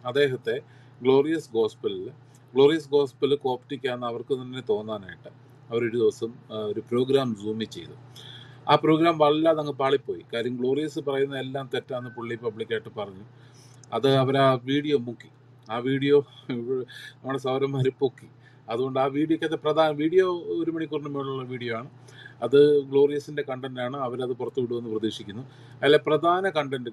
അദ്ദേഹത്തെ glorious gospel കോപ്റ്റിക്കാന്ന് അവർക്ക് തന്നെ തോന്നാനായിട്ട് അവരൊരു ദിവസം ഒരു പ്രോഗ്രാം സൂമിൽ ചെയ്തു. ആ പ്രോഗ്രാം വല്ലാതെ അങ്ങ് പാളിപ്പോയി. കാര്യം ഗ്ലോറിയസ് പറയുന്ന എല്ലാം തെറ്റാന്ന് പുള്ളി പബ്ലിക്കായിട്ട് പറഞ്ഞു. അത് അവർ ആ വീഡിയോ മുക്കി. ആ വീഡിയോ നമ്മുടെ സൗരന്മാർ പൊക്കി. അതുകൊണ്ട് ആ വീഡിയോക്കകത്ത് വീഡിയോ 1 മണിക്കൂറിന് മുകളിലുള്ള വീഡിയോ ആണ്. അത് ഗ്ലോറിയസിൻ്റെ കണ്ടന്റാണ്. അവരത് പുറത്തു വിടുമെന്ന് പ്രതീക്ഷിക്കുന്നു. അതിലെ പ്രധാന കണ്ടന്റ്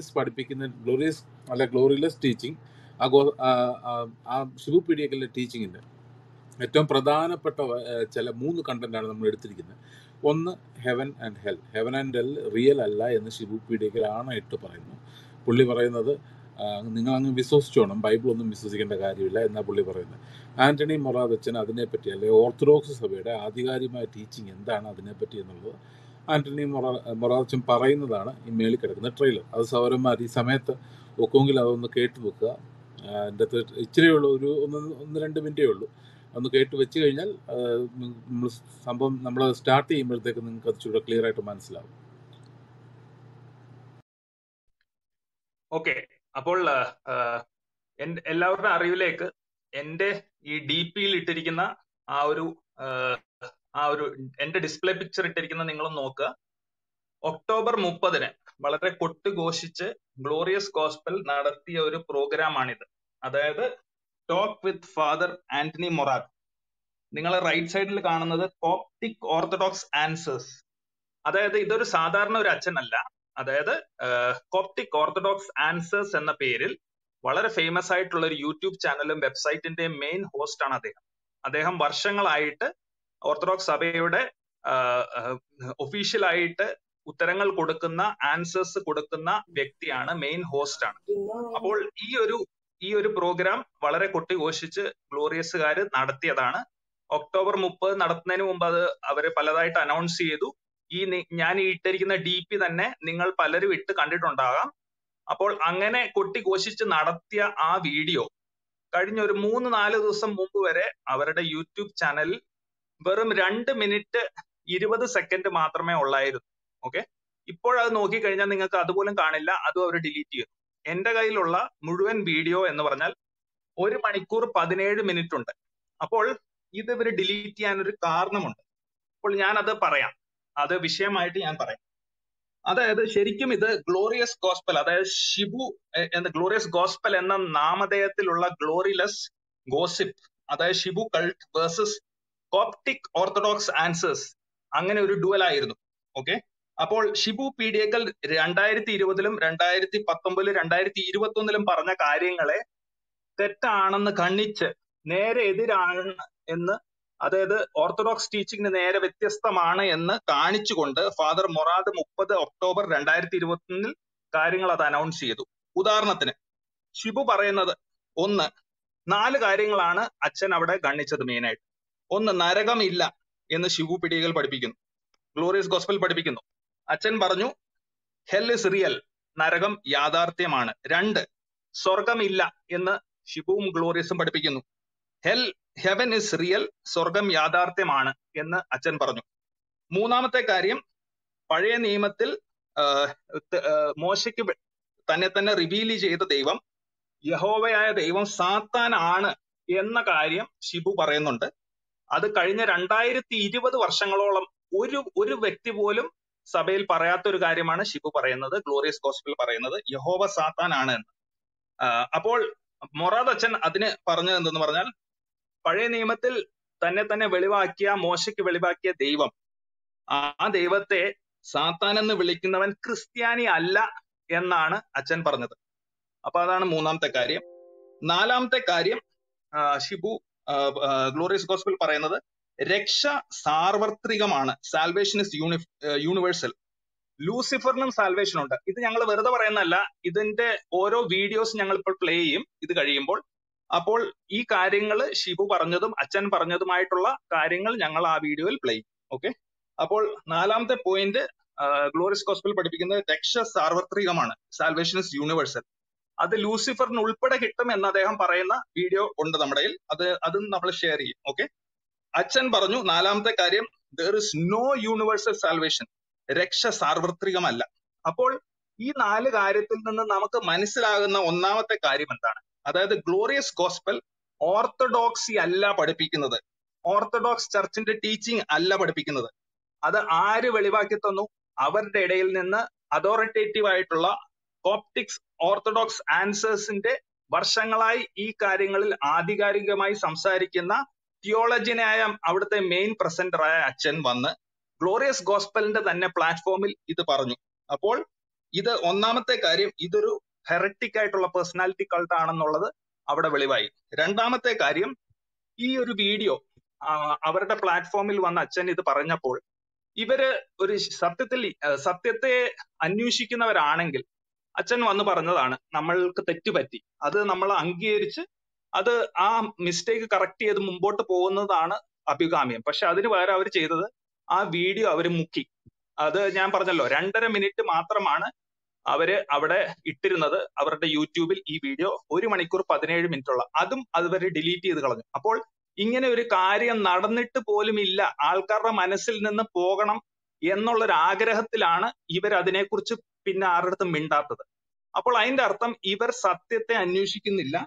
ഗ്ലോറിയസ് ടീച്ചിങ്, ആ ഷിബു പീഡിയക്കലിൻ്റെ ടീച്ചിങ്ങിൻ്റെ ഏറ്റവും പ്രധാനപ്പെട്ട ചില 3 കണ്ടന്റാണ് നമ്മൾ എടുത്തിരിക്കുന്നത്. ഒന്ന് ഹെവൻ ആൻഡ് ഹെൽ റിയൽ അല്ല എന്ന് ഷിബു പീഡിയക്കൽ ആണായിട്ട് പറയുന്നു. പുള്ളി പറയുന്നത് നിങ്ങളങ്ങ് വിശ്വസിച്ചോണം, ബൈബിളൊന്നും വിശ്വസിക്കേണ്ട കാര്യമില്ല എന്നാണ് പുള്ളി പറയുന്നത്. ആൻ്റണി മൊറാദച്ചൻ അതിനെപ്പറ്റി, അല്ലെങ്കിൽ ഓർത്തഡോക്സ് സഭയുടെ ആധികാരികമായ ടീച്ചിങ് എന്താണ് അതിനെപ്പറ്റി എന്നുള്ളത് ആൻ്റണി മൊറാദച്ചൻ പറയുന്നതാണ് ഈ മേളിൽ കിടക്കുന്ന ട്രെയിലർ. അത് സൗരന്മാർ ഈ സമയത്ത് ഒക്കുമെങ്കിൽ അതൊന്ന് കേട്ട് വെക്കുക. എൻ്റെ അകത്ത് ഇച്ചിരി ഉള്ളൂ, ഒരു 1-2 മിനിറ്റേ ഉള്ളൂ. ഒന്ന് കേട്ട് വെച്ച് കഴിഞ്ഞാൽ സംഭവം നമ്മൾ സ്റ്റാർട്ട് ചെയ്യുമ്പോഴത്തേക്ക് നിങ്ങൾക്ക് അത് ചൂടെ ക്ലിയർ ആയിട്ട് മനസ്സിലാവും. ഓക്കെ, അപ്പോൾ എല്ലാവരുടെ അറിവിലേക്ക് എൻ്റെ ഈ DP-യിൽ ഇട്ടിരിക്കുന്ന ആ ഒരു എൻ്റെ ഡിസ്പ്ലേ പിക്ചർ ഇട്ടിരിക്കുന്ന നിങ്ങളും നോക്കുക. ഒക്ടോബർ 30-ന് വളരെ കൊട്ടുഘോഷിച്ച് ഗ്ലോറിയസ് ഗോസ്പൽ നടത്തിയ ഒരു പ്രോഗ്രാമാണിത്. അതായത് talk with Father Antony Morad. നിങ്ങൾ റൈറ്റ് സൈഡിൽ കാണുന്നത് കോപ്റ്റിക് ഓർത്തഡോക്സ് ആൻസേഴ്സ്. അതായത് ഇതൊരു സാധാരണ ഒരു അച്ഛനല്ല. അതായത് കോപ്റ്റിക് ഓർത്തഡോക്സ് ആൻസേഴ്സ് എന്ന പേരിൽ വളരെ ഫേമസ് ആയിട്ടുള്ള ഒരു യൂട്യൂബ് ചാനലും വെബ്സൈറ്റിന്റെ മെയിൻ ഹോസ്റ്റ് ആണ് അദ്ദേഹം വർഷങ്ങളായിട്ട് ഓർത്തഡോക്സ് സഭയുടെ ഒഫീഷ്യലായിട്ട് ഉത്തരങ്ങൾ കൊടുക്കുന്ന, ആൻസേഴ്സ് കൊടുക്കുന്ന വ്യക്തിയാണ്, മെയിൻ ഹോസ്റ്റ് ആണ്. അപ്പോൾ ഈ ഒരു പ്രോഗ്രാം വളരെ കൊട്ടിഘോഷിച്ച് ഗ്ലോറിയസുകാർ നടത്തിയതാണ്. ഒക്ടോബർ 30 നടത്തുന്നതിന് മുമ്പ് അത് അവര് പലതായിട്ട് അനൗൺസ് ചെയ്തു. ഞാൻ ഇട്ടിരിക്കുന്ന DP തന്നെ നിങ്ങൾ പലരും ഇട്ട് കണ്ടിട്ടുണ്ടാകാം. അപ്പോൾ അങ്ങനെ കൊട്ടിഘോഷിച്ച് നടത്തിയ ആ വീഡിയോ കഴിഞ്ഞ ഒരു 3-4 ദിവസം മുമ്പ് വരെ അവരുടെ യൂട്യൂബ് ചാനലിൽ വെറും 2 മിനിറ്റ് 20 സെക്കൻഡ് മാത്രമേ ഉള്ളായിരുന്നു. ഓക്കെ, ഇപ്പോഴത് നോക്കിക്കഴിഞ്ഞാൽ നിങ്ങൾക്ക് അതുപോലും കാണില്ല, അതും അവർ ഡിലീറ്റ് ചെയ്തു. എന്റെ കയ്യിലുള്ള മുഴുവൻ വീഡിയോ എന്ന് പറഞ്ഞാൽ 1 മണിക്കൂർ 17 മിനിറ്റ് ഉണ്ട്. അപ്പോൾ ഇത് ഇവർ ഡിലീറ്റ് ചെയ്യാൻ ഒരു കാരണമുണ്ട്. അപ്പോൾ ഞാനത് പറയാം, അത് വിഷയമായിട്ട് ഞാൻ പറയാം. അതായത് ശരിക്കും ഇത് ഗ്ലോറിയസ് ഗോസ്പൽ, അതായത് ഗ്ലോറിയസ് ഗോസ്പൽ എന്ന നാമധേയത്തിലുള്ള ഗ്ലോറിയസ് ഗോസിപ്പ്, അതായത് Shibu cult versus Coptic orthodox answers, അങ്ങനെ ഒരു ഡുവലായിരുന്നു. ഓക്കെ, അപ്പോൾ ഷിബു പീഡിയക്കൽ 2020-ലും 2019-ലും 2021-ലും പറഞ്ഞ കാര്യങ്ങളെ തെറ്റാണെന്ന് ഖണ്ഡിച്ച് നേരെ എതിരാണ് എന്ന്, അതായത് ഓർത്തഡോക്സ് ടീച്ചിങ്ങിന് നേരെ വ്യത്യസ്തമാണ് എന്ന് കാണിച്ചുകൊണ്ട് ഫാദർ മൊറാദ് 30 ഒക്ടോബർ 2021 കാര്യങ്ങൾ അത് അനൗൺസ് ചെയ്തു. ഉദാഹരണത്തിന് ഷിബു പറയുന്നത് 4 കാര്യങ്ങളാണ് അച്ഛൻ അവിടെ ഖണ്ഡിച്ചത് മെയിനായിട്ട്. 1, നരകമില്ല എന്ന് ഷിബു പീഡിയക്കൽ പഠിപ്പിക്കുന്നു, ഗ്ലോറിയസ് ഗോസ്പൽ പഠിപ്പിക്കുന്നു. അച്ഛൻ പറഞ്ഞു ഹെൽ ഇസ് റിയൽ, നരകം യാഥാർത്ഥ്യമാണ്. 2, സ്വർഗമില്ല എന്ന് ഷിബുവും ഗ്ലോറിയസും പഠിപ്പിക്കുന്നു. ഹെവൻ ഇസ് റിയൽ, സ്വർഗം യാഥാർത്ഥ്യമാണ് എന്ന് അച്ഛൻ പറഞ്ഞു. 3-മത്തെ കാര്യം, പഴയ നിയമത്തിൽ മോശയ്ക്ക് തന്നെ റിവീൽ ചെയ്ത ദൈവം, യഹോവയായ ദൈവം സാത്താൻ ആണ് എന്ന കാര്യം ഷിബു പറയുന്നുണ്ട്. അത് കഴിഞ്ഞ 2020 വർഷങ്ങളോളം ഒരു വ്യക്തി പോലും സഭയിൽ പറയാത്ത ഒരു കാര്യമാണ് ഷിബു പറയുന്നത്, ഗ്ലോറിയസ് ഗോസ്പൽ പറയുന്നത് യഹോവ സാത്താൻ ആണ് എന്ന്. അപ്പോൾ മൊറാദ് അച്ഛൻ അതിന് പറഞ്ഞത് എന്തെന്ന് പറഞ്ഞാൽ, പഴയ നിയമത്തിൽ തന്നെ വെളിവാക്കിയ, മോശയ്ക്ക് വെളിവാക്കിയ ദൈവം, ആ ദൈവത്തെ സാത്താൻ എന്ന് വിളിക്കുന്നവൻ ക്രിസ്ത്യാനി അല്ല എന്നാണ് അച്ഛൻ പറഞ്ഞത്. അപ്പൊ അതാണ് 3-മത്തെ കാര്യം. 4-മത്തെ കാര്യം, ഷിബു ഗ്ലോറിയസ് ഗോസ്പൽ പറയുന്നത് രക്ഷ സാർവത്രികമാണ്, സാൽവേഷൻ ഇസ് യൂണിവേഴ്സൽ. ലൂസിഫറിനും സാൽവേഷൻ ഉണ്ട്. ഇത് ഞങ്ങൾ വെറുതെ പറയുന്നതല്ല, ഇതിന്റെ ഓരോ വീഡിയോസ് ഞങ്ങൾ ഇപ്പോൾ പ്ലേ ചെയ്യും ഇത് കഴിയുമ്പോൾ. അപ്പോൾ ഈ കാര്യങ്ങൾ ഷിബു പറഞ്ഞതും അച്ഛൻ പറഞ്ഞതുമായിട്ടുള്ള കാര്യങ്ങൾ ഞങ്ങൾ ആ വീഡിയോയിൽ പ്ലേ ചെയ്യും. ഓക്കെ, അപ്പോൾ 4-മത്തെ പോയിന്റ്, ഗ്ലോറിയസ് ഗോസ്പൽ പഠിപ്പിക്കുന്നത് രക്ഷ സാർവത്രികമാണ്, സാൽവേഷൻ ഇസ് യൂണിവേഴ്സൽ. അത് ലൂസിഫറിന് ഉൾപ്പെടെ കിട്ടും എന്ന് അദ്ദേഹം പറയുന്ന വീഡിയോ ഉണ്ട് നമ്മുടെ കയ്യിൽ, അതും നമ്മൾ ഷെയർ ചെയ്യും. ഓക്കെ, അച്ഛൻ പറഞ്ഞു 4-മത്തെ കാര്യം, there is no universal salvation, രക്ഷ സാർവത്രികമല്ല. അപ്പോൾ ഈ 4 കാര്യത്തിൽ നിന്ന് നമുക്ക് മനസ്സിലാകുന്ന 1-മത്തെ കാര്യം എന്താണ്? അതായത് ഗ്ലോറിയസ് ഗോസ്പൽ ഓർത്തഡോക്സി അല്ല പഠിപ്പിക്കുന്നത്, ഓർത്തഡോക്സ് ചർച്ചിന്റെ ടീച്ചിങ് അല്ല പഠിപ്പിക്കുന്നത്. അത് ആര് വെളിവാക്കി തന്നു? അവരുടെ ഇടയിൽ നിന്ന് അതോറിറ്റേറ്റീവ് ആയിട്ടുള്ള കോപ്റ്റിക്സ് ഓർത്തഡോക്സ് ആൻസേഴ്സിന്റെ വർഷങ്ങളായി ഈ കാര്യങ്ങളിൽ ആധികാരികമായി സംസാരിക്കുന്ന തിയോളജിനായ അവിടുത്തെ മെയിൻ പ്രസന്ററായ അച്ഛൻ വന്ന് ഗ്ലോറിയസ് ഗോസ്പലിന്റെ തന്നെ പ്ലാറ്റ്ഫോമിൽ ഇത് പറഞ്ഞു. അപ്പോൾ ഇത് ഒന്നാമത്തെ കാര്യം, ഇതൊരു ഹെററ്റിക് ആയിട്ടുള്ള പേഴ്സണാലിറ്റി കൾട്ട് ആണെന്നുള്ളത് അവിടെ വെളിവായി. രണ്ടാമത്തെ കാര്യം, ഈ ഒരു വീഡിയോ അവരുടെ പ്ലാറ്റ്ഫോമിൽ വന്ന അച്ഛൻ ഇത് പറഞ്ഞപ്പോൾ ഇവര് ഒരു സത്യത്തെ അന്വേഷിക്കുന്നവരാണെങ്കിൽ അച്ഛൻ വന്ന് പറഞ്ഞതാണ് നമ്മൾക്ക് തെറ്റുപറ്റി, അത് നമ്മൾ അംഗീകരിച്ച് അത് ആ മിസ്റ്റേക്ക് കറക്റ്റ് ചെയ്ത് മുമ്പോട്ട് പോകുന്നതാണ് അഭികാമ്യം. പക്ഷെ അതിന് പകരം അവർ ചെയ്തത് ആ വീഡിയോ അവർ മുക്കി. അത് ഞാൻ പറഞ്ഞല്ലോ 2.5 മിനിറ്റ് മാത്രമാണ് അവര് അവിടെ ഇട്ടിരുന്നത് അവരുടെ യൂട്യൂബിൽ. ഈ വീഡിയോ 1 മണിക്കൂർ 17 മിനിറ്റുള്ള, അതും അതുവരെ ഡിലീറ്റ് ചെയ്ത് കളഞ്ഞു. അപ്പോൾ ഇങ്ങനെ ഒരു കാര്യം നടന്നിട്ട് പോലും ഇല്ല, ആൾക്കാരുടെ മനസ്സിൽ നിന്ന് പോകണം എന്നുള്ളൊരു ആഗ്രഹത്തിലാണ് ഇവർ അതിനെക്കുറിച്ച് പിന്നെ ആരുടെ അടുത്തും മിണ്ടാത്തത്. അപ്പോൾ അതിന്റെ അർത്ഥം ഇവർ സത്യത്തെ അന്വേഷിക്കുന്നില്ല,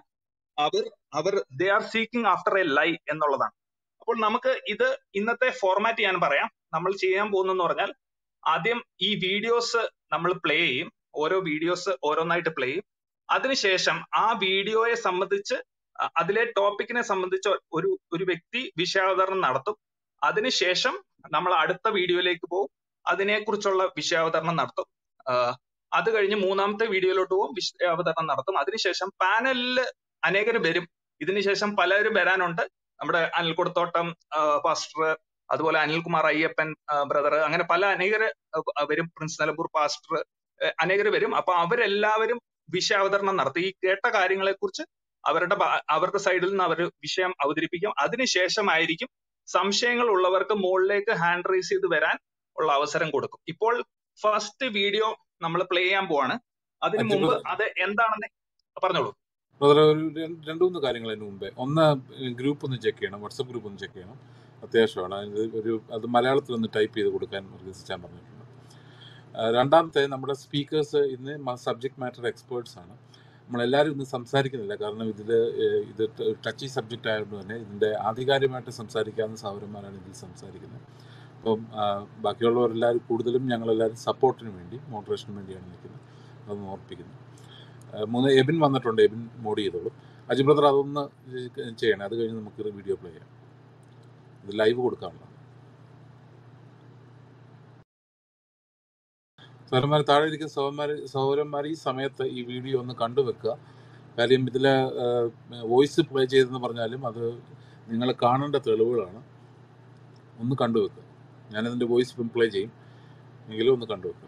അവർ they are seeking after a lie എന്നുള്ളതാണ്. അപ്പോൾ നമുക്ക് ഇത് ഇന്നത്തെ ഫോർമാറ്റ് ഞാൻ പറയാം. നമ്മൾ ചെയ്യാൻ പോകുന്നെന്ന് പറഞ്ഞാൽ ആദ്യം ഈ വീഡിയോസ് നമ്മൾ പ്ലേ ചെയ്യും, ഓരോ വീഡിയോസ് ഓരോന്നായിട്ട് പ്ലേ ചെയ്യും. അതിനുശേഷം ആ വീഡിയോയെ സംബന്ധിച്ച് അതിലെ ടോപ്പിക്കിനെ സംബന്ധിച്ച് ഒരു വ്യക്തി വിഷയാവതരണം നടത്തും. അതിനുശേഷം നമ്മൾ അടുത്ത വീഡിയോയിലേക്ക് പോകും, അതിനെക്കുറിച്ചുള്ള വിഷയാവതരണം നടത്തും. അത് കഴിഞ്ഞ് മൂന്നാമത്തെ വീഡിയോയിലോട്ട് പോകും, വിഷയാവതരണം നടത്തും. അതിനുശേഷം പാനലിൽ അനേകരും വരും. ഇതിനുശേഷം പലരും വരാനുണ്ട്. നമ്മുടെ അനിൽക്കുടത്തോട്ടം പാസ്റ്റർ, അതുപോലെ അനിൽകുമാർ അയ്യപ്പൻ ബ്രദർ, അങ്ങനെ അനേകര് വരും. പ്രിൻസ് നിലമ്പൂർ പാസ്റ്റർ, അനേകര് വരും. അപ്പൊ അവരെല്ലാവരും വിഷയാവതരണം നടത്തി ഈ കേട്ട കാര്യങ്ങളെ കുറിച്ച് അവരുടെ സൈഡിൽ നിന്ന് അവർ വിഷയം അവതരിപ്പിക്കും. അതിനുശേഷമായിരിക്കും സംശയങ്ങൾ ഉള്ളവർക്ക് മുകളിലേക്ക് ഹാൻഡ് റൈസ് ചെയ്ത് വരാൻ ഉള്ള അവസരം കൊടുക്കും. ഇപ്പോൾ ഫസ്റ്റ് വീഡിയോ നമ്മൾ പ്ലേ ചെയ്യാൻ പോവാണ്. അതിനു മുമ്പ് അത് എന്താണെന്ന് പറഞ്ഞോളൂ. ഒരു 2-3 കാര്യങ്ങൾ അതിന് മുമ്പേ. ഒന്ന്, ഗ്രൂപ്പ് ഒന്ന് ചെക്ക് ചെയ്യണം, വാട്സപ്പ് ഗ്രൂപ്പ് ഒന്ന് ചെക്ക് ചെയ്യണം, അത്യാവശ്യമാണ്. അത് മലയാളത്തിൽ ഒന്ന് ടൈപ്പ് ചെയ്ത് കൊടുക്കാൻ നിർദ്ദേശിച്ചാൻ പറഞ്ഞിട്ടുണ്ട്. രണ്ടാമത്തെ, നമ്മുടെ സ്പീക്കേഴ്സ് ഇന്ന് സബ്ജക്ട് മാറ്റർ എക്സ്പേർട്സ് ആണ്. നമ്മളെല്ലാവരും ഇന്ന് സംസാരിക്കുന്നില്ല, കാരണം ഇത് ടച്ചി സബ്ജക്റ്റ് ആയതുകൊണ്ട് തന്നെ ഇതിൻ്റെ ആധികാരികമായിട്ട് സംസാരിക്കാവുന്ന സഹോദരന്മാരാണ് ഇതിൽ സംസാരിക്കുന്നത്. അപ്പം ബാക്കിയുള്ളവരെല്ലാവരും കൂടുതലും ഞങ്ങളെല്ലാവരും സപ്പോർട്ടിന് വേണ്ടി, മോഡറേഷന് വേണ്ടിയാണ് നിൽക്കുന്നത്, അതൊന്ന് ഓർപ്പിക്കുന്നു. 3, എബിൻ വന്നിട്ടുണ്ട്, എബിൻ മോഡ് ചെയ്തോളൂ. അജി ബ്രദർ അതൊന്ന് ചെയ്യണേ, അത് കഴിഞ്ഞ് നമുക്ക് വീഡിയോ പ്ലേ ചെയ്യാം. ഇത് ലൈവ് കൊടുക്കാനുള്ളതാണ്. സഹോദരന്മാർ, താഴെ ഇരിക്കുന്ന സഹോദരന്മാർ ഈ സമയത്ത് ഈ വീഡിയോ ഒന്ന് കണ്ടുവെക്കുക. കാര്യം ഇതിൽ വോയിസ് പ്ലേ ചെയ്തെന്ന് പറഞ്ഞാലും അത് നിങ്ങൾ കാണേണ്ട തെളിവുകളാണ്. ഒന്ന് കണ്ടുവെക്കുക. ഞാനതിൻ്റെ വോയിസ് പ്ലേ ചെയ്യും, എങ്കിലും ഒന്ന് കണ്ടുവെക്കുക.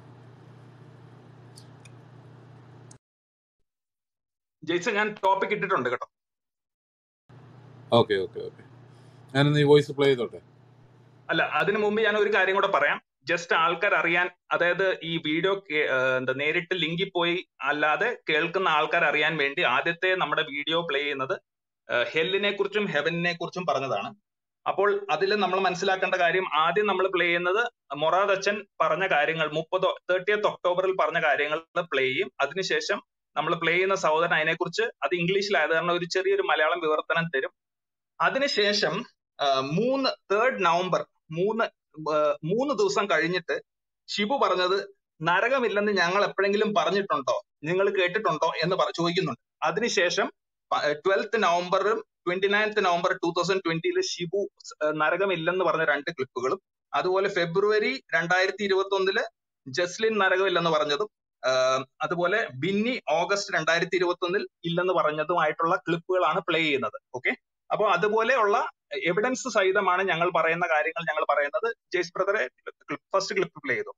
ജയ്സൺ, ഞാൻ ടോപ്പിക് ഇട്ടിട്ടുണ്ട് കേട്ടോ. ഓക്കെ, ഞാനിന്ന് ഈ വോയിസ് പ്ലേ ചെയ്തോട്ടെ? അല്ല, അതിനു മുമ്പ് ഞാൻ ഒരു കാര്യം കൂടെ പറയാം, ജസ്റ്റ് ആൾക്കാർ അറിയാൻ. അതായത് ഈ വീഡിയോ നേരിട്ട് ലിങ്കിൽ പോയി അല്ലാതെ കേൾക്കുന്ന ആൾക്കാർ അറിയാൻ വേണ്ടി ആദ്യത്തെ നമ്മുടെ വീഡിയോ പ്ലേ ചെയ്യുന്നത് ഹെല്ലിനെ കുറിച്ചും ഹെവനിനെ കുറിച്ചും പറഞ്ഞതാണ്. അപ്പോൾ അതിൽ നമ്മൾ മനസ്സിലാക്കേണ്ട കാര്യം, ആദ്യം നമ്മൾ പ്ലേ ചെയ്യുന്നത് മൊറാദ് അച്ഛൻ പറഞ്ഞ കാര്യങ്ങൾ 30th ഒക്ടോബറിൽ പറഞ്ഞ കാര്യങ്ങൾ പ്ലേ ചെയ്യും. അതിനുശേഷം നമ്മൾ പ്ലേ ചെയ്യുന്ന സഹോദരൻ അതിനെക്കുറിച്ച്, അത് ഇംഗ്ലീഷിലായത് കാരണം ഒരു ചെറിയൊരു മലയാളം വിവർത്തനം തരും. അതിനുശേഷം 3rd നവംബർ 3 ദിവസം കഴിഞ്ഞിട്ട് ഷിബു പറഞ്ഞത് നരകമില്ലെന്ന് ഞങ്ങൾ എപ്പോഴെങ്കിലും പറഞ്ഞിട്ടുണ്ടോ, നിങ്ങൾ കേട്ടിട്ടുണ്ടോ എന്ന് ചോദിക്കുന്നുണ്ട്. അതിനുശേഷം 12th നവംബറും 29th നവംബർ 2020 ഷിബു നരകമില്ലെന്ന് പറഞ്ഞ 2 ക്ലിപ്പുകളും, അതുപോലെ ഫെബ്രുവരി 2021 ജസ്ലിൻ നരകമില്ലെന്ന് പറഞ്ഞതും, അതുപോലെ ബിന്നി ഓഗസ്റ്റ് 2021 ഇല്ലെന്ന് പറഞ്ഞതുമായിട്ടുള്ള ക്ലിപ്പുകളാണ് പ്ലേ ചെയ്യുന്നത്. ഓക്കെ, അപ്പോൾ അതുപോലെയുള്ള എവിഡൻസ് സഹിതമാണ് ഞങ്ങൾ പറയുന്ന കാര്യങ്ങൾ ഞങ്ങൾ പറയുന്നത്. ജെയ്സ് ബ്രദറെ ഫസ്റ്റ് ക്ലിപ്പ് പ്ലേ ചെയ്തു.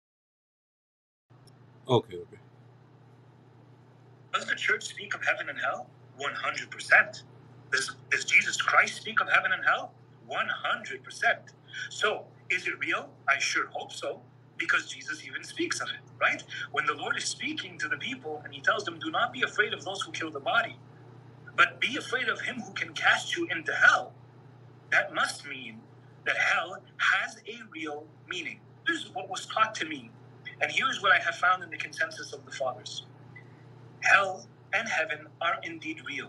Okay. Does the church speak of heaven and hell? 100%. Does Jesus Christ speak of heaven and hell? 100%. So, is it real? I sure hope so, because Jesus even speaks of it, right? When the Lord is speaking to the people and he tells them, do not be afraid of those who kill the body, but be afraid of him who can cast you into hell. That must mean that hell has a real meaning. Here's what was taught to me, and here's what I have found in the consensus of the fathers. Hell and heaven are indeed real.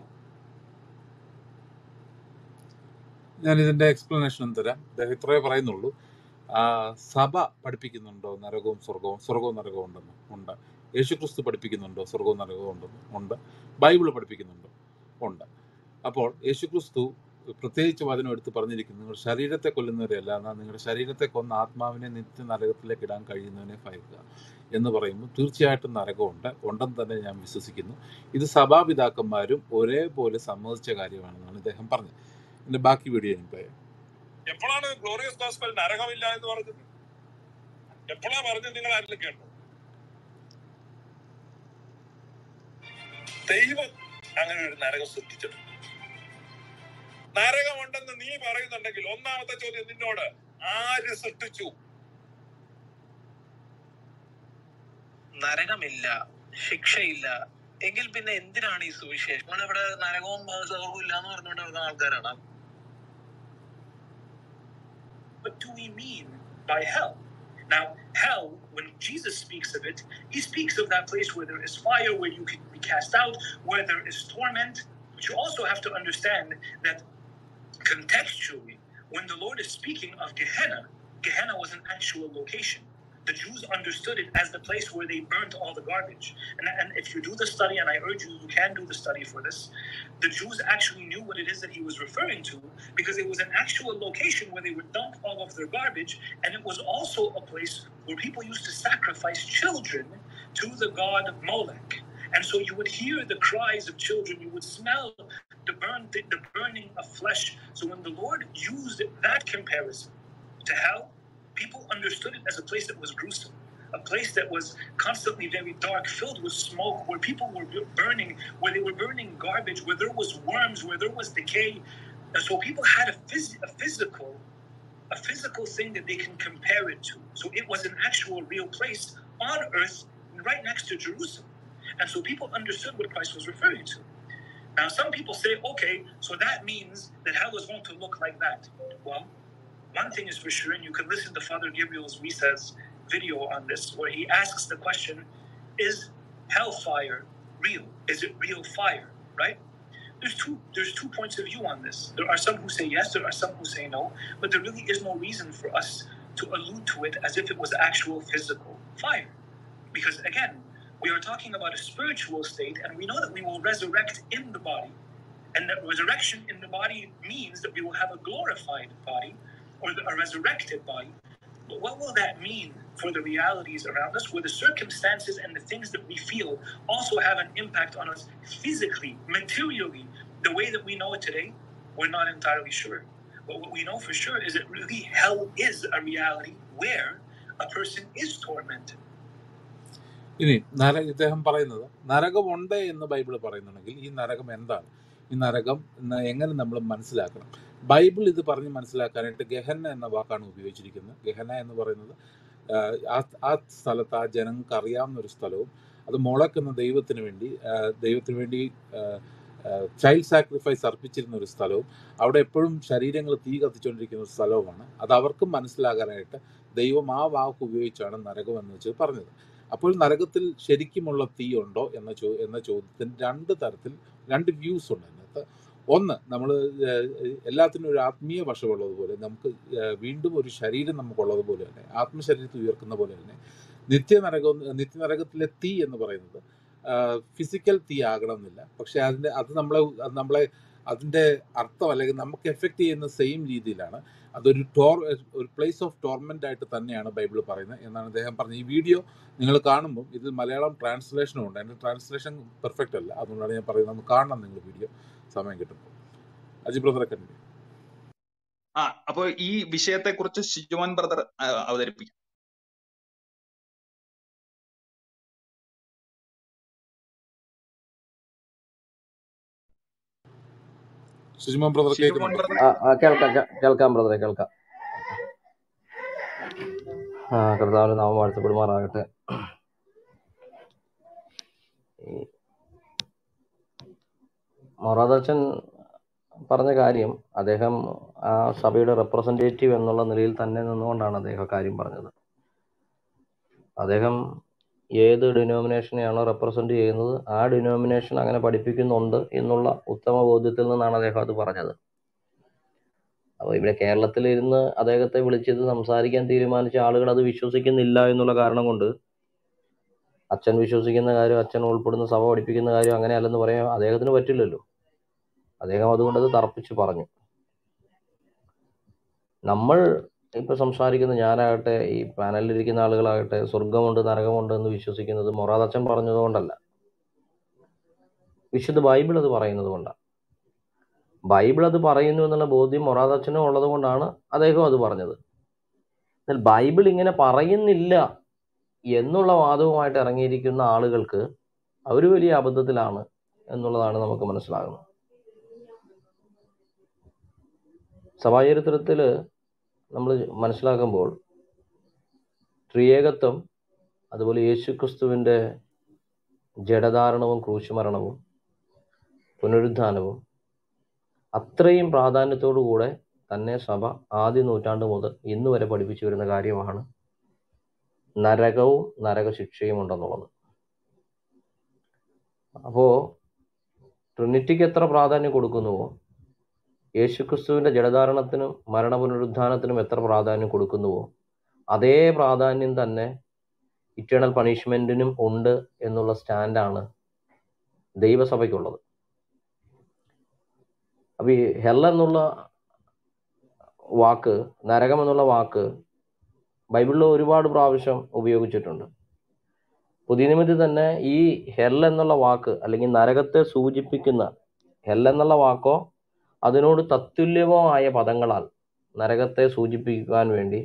ഞാൻ ഇതിന്റെ explanation തരാം. അദ്ദേഹം ഇത്രേ പറയുന്നുള്ളൂ. സഭ പഠിപ്പിക്കുന്നുണ്ടോ നരകവും സ്വർഗവും നരകവും ഉണ്ടെന്ന്? ഉണ്ട്. യേശുക്രിസ്തു പഠിപ്പിക്കുന്നുണ്ടോ സ്വർഗവും നരകവും ഉണ്ടെന്ന്? ഉണ്ട്. ബൈബിള് പഠിപ്പിക്കുന്നുണ്ടോ? ഉണ്ട്. അപ്പോൾ യേശുക്രിസ്തു പ്രത്യേകിച്ച് വചനം എടുത്ത് പറഞ്ഞിരിക്കുന്നു, നിങ്ങൾ ശരീരത്തെ കൊല്ലുന്നവരെയല്ല, എന്നാൽ നിങ്ങളുടെ ശരീരത്തെ കൊന്ന ആത്മാവിനെ നിത്യ നരകത്തിലേക്ക് ഇടാൻ കഴിയുന്നവനെ ഭയക്കുക എന്ന് പറയുമ്പോൾ തീർച്ചയായിട്ടും നരകമുണ്ട്, ഉണ്ടെന്ന് തന്നെ ഞാൻ വിശ്വസിക്കുന്നു. ഇത് സഭാപിതാക്കന്മാരും ഒരേപോലെ സമ്മതിച്ച കാര്യമാണെന്നാണ് ഇദ്ദേഹം പറഞ്ഞത്. ഇതിന്റെ ബാക്കി വീഡിയോ എനിക്ക് എപ്പോഴാണ് ഗ്ലോറിയസ് ഗോസ്പൽ നരകമില്ല എന്ന് പറഞ്ഞത്? എപ്പോഴാ പറഞ്ഞത്? നിങ്ങൾ ആരിലും കേട്ടോ? ദൈവം അങ്ങനെ ഒരു നരകം സൃഷ്ടിച്ചിട്ടുണ്ട്. നരകമുണ്ടെന്ന് നീ പറയുന്നുണ്ടെങ്കിൽ ഒന്നാമത്തെ ചോദ്യം നിന്നോട്, ആര് സൃഷ്ടിച്ചു? നരകമില്ല, ശിക്ഷയില്ല, എങ്കിൽ പിന്നെ എന്തിനാണ് ഈ സുവിശേഷം? ഇവിടെ നരകവും സ്വർഗവും ഇല്ല എന്ന് പറഞ്ഞുകൊണ്ട് വരുന്ന ആൾക്കാരാണ്. What do we mean by hell? Now, hell, when Jesus speaks of it, he speaks of that place where there is fire, where you can be cast out, where there is torment. But you also have to understand that contextually, when the Lord is speaking of Gehenna, Gehenna was an actual location. The Jews understood it as the place where they burnt all the garbage. And if you do the study, and I urge you, you can do the study for this, the Jews actually knew what it is that he was referring to, because it was an actual location where they would dump all of their garbage, and it was also a place where people used to sacrifice children to the god Molech. And so you would hear the cries of children, you would smell the burning of flesh. So when the Lord used that comparison to hell, people understood it as a place that was gruesome, a place that was constantly very dark, filled with smoke, where people were burning, where they were burning garbage, where there was worms, where there was decay. And so people had a physical thing that they can compare it to. So it was an actual real place on earth, right next to Jerusalem. And so people understood what Christ was referring to. Now, some people say, okay, so that means that hell is going to look like that. Well, one thing is for sure, and you can listen to Father Gabriel's Recess video on this, where he asks the question, is hellfire real? Is it real fire, right? There's two points of view on this. There are some who say yes, there are some who say no, but there really is no reason for us to allude to it as if it was actual physical fire. Because again, we are talking about a spiritual state, and we know that we will resurrect in the body. And that resurrection in the body means that we will have a glorified body, or a resurrected body. But what will that mean for the realities around us, where the circumstances and the things that we feel also have an impact on us physically, materially, the way that we know it today? We're not entirely sure. But what we know for sure is that really hell is a reality where a person is tormented. ഇനി ഇദ്ദേഹം പറയുന്നത് നരകമുണ്ട് എന്ന് Bible പറയുന്നുണ്ടെങ്കിൽ ഈ നരകം എന്താണ്? ഈ നരകം എങ്ങനെ നമ്മൾ മനസ്സിലാക്കണം? ബൈബിൾ ഇത് പറഞ്ഞ് മനസ്സിലാക്കാനായിട്ട് ഗെഹന്ന എന്ന വാക്കാണ് ഉപയോഗിച്ചിരിക്കുന്നത്. ഗെഹന്ന എന്ന് പറയുന്നത് ആ സ്ഥലത്ത് ആ ജനങ്ങൾക്ക് അറിയാവുന്ന ഒരു സ്ഥലവും, അത് മോളക്ക് എന്ന ദൈവത്തിന് വേണ്ടി ചൈൽഡ് സാക്രിഫൈസ് അർപ്പിച്ചിരുന്ന ഒരു സ്ഥലവും, അവിടെ എപ്പോഴും ശരീരങ്ങൾ തീ കത്തിച്ചുകൊണ്ടിരിക്കുന്ന ഒരു സ്ഥലവുമാണ്. അത് അവർക്കും മനസ്സിലാകാനായിട്ട് ദൈവം ആ വാക്ക് ഉപയോഗിച്ചാണ് നരകം എന്ന് വെച്ച് പറഞ്ഞത്. അപ്പോൾ നരകത്തിൽ ശരിക്കുമുള്ള തീ ഉണ്ടോ എന്ന ചോദ്യത്തിന് രണ്ട് വ്യൂസ് ഉണ്ട് അതിനകത്ത്. ഒന്ന്, നമ്മൾ എല്ലാത്തിനും ഒരു ആത്മീയ വശമുള്ളതുപോലെ നമുക്ക് വീണ്ടും ഒരു ശരീരം നമുക്കുള്ളതുപോലെ തന്നെ, ആത്മശരീരത്തിൽ ഉയർക്കുന്ന പോലെ തന്നെ നിത്യനരകത്തിലെ തീ എന്ന് പറയുന്നത് ഫിസിക്കൽ തീ ആകണമെന്നില്ല. പക്ഷെ അത് നമ്മളെ അതിൻ്റെ അർത്ഥം അല്ലെങ്കിൽ നമുക്ക് എഫക്റ്റ് ചെയ്യുന്ന സെയിം രീതിയിലാണ്. അതൊരു ഒരു പ്ലേസ് ഓഫ് ടോർമെൻ്റ് ആയിട്ട് തന്നെയാണ് ബൈബിൾ പറയുന്നത് എന്നാണ് അദ്ദേഹം പറഞ്ഞത്. ഈ വീഡിയോ നിങ്ങൾ കാണുമ്പോൾ ഇതിൽ മലയാളം ട്രാൻസ്ലേഷനും ഉണ്ട്. എൻ്റെ ട്രാൻസ്ലേഷൻ പെർഫെക്റ്റ് അല്ല, അതുകൊണ്ടാണ് ഞാൻ പറയുന്നത്. നമുക്ക് കാണണം നിങ്ങൾ വീഡിയോ സമയം കിട്ടുമ്പോൾ. അജി ബ്രദറെ കണ്ടു. അപ്പോൾ ഈ വിഷയത്തെ കുറിച്ച് ഷിജുമോൻ ബ്രദർ അവതരിപ്പിക്കും. ഷിജുമോൻ ബ്രദർ കേൾക്കാം ബ്രദറെ, കേൾക്കാം. കർത്താവിന്റെ നാമം വാഴ്ത്തപ്പെടുമാറാകട്ടെ. മൊറാദച്ചൻ പറഞ്ഞ കാര്യം, അദ്ദേഹം ആ സഭയുടെ റെപ്രസെൻറ്റേറ്റീവ് എന്നുള്ള നിലയിൽ തന്നെ നിന്നുകൊണ്ടാണ് അദ്ദേഹം കാര്യം പറഞ്ഞത്. അദ്ദേഹം ഏത് ഡിനോമിനേഷനെയാണോ റെപ്രസെൻ്റ് ചെയ്യുന്നത് ആ ഡിനോമിനേഷൻ അങ്ങനെ പഠിപ്പിക്കുന്നുണ്ട് എന്നുള്ള ഉത്തമ ബോധ്യത്തിൽ നിന്നാണ് അദ്ദേഹം അത് പറഞ്ഞത്. അപ്പോൾ ഇവിടെ കേരളത്തിലിരുന്ന് അദ്ദേഹത്തെ വിളിച്ചത് സംസാരിക്കാൻ തീരുമാനിച്ച ആളുകൾ അത് വിശ്വസിക്കുന്നില്ല എന്നുള്ള കാരണം കൊണ്ട് അച്ഛൻ വിശ്വസിക്കുന്ന കാര്യം, അച്ഛൻ ഉൾപ്പെടുന്ന സഭ പഠിപ്പിക്കുന്ന കാര്യം അങ്ങനെയല്ലെന്ന് പറയാൻ അദ്ദേഹത്തിന് പറ്റില്ലല്ലോ. അദ്ദേഹം അതുകൊണ്ടത് തറപ്പിച്ച് പറഞ്ഞു. നമ്മൾ ഇപ്പോൾ സംസാരിക്കുന്ന ഞാനാകട്ടെ ഈ പാനലിലിരിക്കുന്ന ആളുകളാകട്ടെ സ്വർഗമുണ്ട് നരകമുണ്ട് എന്ന് വിശ്വസിക്കുന്നത് മൊറാദ് അച്ഛൻ പറഞ്ഞതുകൊണ്ടല്ല, വിശുദ്ധ ബൈബിൾ അത് പറയുന്നത് കൊണ്ടാണ്. ബൈബിൾ അത് പറയുന്നു എന്നുള്ള ബോധ്യം മൊറാദ് അച്ഛനും ഉള്ളത് കൊണ്ടാണ് അദ്ദേഹം അത് പറഞ്ഞത്. എന്നാൽ ബൈബിൾ ഇങ്ങനെ പറയുന്നില്ല എന്നുള്ള വാദവുമായിട്ട് ഇറങ്ങിയിരിക്കുന്ന ആളുകൾക്ക് അവർ വലിയ അബദ്ധത്തിലാണ് എന്നുള്ളതാണ് നമുക്ക് മനസ്സിലാകുന്നത്. സഭാചരിത്രത്തിൽ നമ്മൾ മനസ്സിലാക്കുമ്പോൾ ത്രിയേകത്വം, അതുപോലെ യേശുക്രിസ്തുവിൻ്റെ ജഡധാരണവും ക്രൂശുമരണവും പുനരുദ്ധാനവും അത്രയും പ്രാധാന്യത്തോടു കൂടെ തന്നെ സഭ ആദ്യ നൂറ്റാണ്ട് മുതൽ ഇന്ന് വരെ പഠിപ്പിച്ചു വരുന്ന കാര്യമാണ് നരകവും നരകശിക്ഷയും ഉണ്ടെന്നുള്ളത്. അപ്പോൾ ട്രിനിറ്റിക്ക് എത്ര പ്രാധാന്യം കൊടുക്കുന്നുവോ യേശുക്രിസ്തുവിൻ്റെ ജഡധാരണത്തിനും മരണ പുനരുദ്ധാനത്തിനും എത്ര പ്രാധാന്യം കൊടുക്കുന്നുവോ അതേ പ്രാധാന്യം തന്നെ ഇറ്റേണൽ പണിഷ്മെൻറ്റിനും ഉണ്ട് എന്നുള്ള സ്റ്റാൻഡാണ് ദൈവസഭയ്ക്കുള്ളത്. അപ്പോൾ ഈ ഹെൽ എന്നുള്ള വാക്ക്, നരകം എന്നുള്ള വാക്ക് ബൈബിളിൽ ഒരുപാട് പ്രാവശ്യം ഉപയോഗിച്ചിട്ടുണ്ട്. പുതിയ നിയമത്തിൽ തന്നെ ഈ ഹെൽ എന്നുള്ള വാക്ക് അല്ലെങ്കിൽ നരകത്തെ സൂചിപ്പിക്കുന്ന ഹെൽ എന്നുള്ള വാക്കോ അതിനോട് തത്തുല്യമോ ആയ പദങ്ങളാൽ നരകത്തെ സൂചിപ്പിക്കാൻ വേണ്ടി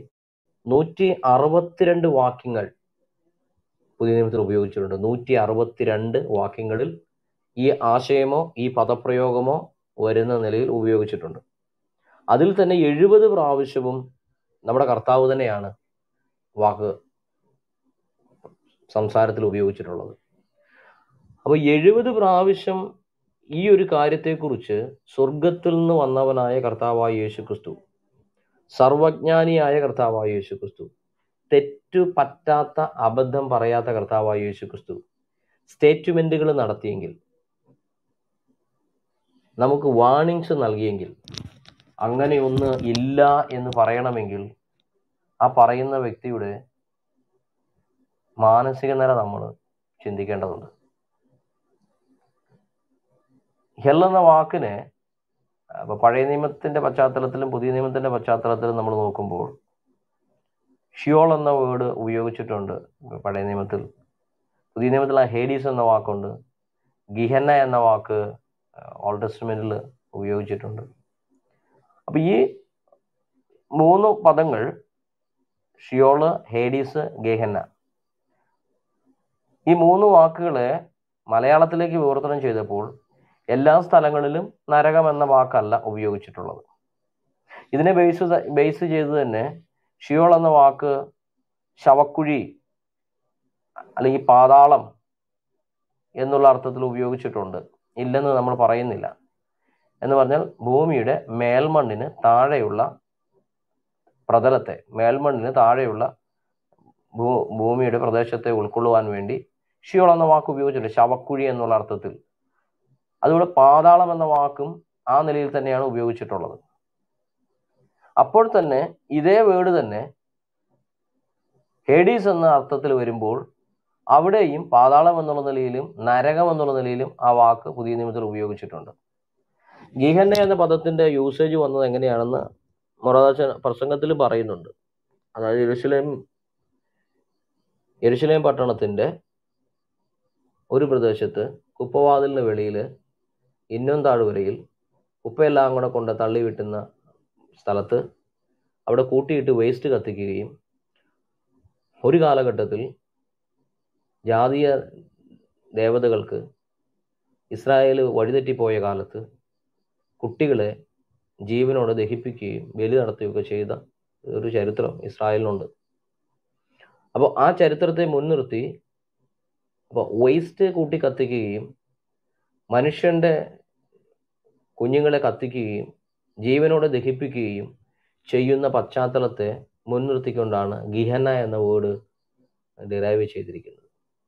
162 വാക്യങ്ങൾ പുതിയ നിയമത്തിൽ ഉപയോഗിച്ചിട്ടുണ്ട്. 162 വാക്യങ്ങളിൽ ഈ ആശയമോ ഈ പദപ്രയോഗമോ വരുന്ന നിലയിൽ ഉപയോഗിച്ചിട്ടുണ്ട്. അതിൽ തന്നെ 70 പ്രാവശ്യവും നമ്മുടെ കർത്താവ് തന്നെയാണ് വാക്ക് സംസാരത്തിൽ ഉപയോഗിച്ചിട്ടുള്ളത്. അപ്പോൾ 70 പ്രാവശ്യം ഈ ഒരു കാര്യത്തെക്കുറിച്ച് സ്വർഗത്തിൽ നിന്ന് വന്നവനായ കർത്താവായ യേശുക്രിസ്തു, സർവജ്ഞാനിയായ കർത്താവായ യേശുക്രിസ്തു, തെറ്റു പറ്റാത്ത അബദ്ധം പറയാത്ത കർത്താവായ യേശുക്രിസ്തു സ്റ്റേറ്റ്മെന്റുകൾ നടത്തിയെങ്കിൽ, നമുക്ക് വാർണിങ്സ് നൽകിയെങ്കിൽ, അങ്ങനെയൊന്ന് ഇല്ല എന്ന് പറയണമെങ്കിൽ ആ പറയുന്ന വ്യക്തിയുടെ മാനസിക നില നമ്മൾ ചിന്തിക്കേണ്ടതുണ്ട്. ഹെൽ എന്ന വാക്കിനെ അപ്പോൾ പഴയ നിയമത്തിൻ്റെ പശ്ചാത്തലത്തിലും പുതിയ നിയമത്തിൻ്റെ പശ്ചാത്തലത്തിലും നമ്മൾ നോക്കുമ്പോൾ ഷിയോൾ എന്ന വേർഡ് ഉപയോഗിച്ചിട്ടുണ്ട് പഴയ നിയമത്തിൽ. പുതിയ നിയമത്തിൽ ആ ഹേഡീസ് എന്ന വാക്കുണ്ട്. ഗിഹന്ന എന്ന വാക്ക് ഓൾഡ് ടെസ്റ്റ്മെന്റിൽ ഉപയോഗിച്ചിട്ടുണ്ട്. അപ്പോൾ ഈ 3 പദങ്ങൾ ഷിയോള്, ഹേഡീസ്, ഗെഹന്ന, ഈ 3 വാക്കുകളെ മലയാളത്തിലേക്ക് വിവർത്തനം ചെയ്തപ്പോൾ എല്ലാ സ്ഥലങ്ങളിലും നരകം എന്ന വാക്കല്ല ഉപയോഗിച്ചിട്ടുള്ളത്. ഇതിനെ ബേസ് ചെയ്ത് തന്നെ ഷിയോൾ എന്ന വാക്ക് ശവക്കുഴി അല്ലെങ്കിൽ പാതാളം എന്നുള്ള അർത്ഥത്തിൽ ഉപയോഗിച്ചിട്ടുണ്ട്. ഇല്ലെന്ന് നമ്മൾ പറയുന്നില്ല. എന്ന് പറഞ്ഞാൽ ഭൂമിയുടെ മേൽമണ്ണിന് താഴെയുള്ള പ്രതലത്തെ, മേൽമണ്ണിന് താഴെയുള്ള ഭൂമിയുടെ പ്രദേശത്തെ ഉൾക്കൊള്ളുവാൻ വേണ്ടി ഷിയോൾ എന്ന വാക്ക് ഉപയോഗിച്ചിട്ടുണ്ട്, ശവക്കുഴി എന്നുള്ള അർത്ഥത്തിൽ. അതുപോലെ പാതാളം എന്ന വാക്കും ആ നിലയിൽ തന്നെയാണ് ഉപയോഗിച്ചിട്ടുള്ളത്. അപ്പോൾ തന്നെ ഇതേ വേർഡ് തന്നെ ഹേഡീസ് എന്ന അർത്ഥത്തിൽ വരുമ്പോൾ അവിടെയും പാതാളം എന്നുള്ള നിലയിലും നരകം എന്നുള്ള നിലയിലും ആ വാക്ക് പുതിയ നിയമത്തിൽ ഉപയോഗിച്ചിട്ടുണ്ട്. ഗിഹന്ന എന്ന പദത്തിന്റെ യൂസേജ് വന്നത് എങ്ങനെയാണെന്ന് മൊറാദ് പ്രസംഗത്തിൽ പറയുന്നുണ്ട്. അതായത് യെരുശലേം പട്ടണത്തിന്റെ ഒരു പ്രദേശത്ത് കുപ്പവാതിലിന് വെളിയിൽ ഇന്നും താഴ്വരയിൽ കുപ്പയെല്ലാം കൂടെ കൊണ്ട് തള്ളി വിട്ടുന്ന സ്ഥലത്ത് അവിടെ കൂട്ടിയിട്ട് വേസ്റ്റ് കത്തിക്കുകയും ഒരു കാലഘട്ടത്തിൽ ജാതീയ ദേവതകൾക്ക് ഇസ്രായേൽ വഴിതെറ്റിപ്പോയ കാലത്ത് കുട്ടികളെ ജീവനോടെ ദഹിപ്പിക്കുകയും ബലി നടത്തുകയൊക്കെ ചെയ്ത ഒരു ചരിത്രം ഇസ്രായേലിനുണ്ട്. അപ്പോൾ ആ ചരിത്രത്തെ മുൻനിർത്തി അപ്പോൾ വേസ്റ്റ് കൂട്ടി കത്തിക്കുകയും മനുഷ്യൻ്റെ കുഞ്ഞുങ്ങളെ കത്തിക്കുകയും ജീവനോടെ ദഹിപ്പിക്കുകയും ചെയ്യുന്ന പശ്ചാത്തലത്തെ മുൻനിർത്തിക്കൊണ്ടാണ് ഗിഹന്ന എന്ന വേർഡ് ഡിറൈവ് ചെയ്തിരിക്കുന്നത്.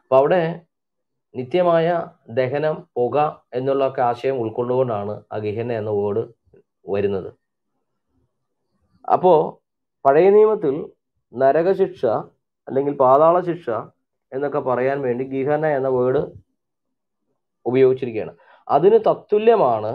അപ്പൊ അവിടെ നിത്യമായ ദഹനം, പുക എന്നുള്ളൊക്കെ ആശയം ഉൾക്കൊണ്ടുകൊണ്ടാണ് ആ ഗിഹന എന്ന വേർഡ് വരുന്നത്. അപ്പോ പഴയ നിയമത്തിൽ നരകശിക്ഷ അല്ലെങ്കിൽ പാതാള ശിക്ഷ എന്നൊക്കെ പറയാൻ വേണ്ടി ഗിഹന എന്ന വേർഡ് ഉപയോഗിച്ചിരിക്കുകയാണ്. അതിന് തത്തുല്യമാണ്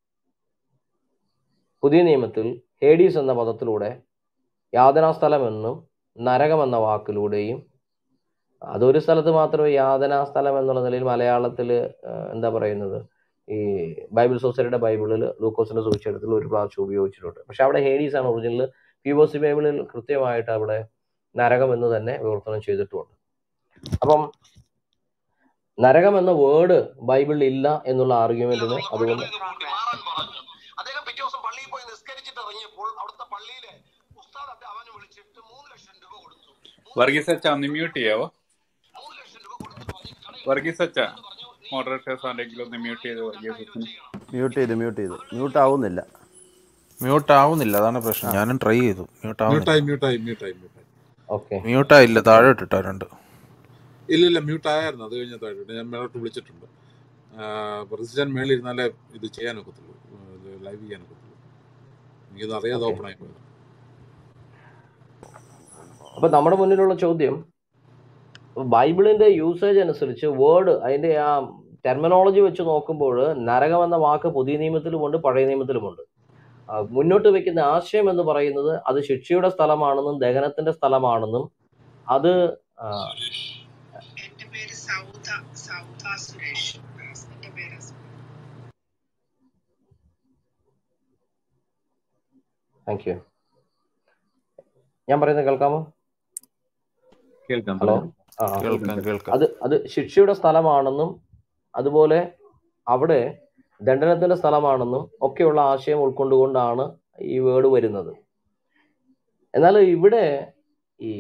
പുതിയ നിയമത്തിൽ ഹേഡീസ് എന്ന പദത്തിലൂടെ യാതനാസ്ഥലം എന്നും നരകം എന്ന വാക്കിലൂടെയും, അതൊരു സ്ഥലത്ത് മാത്രമേ യാതനാസ്ഥലം എന്നുള്ള നിലയിൽ മലയാളത്തിൽ എന്താ പറയുന്നത്, ഈ ബൈബിൾ സൊസൈറ്റിയുടെ ബൈബിളിൽ ലൂക്കോസിന്റെ സുവിശേഷത്തിൽ ഒരു പ്രാവശ്യം ഉപയോഗിച്ചിട്ടുണ്ട്. പക്ഷെ അവിടെ ഹേഡീസ് ആണ് ഒറിജിനൽ. POC ബൈബിളിൽ കൃത്യമായിട്ട് അവിടെ നരകം എന്ന് തന്നെ വിവർത്തനം ചെയ്തിട്ടുമുണ്ട്. അപ്പം നരകം എന്ന വേർഡ് ബൈബിളിൽ ഇല്ല എന്നുള്ള ആർഗ്യുമെന്റിന് അതുകൊണ്ട് അദ്ദേഹം പിറ്റേ ദിവസം പള്ളിയിൽ പോയി നിസ്കരിച്ചിട്ട് ഇറങ്ങിയപ്പോൾ അവിടുത്തെ പള്ളിയിലെ ഉസ്താദ് അവന് വിളിച്ചിട്ട് 3 ലക്ഷം രൂപ കൊടുത്തു. വർഗീസ് അച്ഛ ഒന്ന് മ്യൂട്ട് ചെയ്യാവോ? 3 ലക്ഷം രൂപ കൊടുത്തു. വർഗീസ് അച്ഛ മോഡറേറ്റേഴ്സ് ആണെങ്കിലും ഒന്ന് മ്യൂട്ട് ചെയ്ത് വർഗീസ് അച്ഛന്. മ്യൂട്ട് ആവുന്നില്ല, അതാണ് പ്രശ്നം. ഞാനും ട്രൈ ചെയ്തു, മ്യൂട്ടായില്ല, താഴെ ഇട്ടിട്ടുണ്ട്. ഇല്ല മ്യൂട്ട് ആയിരുന്നു. അത് കഴിഞ്ഞ താഴെ ഞാൻ മേലോട്ട് വിളിച്ചിട്ടുണ്ട്. പ്രസിഡന്റ് മേളിൽ ഇരുന്നാലേ ഇത് ചെയ്യാനൊക്കത്തുള്ളൂ, ലൈവ് ചെയ്യാനൊക്കത്തുള്ളൂ. എനിക്കത് അറിയാതെ ഓപ്പൺ ആയി പോയത്. അപ്പൊ നമ്മുടെ മുന്നിലുള്ള ചോദ്യം, ബൈബിളിന്റെ യൂസേജ് അനുസരിച്ച് വേർഡ്, അതിന്റെ ആ ടെർമിനോളജി വെച്ച് നോക്കുമ്പോൾ നരകം എന്ന വാക്ക് പുതിയ നിയമത്തിലുമുണ്ട്, പഴയ നിയമത്തിലുമുണ്ട്. മുന്നോട്ട് വെക്കുന്ന ആശയം എന്ന് പറയുന്നത് അത് ശിക്ഷയുടെ സ്ഥലമാണെന്നും ദഹനത്തിന്റെ സ്ഥലമാണെന്നും, അത് താങ്ക് യു. ഞാൻ പറയുന്നത് കേൾക്കാമോ? ഹലോ. അത് ശിക്ഷയുടെ സ്ഥലമാണെന്നും അതുപോലെ അവിടെ ദണ്ഡനത്തിന്റെ സ്ഥലമാണെന്നും ഒക്കെയുള്ള ആശയം ഉൾക്കൊണ്ടുകൊണ്ടാണ് ഈ വേർഡ് വരുന്നത്. എന്നാൽ ഇവിടെ ഈ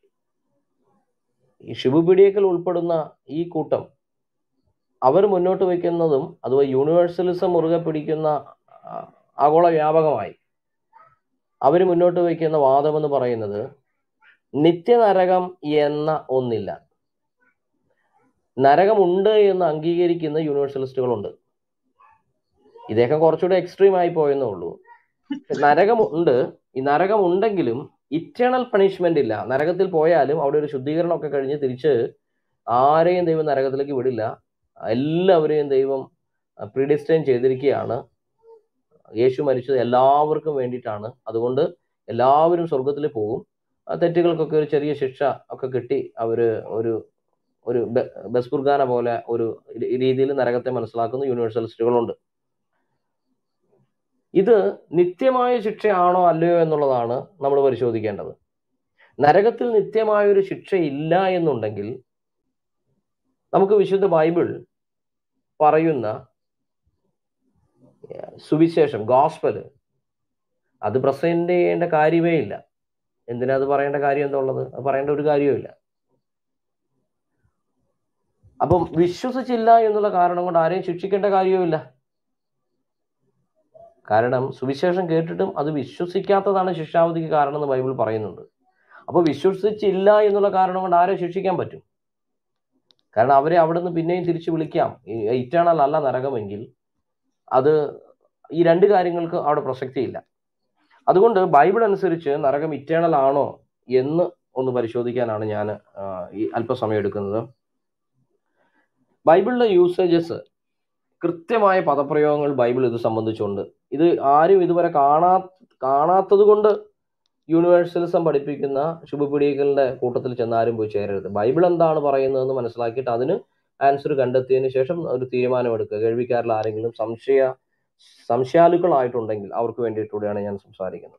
ശുഭപീഡിയക്കൽ ഉൾപ്പെടുന്ന ഈ കൂട്ടം അവർ മുന്നോട്ട് വയ്ക്കുന്നതും അതുപോലെ യൂണിവേഴ്സലിസം മുറുകെ പിടിക്കുന്ന ആഗോള വ്യാപകമായി അവർ മുന്നോട്ട് വയ്ക്കുന്ന വാദമെന്ന് പറയുന്നത് നിത്യനരകം എന്ന ഒന്നില്ല. നരകമുണ്ട് എന്ന് അംഗീകരിക്കുന്ന യൂണിവേഴ്സലിസ്റ്റുകളുണ്ട്. ഇദ്ദേഹം കുറച്ചുകൂടെ എക്സ്ട്രീം ആയി പോയെന്നേ ഉള്ളൂ. നരകമുണ്ട്. ഈ നരകം ഉണ്ടെങ്കിലും ഇറ്റേണൽ പണിഷ്മെന്റ് ഇല്ല. നരകത്തിൽ പോയാലും അവിടെ ഒരു ശുദ്ധീകരണമൊക്കെ കഴിഞ്ഞ് തിരിച്ച് ആരെയും ദൈവം നരകത്തിലേക്ക് വിടില്ല. എല്ലാവരെയും ദൈവം പ്രീഡിസ്റ്റൈൻ ചെയ്തിരിക്കുകയാണ്. യേശു മരിച്ചത് എല്ലാവർക്കും വേണ്ടിയിട്ടാണ്. അതുകൊണ്ട് എല്ലാവരും സ്വർഗത്തിൽ പോകും. തെറ്റുകൾക്കൊക്കെ ഒരു ചെറിയ ശിക്ഷ ഒക്കെ കിട്ടി അവര് ഒരു ബസ്കുർഗാന പോലെ ഒരു രീതിയിൽ നരകത്തെ മനസ്സിലാക്കുന്ന യൂണിവേഴ്സലിസ്റ്റുകളുണ്ട്. ഇത് നിത്യമായ ശിക്ഷയാണോ അല്ലയോ എന്നുള്ളതാണ് നമ്മൾ പരിശോധിക്കേണ്ടത്. നരകത്തിൽ നിത്യമായൊരു ശിക്ഷ ഇല്ല എന്നുണ്ടെങ്കിൽ നമുക്ക് വിശുദ്ധ ബൈബിൾ പറയുന്ന സുവിശേഷം, ഗോസ്പൽ, അത് പ്രസന്റ് ചെയ്യേണ്ട കാര്യമേ ഇല്ല. എന്തിനാ അത് പറയേണ്ട കാര്യം എന്താ ഉള്ളത്? അത് പറയേണ്ട ഒരു കാര്യവുമില്ല. അപ്പം വിശ്വസിച്ചില്ല എന്നുള്ള കാരണം കൊണ്ട് ആരെയും ശിക്ഷിക്കേണ്ട കാര്യവുമില്ല. കാരണം സുവിശേഷം കേട്ടിട്ടും അത് വിശ്വസിക്കാത്തതാണ് ശിക്ഷാവധിക്ക് കാരണം എന്ന് ബൈബിൾ പറയുന്നുണ്ട്. അപ്പോൾ വിശ്വസിച്ചില്ല എന്നുള്ള കാരണം കൊണ്ട് ആരെ ശിക്ഷിക്കാൻ പറ്റും? കാരണം അവരെ അവിടെ നിന്ന് പിന്നെയും തിരിച്ചു വിളിക്കാം. ഇറ്റേണൽ അല്ല നരകമെങ്കിൽ അത് ഈ രണ്ട് കാര്യങ്ങൾക്ക് അവിടെ പ്രസക്തിയില്ല. അതുകൊണ്ട് ബൈബിൾ അനുസരിച്ച് നരകം ഇറ്റേണൽ ആണോ എന്ന് ഒന്ന് പരിശോധിക്കാനാണ് ഞാൻ ഈ അല്പസമയം എടുക്കുന്നത്. ബൈബിളിലെ യൂസേജസ്, കൃത്യമായ പദപ്രയോഗങ്ങൾ ബൈബിൾ ഇത് സംബന്ധിച്ചുണ്ട്. ഇത് ആരും ഇതുവരെ കാണാത്തത് കൊണ്ട് യൂണിവേഴ്സലിസം പഠിപ്പിക്കുന്ന ശുഭപീഡിയകളുടെ കൂട്ടത്തിൽ ചെന്നാരും പോയി ചേരരുത്. ബൈബിൾ എന്താണ് പറയുന്നതെന്ന് മനസ്സിലാക്കിയിട്ട് അതിന് ആൻസർ കണ്ടെത്തിയതിന് ശേഷം ഒരു തീരുമാനമെടുക്കുക. കേൾവിക്കാരിൽ ആരെങ്കിലും സംശയാലുക്കളായിട്ടുണ്ടെങ്കിൽ അവർക്ക് വേണ്ടിയിട്ടൂടെയാണ് ഞാൻ സംസാരിക്കുന്നത്.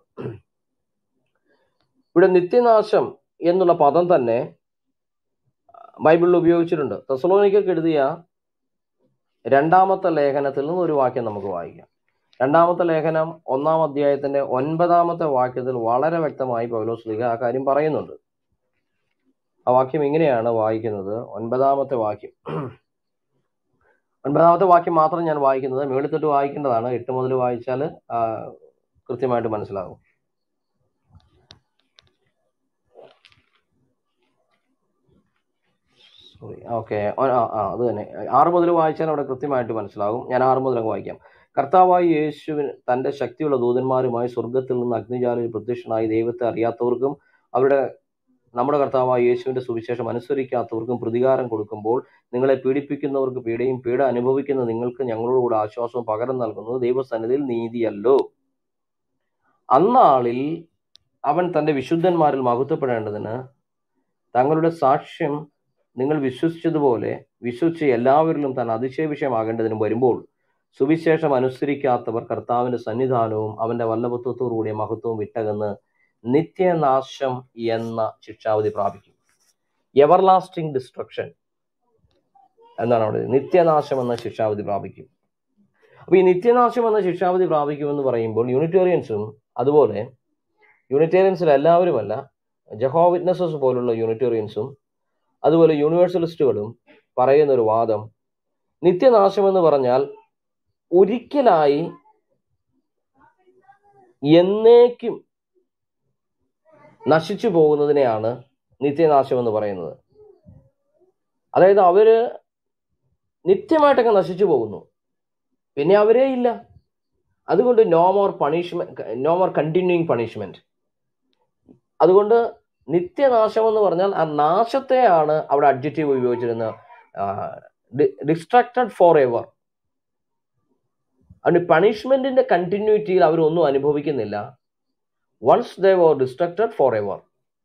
ഇവിടെ നിത്യനാശം എന്നുള്ള പദം തന്നെ ബൈബിളിൽ ഉപയോഗിച്ചിട്ടുണ്ട്. തെസ്സലോനിക്കർക്ക് എഴുതിയ 2-ാമത്തെ ലേഖനത്തിൽ നിന്ന് ഒരു വാക്യം നമുക്ക് വായിക്കാം. 2-ാമത്തെ ലേഖനം 1-ാം അധ്യായത്തിന്റെ 9-ാമത്തെ വാക്യത്തിൽ വളരെ വ്യക്തമായി പൗലോസ് ശ്ലീഹ ആ കാര്യം പറയുന്നുണ്ട്. ആ വാക്യം ഇങ്ങനെയാണ് വായിക്കുന്നത്. 9-ാമത്തെ വാക്യം. 9-ാമത്തെ വാക്യം മാത്രം ഞാൻ വായിക്കുന്നത്, മേളിത്തൊട്ട് വായിക്കേണ്ടതാണ്. 8 മുതൽ വായിച്ചാൽ കൃത്യമായിട്ട് മനസ്സിലാകും. സോറി, ഓക്കെ, അത് തന്നെ 6 മുതൽ വായിച്ചാൽ അവിടെ കൃത്യമായിട്ട് മനസ്സിലാകും. ഞാൻ 6 മുതൽ അങ്ങ് വായിക്കാം. കർത്താവായ യേശുവിന് തൻ്റെ ശക്തിയുള്ള ദൂതന്മാരുമായി സ്വർഗത്തിൽ നിന്ന് അഗ്നിജാലയിൽ പ്രത്യക്ഷനായി ദൈവത്തെ അറിയാത്തവർക്കും നമ്മുടെ കർത്താവായ യേശുവിന്റെ സുവിശേഷം അനുസരിക്കാത്തവർക്കും പ്രതികാരം കൊടുക്കുമ്പോൾ നിങ്ങളെ പീഡിപ്പിക്കുന്നവർക്ക് പീഡയും പീഡ അനുഭവിക്കുന്ന നിങ്ങൾക്ക് ഞങ്ങളോടുകൂടെ ആശ്വാസവും പകരം നൽകുന്നത് ദൈവസന്നിധിയിൽ നീതിയല്ലോ. അന്നാളിൽ അവൻ തൻ്റെ വിശുദ്ധന്മാരിൽ മഹത്വപ്പെടേണ്ടതിന് തങ്ങളുടെ സാക്ഷ്യം നിങ്ങൾ വിശ്വസിച്ചതുപോലെ വിശ്വസിച്ച് എല്ലാവരിലും താൻ അതിശയ വിഷയമാകേണ്ടതിനും വരുമ്പോൾ സുവിശേഷം അനുസരിക്കാത്തവർ കർത്താവിന്റെ സന്നിധാനവും അവന്റെ വല്ലഭത്വത്തോടുകൂടിയ മഹത്വവും വിട്ടകന്ന് നിത്യനാശം എന്ന ശിക്ഷാവിധി പ്രാപിക്കും. എവർലാസ്റ്റിംഗ് ഡിസ്ട്രക്ഷൻ എന്നാണ് അവിടെ, നിത്യനാശം എന്ന ശിക്ഷാവിധി പ്രാപിക്കും. അപ്പൊ ഈ നിത്യനാശം എന്ന ശിക്ഷാവിധി പ്രാപിക്കുമെന്ന് പറയുമ്പോൾ യൂണിറ്റേറിയൻസും, അതുപോലെ യൂണിറ്റേറിയൻസിൽ എല്ലാവരുമല്ല, ജഹോവ വിറ്റ്നസസ് പോലുള്ള യൂണിറ്റേറിയൻസും അതുപോലെ യൂണിവേഴ്സലിസ്റ്റുകളും പറയുന്ന ഒരു വാദം, നിത്യനാശം എന്ന് പറഞ്ഞാൽ ഒരിക്കലായി എന്നേക്കും നശിച്ചു പോകുന്നതിനെയാണ് നിത്യനാശം എന്ന് പറയുന്നത്. അതായത് അവര് നിത്യമായിട്ടൊക്കെ നശിച്ചു പോകുന്നു, പിന്നെ അവരേ ഇല്ല. അതുകൊണ്ട് നോ മോർ കണ്ടിന്യൂയിങ് പണിഷ്മെന്റ്. അതുകൊണ്ട് നിത്യനാശം എന്ന് പറഞ്ഞാൽ ആ നാശത്തെയാണ് അവിടെ അഡ്ജക്റ്റീവ് ഉപയോഗിച്ചിരുന്നത്, ഡിസ്ട്രക്റ്റഡ് ഫോർ എവർ. അതുകൊണ്ട് പണിഷ്മെന്റിന്റെ കണ്ടിന്യൂറ്റിയിൽ അവരൊന്നും അനുഭവിക്കുന്നില്ല. Once they were destructed forever.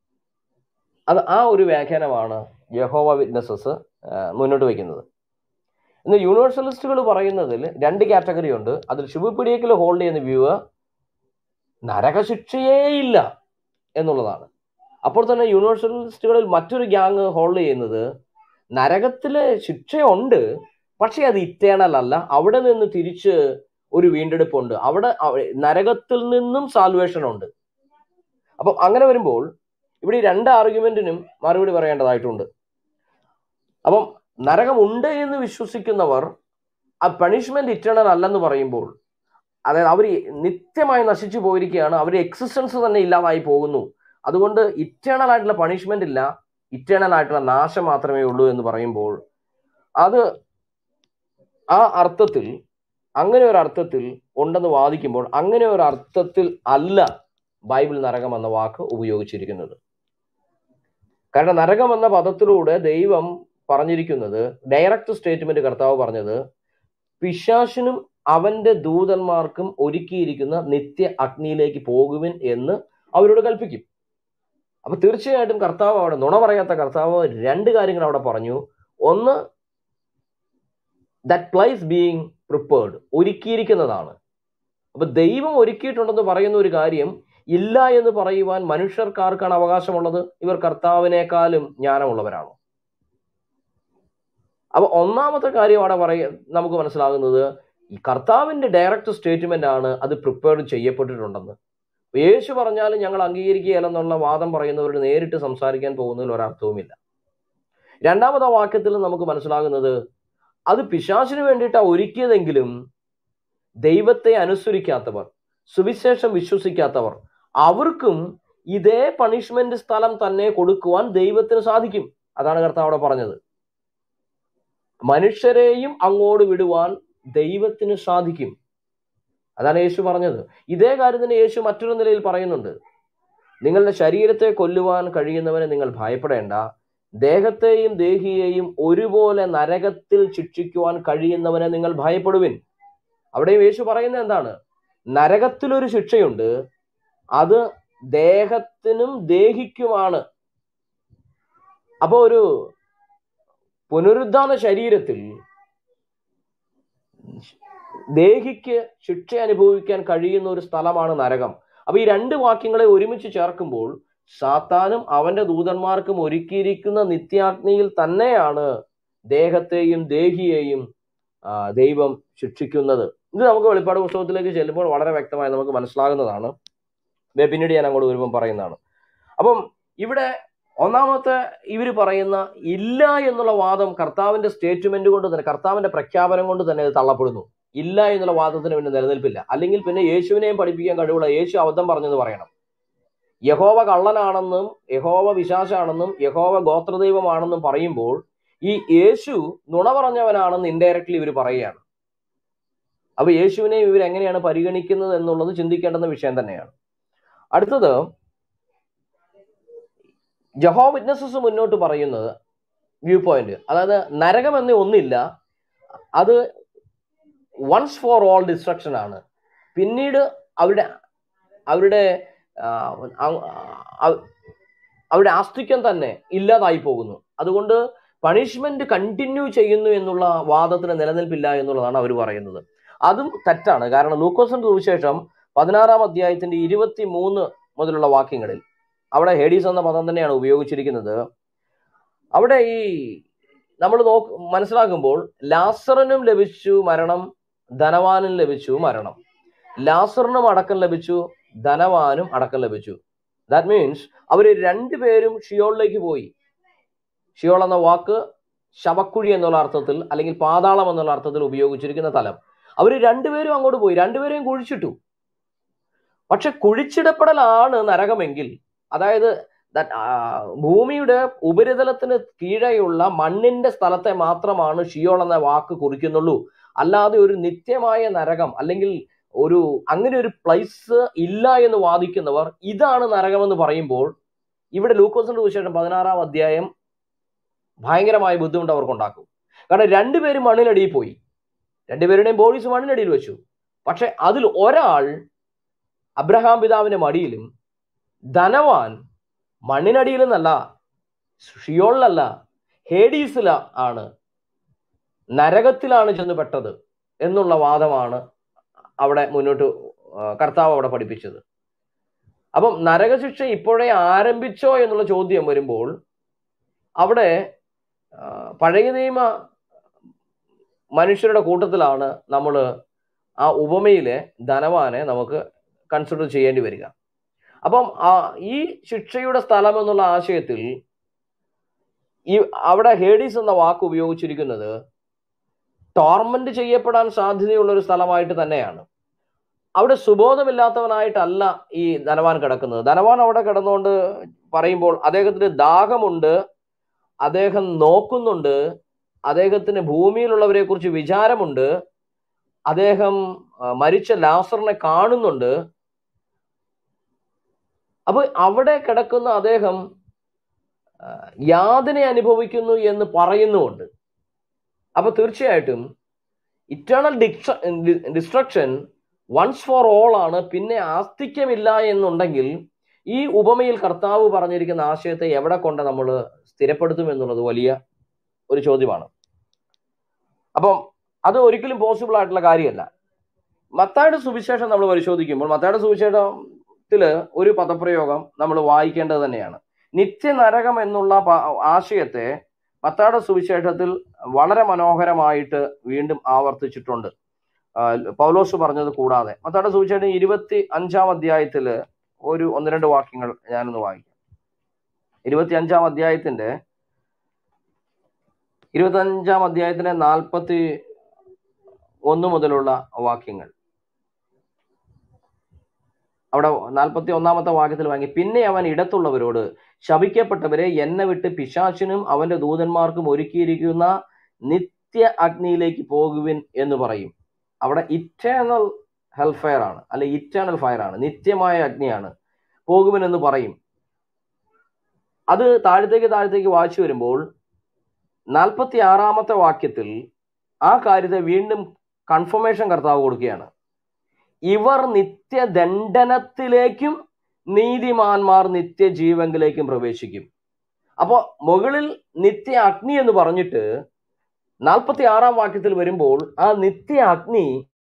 ആ ഒരു വ്യാഖ്യാനമാണ് യഹോവ വിറ്റ്നസസ് മുന്നോട്ട് വയ്ക്കുന്നത്. ഇന്ന് യൂണിവേഴ്സലിസ്റ്റുകൾ പറയുന്നതിൽ 2 കാറ്റഗറി ഉണ്ട്. അതിൽ ശുഭപീഡിയക്കിൽ ഹോൾഡ് ചെയ്യുന്ന വ്യൂ നരകശിക്ഷയേ ഇല്ല എന്നുള്ളതാണ്. അപ്പോൾ തന്നെ യൂണിവേഴ്സലിസ്റ്റുകളിൽ മറ്റൊരു ഗ്യാങ് ഹോൾഡ് ചെയ്യുന്നത് നരകത്തിലെ ശിക്ഷയുണ്ട്, പക്ഷെ അത് ഇറ്റേണൽ അല്ല, അവിടെ നിന്ന് തിരിച്ച് ഒരു വീണ്ടെടുപ്പുണ്ട്, അവിടെ നരകത്തിൽ നിന്നും സാൽവേഷൻ ഉണ്ട്. അപ്പം അങ്ങനെ വരുമ്പോൾ ഇവിടെ 2 ആർഗ്യുമെന്റിനും മറുപടി പറയേണ്ടതായിട്ടുണ്ട്. അപ്പം നരകമുണ്ട് എന്ന് വിശ്വസിക്കുന്നവർ ആ പണിഷ്മെന്റ് ഇറ്റേണൽ അല്ലെന്ന് പറയുമ്പോൾ, അതായത് അവർ നിത്യമായി നശിച്ചു പോയിരിക്കുകയാണ്, അവരുടെ എക്സിസ്റ്റൻസ് തന്നെ ഇല്ലാതായി പോകുന്നു, അതുകൊണ്ട് ഇറ്റേണൽ ആയിട്ടുള്ള പണിഷ്മെന്റ് ഇല്ല, ഇറ്റേണൽ ആയിട്ടുള്ള നാശം മാത്രമേ ഉള്ളൂ എന്ന് പറയുമ്പോൾ, അത് ആ അർത്ഥത്തിൽ, അങ്ങനെ ഒരു അർത്ഥത്തിൽ ഉണ്ടെന്ന് വാദിക്കുമ്പോൾ, അങ്ങനെ ഒരു അർത്ഥത്തിൽ അല്ല ബൈബിൾ നരകം എന്ന വാക്ക് ഉപയോഗിച്ചിരിക്കുന്നത്. കാരണം നരകം എന്ന പദത്തിലൂടെ ദൈവം പറഞ്ഞിരിക്കുന്നത്, ഡയറക്റ്റ് സ്റ്റേറ്റ്മെന്റ് കർത്താവ് പറഞ്ഞത്, പിശാചിനും അവന്റെ ദൂതന്മാർക്കും ഒരുക്കിയിരിക്കുന്ന നിത്യ അഗ്നിയിലേക്ക് പോകുവിൻ എന്ന് അവരോട് കൽപ്പിക്കും. അപ്പൊ തീർച്ചയായിട്ടും കർത്താവ് അവിടെ, നുണ പറയാത്ത കർത്താവ് 2 കാര്യങ്ങൾ അവിടെ പറഞ്ഞു. ഒന്ന്, ദാറ്റ് പ്ലേസ് ബീയിങ് പ്രിപ്പേർഡ്, ഒരുക്കിയിരിക്കുന്നതാണ്. അപ്പൊ ദൈവം ഒരുക്കിയിട്ടുണ്ടെന്ന് പറയുന്ന ഒരു കാര്യം ഇല്ല എന്ന് പറയുവാൻ മനുഷ്യർക്കാർക്കാണ് അവകാശമുള്ളത്? ഇവർ കർത്താവിനേക്കാളും ജ്ഞാനമുള്ളവരാണോ? അപ്പൊ ഒന്നാമത്തെ കാര്യം അവിടെ നമുക്ക് മനസ്സിലാകുന്നത്, ഈ കർത്താവിന്റെ ഡയറക്റ്റ് സ്റ്റേറ്റ്മെന്റ് ആണ് അത് പ്രിപ്പേർഡ് ചെയ്യപ്പെട്ടിട്ടുണ്ടെന്ന്. യേശു പറഞ്ഞാലും ഞങ്ങൾ അംഗീകരിക്കുകയില്ലെന്നുള്ള വാദം പറയുന്നവരോട് നേരിട്ട് സംസാരിക്കാൻ പോകുന്നതിൽ ഒരർത്ഥവുമില്ല. 2ാമത്തെ വാക്യത്തിൽ നമുക്ക് മനസ്സിലാകുന്നത്, അത് പിശാചിന് വേണ്ടിയിട്ടാണ് ഒരുക്കിയതെങ്കിലും ദൈവത്തെ അനുസരിക്കാത്തവർ, സുവിശേഷം വിശ്വസിക്കാത്തവർ, അവർക്കും ഇതേ പണിഷ്മെന്റ് സ്ഥലം തന്നെ കൊടുക്കുവാൻ ദൈവത്തിന് സാധിക്കും. അതാണ് കർത്താവ് അവിടെ പറഞ്ഞത്. മനുഷ്യരെയും അങ്ങോട്ട് വിടുവാൻ ദൈവത്തിന് സാധിക്കും. അതാണ് യേശു പറഞ്ഞത്. ഇതേ കാര്യം തന്നെ യേശു മറ്റൊരു നിലയിൽ പറയുന്നുണ്ട്. നിങ്ങളുടെ ശരീരത്തെ കൊല്ലുവാൻ കഴിയുന്നവനെ നിങ്ങൾ ഭയപ്പെടേണ്ട, ദേഹത്തെയും ദേഹിയെയും ഒരുപോലെ നരകത്തിൽ ശിക്ഷിക്കുവാൻ കഴിയുന്നവനെ നിങ്ങൾ ഭയപ്പെടുവിൻ. അവിടെയും യേശു പറയുന്നത് എന്താണ്? നരകത്തിലൊരു ശിക്ഷയുണ്ട്, അത് ദേഹത്തിനും ദേഹിക്കുമാണ്. അപ്പൊ ഒരു പുനരുദ്ധാന ശരീരത്തിൽ ദേഹിക്ക് ശിക്ഷ അനുഭവിക്കാൻ കഴിയുന്ന ഒരു സ്ഥലമാണ് നരകം. അപ്പൊ ഈ 2 വാക്യങ്ങളെ ഒരുമിച്ച് ചേർക്കുമ്പോൾ സാത്താനും അവന്റെ ദൂതന്മാർക്കും ഒരുക്കിയിരിക്കുന്ന നിത്യാഗ്നിയിൽ തന്നെയാണ് ദേഹത്തെയും ദേഹിയെയും ദൈവം ശിക്ഷിക്കുന്നത്. ഇത് നമുക്ക് വെളിപ്പാട് പുസ്തകത്തിലേക്ക് ചെല്ലുമ്പോൾ വളരെ വ്യക്തമായി നമുക്ക് മനസ്സിലാകുന്നതാണ്. പിന്നീട് ഞാൻ അങ്ങോട്ട് വരുമ്പം പറയുന്നതാണ്. അപ്പം ഇവിടെ ഒന്നാമത്തെ ഇവര് പറയുന്ന ഇല്ല എന്നുള്ള വാദം കർത്താവിന്റെ സ്റ്റേറ്റ്മെന്റ് കൊണ്ട് തന്നെ, കർത്താവിന്റെ പ്രഖ്യാപനം കൊണ്ട് തന്നെ ഇത് തള്ളപ്പെടുന്നു. ഇല്ല എന്നുള്ള വാദത്തിന് പിന്നെ നിലനിൽപ്പില്ല. അല്ലെങ്കിൽ പിന്നെ യേശുവിനെയും പഠിപ്പിക്കാൻ കഴിവുള്ള, യേശു അബദ്ധം പറഞ്ഞെന്ന് പറയണം. യഹോവ കള്ളനാണെന്നും യഹോവ പിശാചാണെന്നും യഹോവ ഗോത്രദൈവമാണെന്നും പറയുമ്പോൾ ഈ യേശു നുണ പറഞ്ഞവനാണെന്ന് ഇൻഡയറക്ട്ലി ഇവർ പറയുകയാണ്. അപ്പൊ യേശുവിനെ ഇവർ എങ്ങനെയാണ് പരിഗണിക്കുന്നത് എന്നുള്ളത് ചിന്തിക്കേണ്ടുന്ന വിഷയം തന്നെയാണ്. അടുത്തത്, ജഹോവ വിറ്റ്നസസ് മുന്നോട്ട് പറയുന്നത് വ്യൂ പോയിന്റ്, അതായത് നരകം എന്ന ഒന്നില്ല, അത് വൺസ് ഫോർ ഓൾ ഡിസ്ട്രക്ഷൻ ആണ്. പിന്നീട് അവരുടെ അവരുടെ അവരുടെ ആസ്തിക്യം തന്നെ ഇല്ലാതായി പോകുന്നു. അതുകൊണ്ട് പണിഷ്മെന്റ് കണ്ടിന്യൂ ചെയ്യുന്നു എന്നുള്ള വാദത്തിന് നിലനിൽപ്പില്ല എന്നുള്ളതാണ് അവർ പറയുന്നത്. അതും തെറ്റാണ്. കാരണം ലൂക്കോസിന്റെ സുവിശേഷം 16-ാം അധ്യായത്തിന്റെ 23 മുതലുള്ള വാക്യങ്ങളിൽ അവിടെ ഹേഡീസ് എന്ന പദം തന്നെയാണ് ഉപയോഗിച്ചിരിക്കുന്നത്. അവിടെ ഈ നമ്മൾ മനസ്സിലാക്കുമ്പോൾ ലാസറിനും ലഭിച്ചു മരണം, ധനവാനും ലഭിച്ചു മരണം. ലാസറിനും അടക്കം ലഭിച്ചു, ധനവാനും അടക്കം ലഭിച്ചു. ദാറ്റ് മീൻസ് അവർ രണ്ടുപേരും ഷിയോളിലേക്ക് പോയി. ഷിയോൾ എന്ന വാക്ക് ശവക്കുഴി എന്നുള്ള അർത്ഥത്തിൽ അല്ലെങ്കിൽ പാതാളം എന്നുള്ള അർത്ഥത്തിൽ ഉപയോഗിച്ചിരിക്കുന്ന തലം. അവർ രണ്ടുപേരും അങ്ങോട്ട് പോയി, രണ്ടുപേരെയും കുഴിച്ചിട്ടു. പക്ഷെ കുഴിച്ചിടപ്പെടലാണ് നരകമെങ്കിൽ, അതായത് ഭൂമിയുടെ ഉപരിതലത്തിന് കീഴെയുള്ള മണ്ണിന്റെ സ്ഥലത്തെ മാത്രമാണ് ഷിയോൾ എന്ന വാക്ക് കുറിക്കുന്നുള്ളൂ. അല്ലാതെ ഒരു നിത്യമായ നരകം അല്ലെങ്കിൽ അങ്ങനെ ഒരു പ്ലേസ് ഇല്ല എന്ന് വാദിക്കുന്നവർ ഇതാണ് നരകമെന്ന് പറയുമ്പോൾ ഇവിടെ ലൂക്കോസിന്റെ സുവിശേഷം 16-ാം അധ്യായം ഭയങ്കരമായ ബുദ്ധിമുട്ട് അവർക്കുണ്ടാക്കും. കാരണം രണ്ടുപേരും മണ്ണിനടിയിൽ പോയി, രണ്ടുപേരുടെയും ബോഡീസ് മണ്ണിനടിയിൽ വെച്ചു. പക്ഷെ അതിൽ ഒരാൾ അബ്രഹാം പിതാവിന്റെ മടിയിലും ധനവാൻ മണ്ണിനടിയിലെന്നല്ല, ഷിയോളിലല്ല, ഹേഡീസിലാണ്, നരകത്തിലാണ് ചെന്ന് പെട്ടത് എന്നുള്ള വാദമാണ് അവിടെ മുന്നോട്ട് കർത്താവ് അവിടെ പഠിപ്പിച്ചത്. അപ്പം നരകശിക്ഷ ഇപ്പോഴേ ആരംഭിച്ചോ എന്നുള്ള ചോദ്യം വരുമ്പോൾ അവിടെ പഴയ നിയമ മനുഷ്യരുടെ കൂട്ടത്തിലാണ് നമ്മൾ ആ ഉപമയിലെ ധനവാനെ നമുക്ക് കൺസിഡർ ചെയ്യേണ്ടി വരിക. അപ്പം ഈ ശിക്ഷയുടെ സ്ഥലം എന്നുള്ള ആശയത്തിൽ അവിടെ ഹേഡീസ് എന്ന വാക്ക് ഉപയോഗിച്ചിരിക്കുന്നത് ടോർമെന്റ് ചെയ്യപ്പെടാൻ സാധ്യതയുള്ള ഒരു സ്ഥലമായിട്ട് തന്നെയാണ്. അവിടെ സുബോധമില്ലാത്തവനായിട്ടല്ല ഈ ധനവാൻ കിടക്കുന്നത്. ധനവാൻ അവിടെ കിടന്നുകൊണ്ട് പറയുമ്പോൾ അദ്ദേഹത്തിന് ദാഹമുണ്ട്, അദ്ദേഹം നോക്കുന്നുണ്ട്, അദ്ദേഹത്തിന് ഭൂമിയിലുള്ളവരെ കുറിച്ച് വിചാരമുണ്ട്, അദ്ദേഹം മരിച്ച ലാസറിനെ കാണുന്നുണ്ട്. അപ്പൊ അവിടെ കിടക്കുന്ന അദ്ദേഹം യാതന അനുഭവിക്കുന്നു എന്ന് പറയുന്നുമുണ്ട്. അപ്പൊ തീർച്ചയായിട്ടും eternal destruction once for all ആണ്. പിന്നെ ആസ്തിക്യമില്ല എന്നുണ്ടെങ്കിൽ ഈ ഉപമയിൽ കർത്താവ് പറഞ്ഞിരിക്കുന്ന ആശയത്തെ എവിടെ കൊണ്ട് നമ്മൾ സ്ഥിരപ്പെടുത്തും എന്നുള്ളത് വലിയ ഒരു ചോദ്യമാണ്. അപ്പം അത് ഒരിക്കലും പോസിബിൾ ആയിട്ടുള്ള കാര്യമല്ല. മത്തായിയുടെ സുവിശേഷം നമ്മൾ പരിശോധിക്കുമ്പോൾ മത്തായിയുടെ സുവിശേഷത്തില് ഒരു പദപ്രയോഗം നമ്മൾ വായിക്കേണ്ടത് തന്നെയാണ്. നിത്യനരകം എന്നുള്ള ആശയത്തെ മത്തായിയുടെ സുവിശേഷത്തിൽ വളരെ മനോഹരമായിട്ട് വീണ്ടും ആവർത്തിച്ചിട്ടുണ്ട്, പൗലോസ് പറഞ്ഞത് കൂടാതെ. മത്തായിയുടെ സുവിശേഷം 25-ാം അധ്യായത്തില് ഒരു 1-2 വാക്യങ്ങൾ ഞാനൊന്ന് വായിക്കാം. 25-ാം അധ്യായത്തിന്റെ 41 മുതലുള്ള വാക്യങ്ങൾ. അവിടെ 41-ാമത്തെ വാക്യത്തിൽ വാങ്ങി, പിന്നെ അവൻ ഇടത്തുള്ളവരോട്, ശപിക്കപ്പെട്ടവരെ എന്നെ വിട്ട് പിശാചിനും അവന്റെ ദൂതന്മാർക്കും ഒരുക്കിയിരിക്കുന്ന നിത്യ അഗ്നിയിലേക്ക് പോകുവിൻ എന്ന് പറയും. അവിടെ ഇറ്റേണൽ ഹെൽഫയർ ആണ്, അല്ലെ ഇറ്റേണൽ ഫയർ ആണ്, നിത്യമായ അഗ്നിയാണ്, പോകുവിൻ എന്ന് പറയും. അത് താഴത്തേക്ക് വായിച്ചു വരുമ്പോൾ 46-ാമത്തെ വാക്യത്തിൽ ആ കാര്യത്തെ വീണ്ടും കൺഫർമേഷൻ കർത്താവ് കൊടുക്കുകയാണ്. ഇവർ നിത്യദണ്ഡനത്തിലേക്കും നീതിമാന്മാർ നിത്യജീവങ്കിലേക്കും പ്രവേശിക്കും. അപ്പോ മുകളിൽ നിത്യ അഗ്നി എന്ന് പറഞ്ഞിട്ട് 46-ാം വാക്യത്തിൽ വരുമ്പോൾ ആ നിത്യ അഗ്നി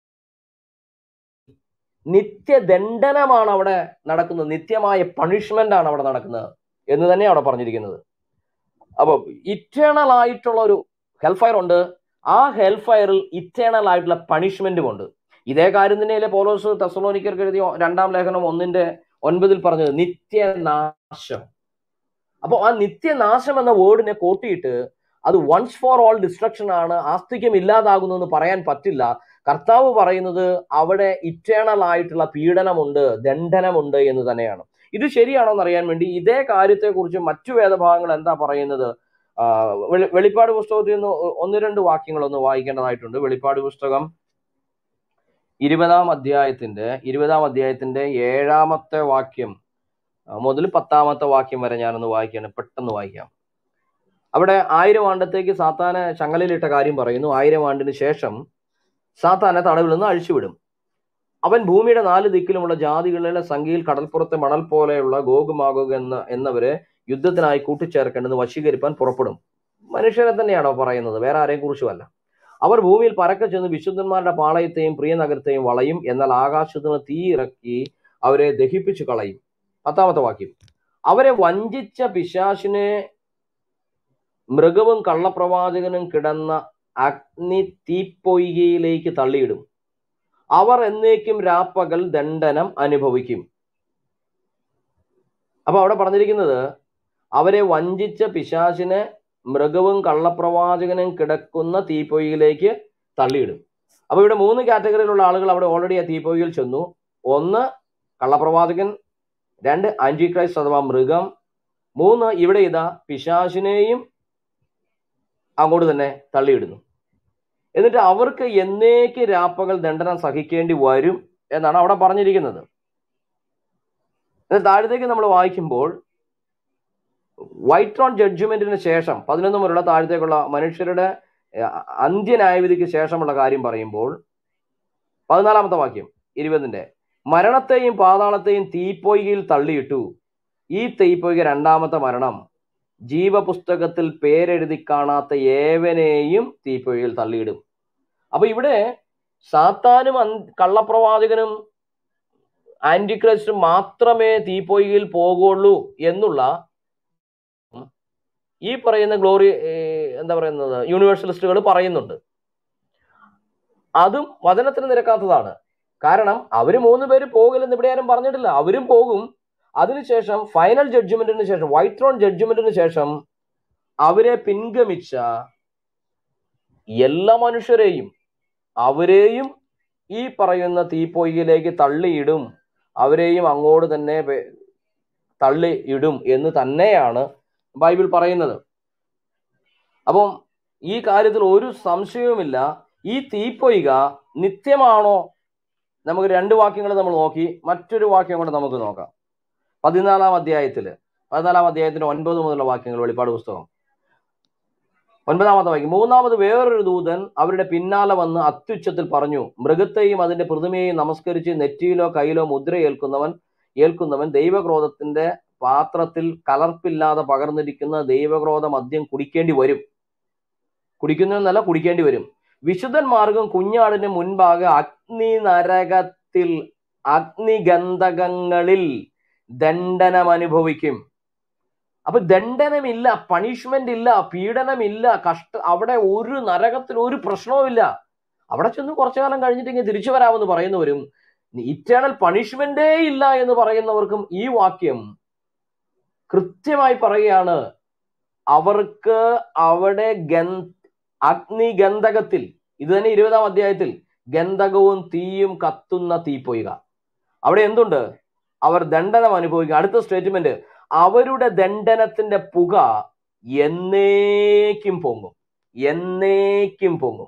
നിത്യദണ്ഡനമാണ് അവിടെ നടക്കുന്നത്, നിത്യമായ പണിഷ്മെന്റ് ആണ് അവിടെ നടക്കുന്നത് എന്ന് തന്നെയാണ് അവിടെ പറഞ്ഞിരിക്കുന്നത്. അപ്പൊ ഇറ്റേണൽ ആയിട്ടുള്ള ഒരു ഹെൽഫയർ ഉണ്ട്, ആ ഹെൽഫയറിൽ ഇറ്റേണൽ ആയിട്ടുള്ള പണിഷ്മെന്റും ഉണ്ട്. ഇതേ കാര്യം തന്നെയല്ലേ പൗലോസ് തെസ്സലോനിക്കർക്ക് എഴുതിയ 2-ാം ലേഖനം 1:9 പറഞ്ഞത്, നിത്യനാശം. അപ്പൊ ആ നിത്യനാശം എന്ന വേർഡിനെ കൂട്ടിയിട്ട് അത് വൺസ് ഫോർ ഓൾ ഡിസ്ട്രക്ഷൻ ആണ്, ആസ്തിക്യം ഇല്ലാതാകുന്നു എന്ന് പറയാൻ പറ്റില്ല. കർത്താവ് പറയുന്നത് അവിടെ ഇറ്റേണൽ ആയിട്ടുള്ള പീഡനമുണ്ട്, ദണ്ഡനമുണ്ട് എന്ന് തന്നെയാണ്. ഇത് ശരിയാണോ എന്നറിയാൻ വേണ്ടി ഇതേ കാര്യത്തെക്കുറിച്ച് മറ്റു വേദഭാഗങ്ങൾ എന്താ പറയുന്നത് വെളിപ്പാട് പുസ്തകത്തിൽ നിന്ന് ഒന്ന് രണ്ട് വാക്യങ്ങളൊന്ന് വായിക്കേണ്ടതായിട്ടുണ്ട്. വെളിപ്പാട് പുസ്തകം 20-ാം അധ്യായത്തിന്റെ 7-ാമത്തെ വാക്യം മുതൽ 10-ാമത്തെ വാക്യം വരെ ഞാനൊന്ന് വായിക്കുകയാണ്, പെട്ടെന്ന് വായിക്കാം. അവിടെ 1000 ആണ്ടത്തേക്ക് സാത്താനെ ചങ്ങലയിലിട്ട കാര്യം പറയുന്നു. 1000 ആണ്ടിന് ശേഷം സാത്താനെ തടവിൽ നിന്ന് അഴിച്ചുവിടും. അവൻ ഭൂമിയുടെ 4 ദിക്കിലുമുള്ള ജാതികളിലെ സംഖ്യയിൽ കടൽപ്പുറത്തെ മണൽ പോലെയുള്ള ഗോഗ് മാഗോഗ് എന്നവരെ യുദ്ധത്തിനായി കൂട്ടിച്ചേർക്കേണ്ടത് വശീകരിപ്പാൻ പുറപ്പെടും. മനുഷ്യരെ തന്നെയാണോ പറയുന്നത്, വേറെ ആരെയും കുറിച്ചുമല്ല. അവർ ഭൂമിയിൽ പരക്കെ ചെന്ന് വിശുദ്ധന്മാരുടെ പാളയത്തെയും പ്രിയ നഗരത്തെയും വളയും, എന്നാൽ ആകാശത്തിന് തീ ഇറക്കി അവരെ ദഹിപ്പിച്ചു കളയും. 10-ാമത്തെ വാക്യം, അവരെ വഞ്ചിച്ച പിശാചിനെ മൃഗവും കള്ളപ്രവാചകനും കിടന്ന അഗ്നി തീപ്പൊയ്കയിലേക്ക് തള്ളിയിടും. അവർ എന്നേക്കും രാപ്പകൽ ദണ്ഡനം അനുഭവിക്കും. അപ്പൊ അവിടെ പറഞ്ഞിരിക്കുന്നത് അവരെ വഞ്ചിച്ച പിശാചിനെ മൃഗവും കള്ളപ്രവാചകനും കിടക്കുന്ന തീപ്പൊയ്കയിലേക്ക് തള്ളിയിടും. അപ്പൊ ഇവിടെ 3 കാറ്റഗറിയിലുള്ള ആളുകൾ അവിടെ ഓൾറെഡി ആ തീപ്പൊയ്കയിൽ ചെന്നു. 1 കള്ളപ്രവാചകൻ, 2 ആന്റി ക്രൈസ്റ്റ് അഥവാ മൃഗം, 3 ഇവിടെ ഇതാ പിശാചിനെയും അങ്ങോട്ട് തന്നെ തള്ളിയിടുന്നു. എന്നിട്ട് അവർക്ക് എന്നേക്ക് രാപ്പകൽ ദണ്ഡനം സഹിക്കേണ്ടി വരും എന്നാണ് അവിടെ പറഞ്ഞിരിക്കുന്നത്. താഴത്തേക്ക് നമ്മൾ വായിക്കുമ്പോൾ വൈറ്റ് ത്രോൺ ജഡ്ജ്മെന്റിന് ശേഷം 11 മുതലുള്ള താഴത്തേക്കുള്ള മനുഷ്യരുടെ അന്ത്യന്യായവിധിക്ക് ശേഷമുള്ള കാര്യം പറയുമ്പോൾ 14-ാമത്തെ വാക്യം 20-ന്റെ, മരണത്തെയും പാതാളത്തെയും തീപ്പൊയ്കയിൽ തള്ളിയിട്ടു. ഈ തീപ്പൊയ്ക 2-ാമത്തെ മരണം. ജീവപുസ്തകത്തിൽ പേരെഴുതി കാണാത്ത ഏവനെയും തീപ്പൊയ്കയിൽ തള്ളിയിടും. അപ്പൊ ഇവിടെ സാത്താനും കള്ളപ്രവാചകനും ആന്റിക്രൈസ്റ്റും മാത്രമേ തീപ്പൊയ്കയിൽ പോകുള്ളൂ എന്നുള്ള ഈ പറയുന്ന യൂണിവേഴ്സലിസ്റ്റുകൾ പറയുന്നുണ്ട്. അതും വചനത്തിന് നിരക്കാത്തതാണ്. കാരണം അവര് 3 പേര് പോകില്ലെന്ന് ഇവിടെ ആരും പറഞ്ഞിട്ടില്ല. അവരും പോകും. അതിനുശേഷം ഫൈനൽ ജഡ്ജ്മെന്റിന് ശേഷം, വൈറ്റ് ത്രോൺ ജഡ്ജ്മെന്റിന് ശേഷം അവരെ പിൻഗമിച്ച എല്ലാ മനുഷ്യരെയും അവരെയും ഈ പറയുന്ന തീപ്പൊയ്കയിലേക്ക് തള്ളിയിടും. അവരെയും അങ്ങോട്ട് തന്നെ തള്ളിയിടും എന്ന് തന്നെയാണ് ബൈബിൾ പറയുന്നത്. അപ്പം ഈ കാര്യത്തിൽ ഒരു സംശയവുമില്ല. ഈ തീപ്പൊയ്ക നിത്യമാണോ? നമുക്ക് 2 വാക്യങ്ങൾ നമ്മൾ നോക്കി, മറ്റൊരു വാക്യം കൂടെ നമുക്ക് നോക്കാം. 14-ാം അധ്യായത്തിന്റെ 9 മുതലുള്ള വാക്യങ്ങൾ, വെളിപ്പാട് പുസ്തകം 9-ാമത്തെ വാക്യം. 3-ാമത് വേറൊരു ദൂതൻ അവരുടെ പിന്നാലെ വന്ന് അത്യുച്ചത്തിൽ പറഞ്ഞു, മൃഗത്തെയും അതിന്റെ പ്രതിമയെയും നമസ്കരിച്ച് നെറ്റിയിലോ കയ്യിലോ മുദ്ര ഏൽക്കുന്നവൻ ദൈവക്രോധത്തിന്റെ പാത്രത്തിൽ കലർപ്പില്ലാതെ പകർന്നിരിക്കുന്ന ദൈവക്രോധ മദ്യം കുടിക്കേണ്ടി വരും. കുടിക്കുന്നതെന്നല്ല, കുടിക്കേണ്ടി വരും. വിശുദ്ധന്മാർക്കും കുഞ്ഞാടിന് മുൻപാകെ അഗ്നിഗന്ധകങ്ങളിൽ ദണ്ഡനം അനുഭവിക്കും. അപ്പൊ ദണ്ഡനമില്ല, പണിഷ്മെന്റ് ഇല്ല, പീഡനമില്ല, അവിടെ ഒരു നരകത്തിൽ ഒരു പ്രശ്നവുമില്ല. അവിടെ ചെന്ന് കുറച്ചു കാലം കഴിഞ്ഞിട്ട് ഇങ്ങനെ തിരിച്ചു വരാമെന്ന് പറയുന്നവരും ഇറ്റേണൽ പണിഷ്മെന്റേ ഇല്ല എന്ന് പറയുന്നവർക്കും ഈ വാക്യം കൃത്യമായി പറയുകയാണ്. അവർക്ക് അവിടെ അഗ്നിഗന്ധകത്തിൽ, ഇത് തന്നെ 20-ാം അധ്യായത്തിൽ, ഗന്ധകവും തീയും കത്തുന്ന തീപ്പൊയ്ക. അവിടെ എന്തുണ്ട്? അവർ ദണ്ഡനം അനുഭവിക്കും. അടുത്ത സ്റ്റേറ്റ്മെന്റ്, അവരുടെ ദണ്ഡനത്തിന്റെ പുക എന്നേക്കും പൊങ്ങും, എന്നേക്കും പൊങ്ങും.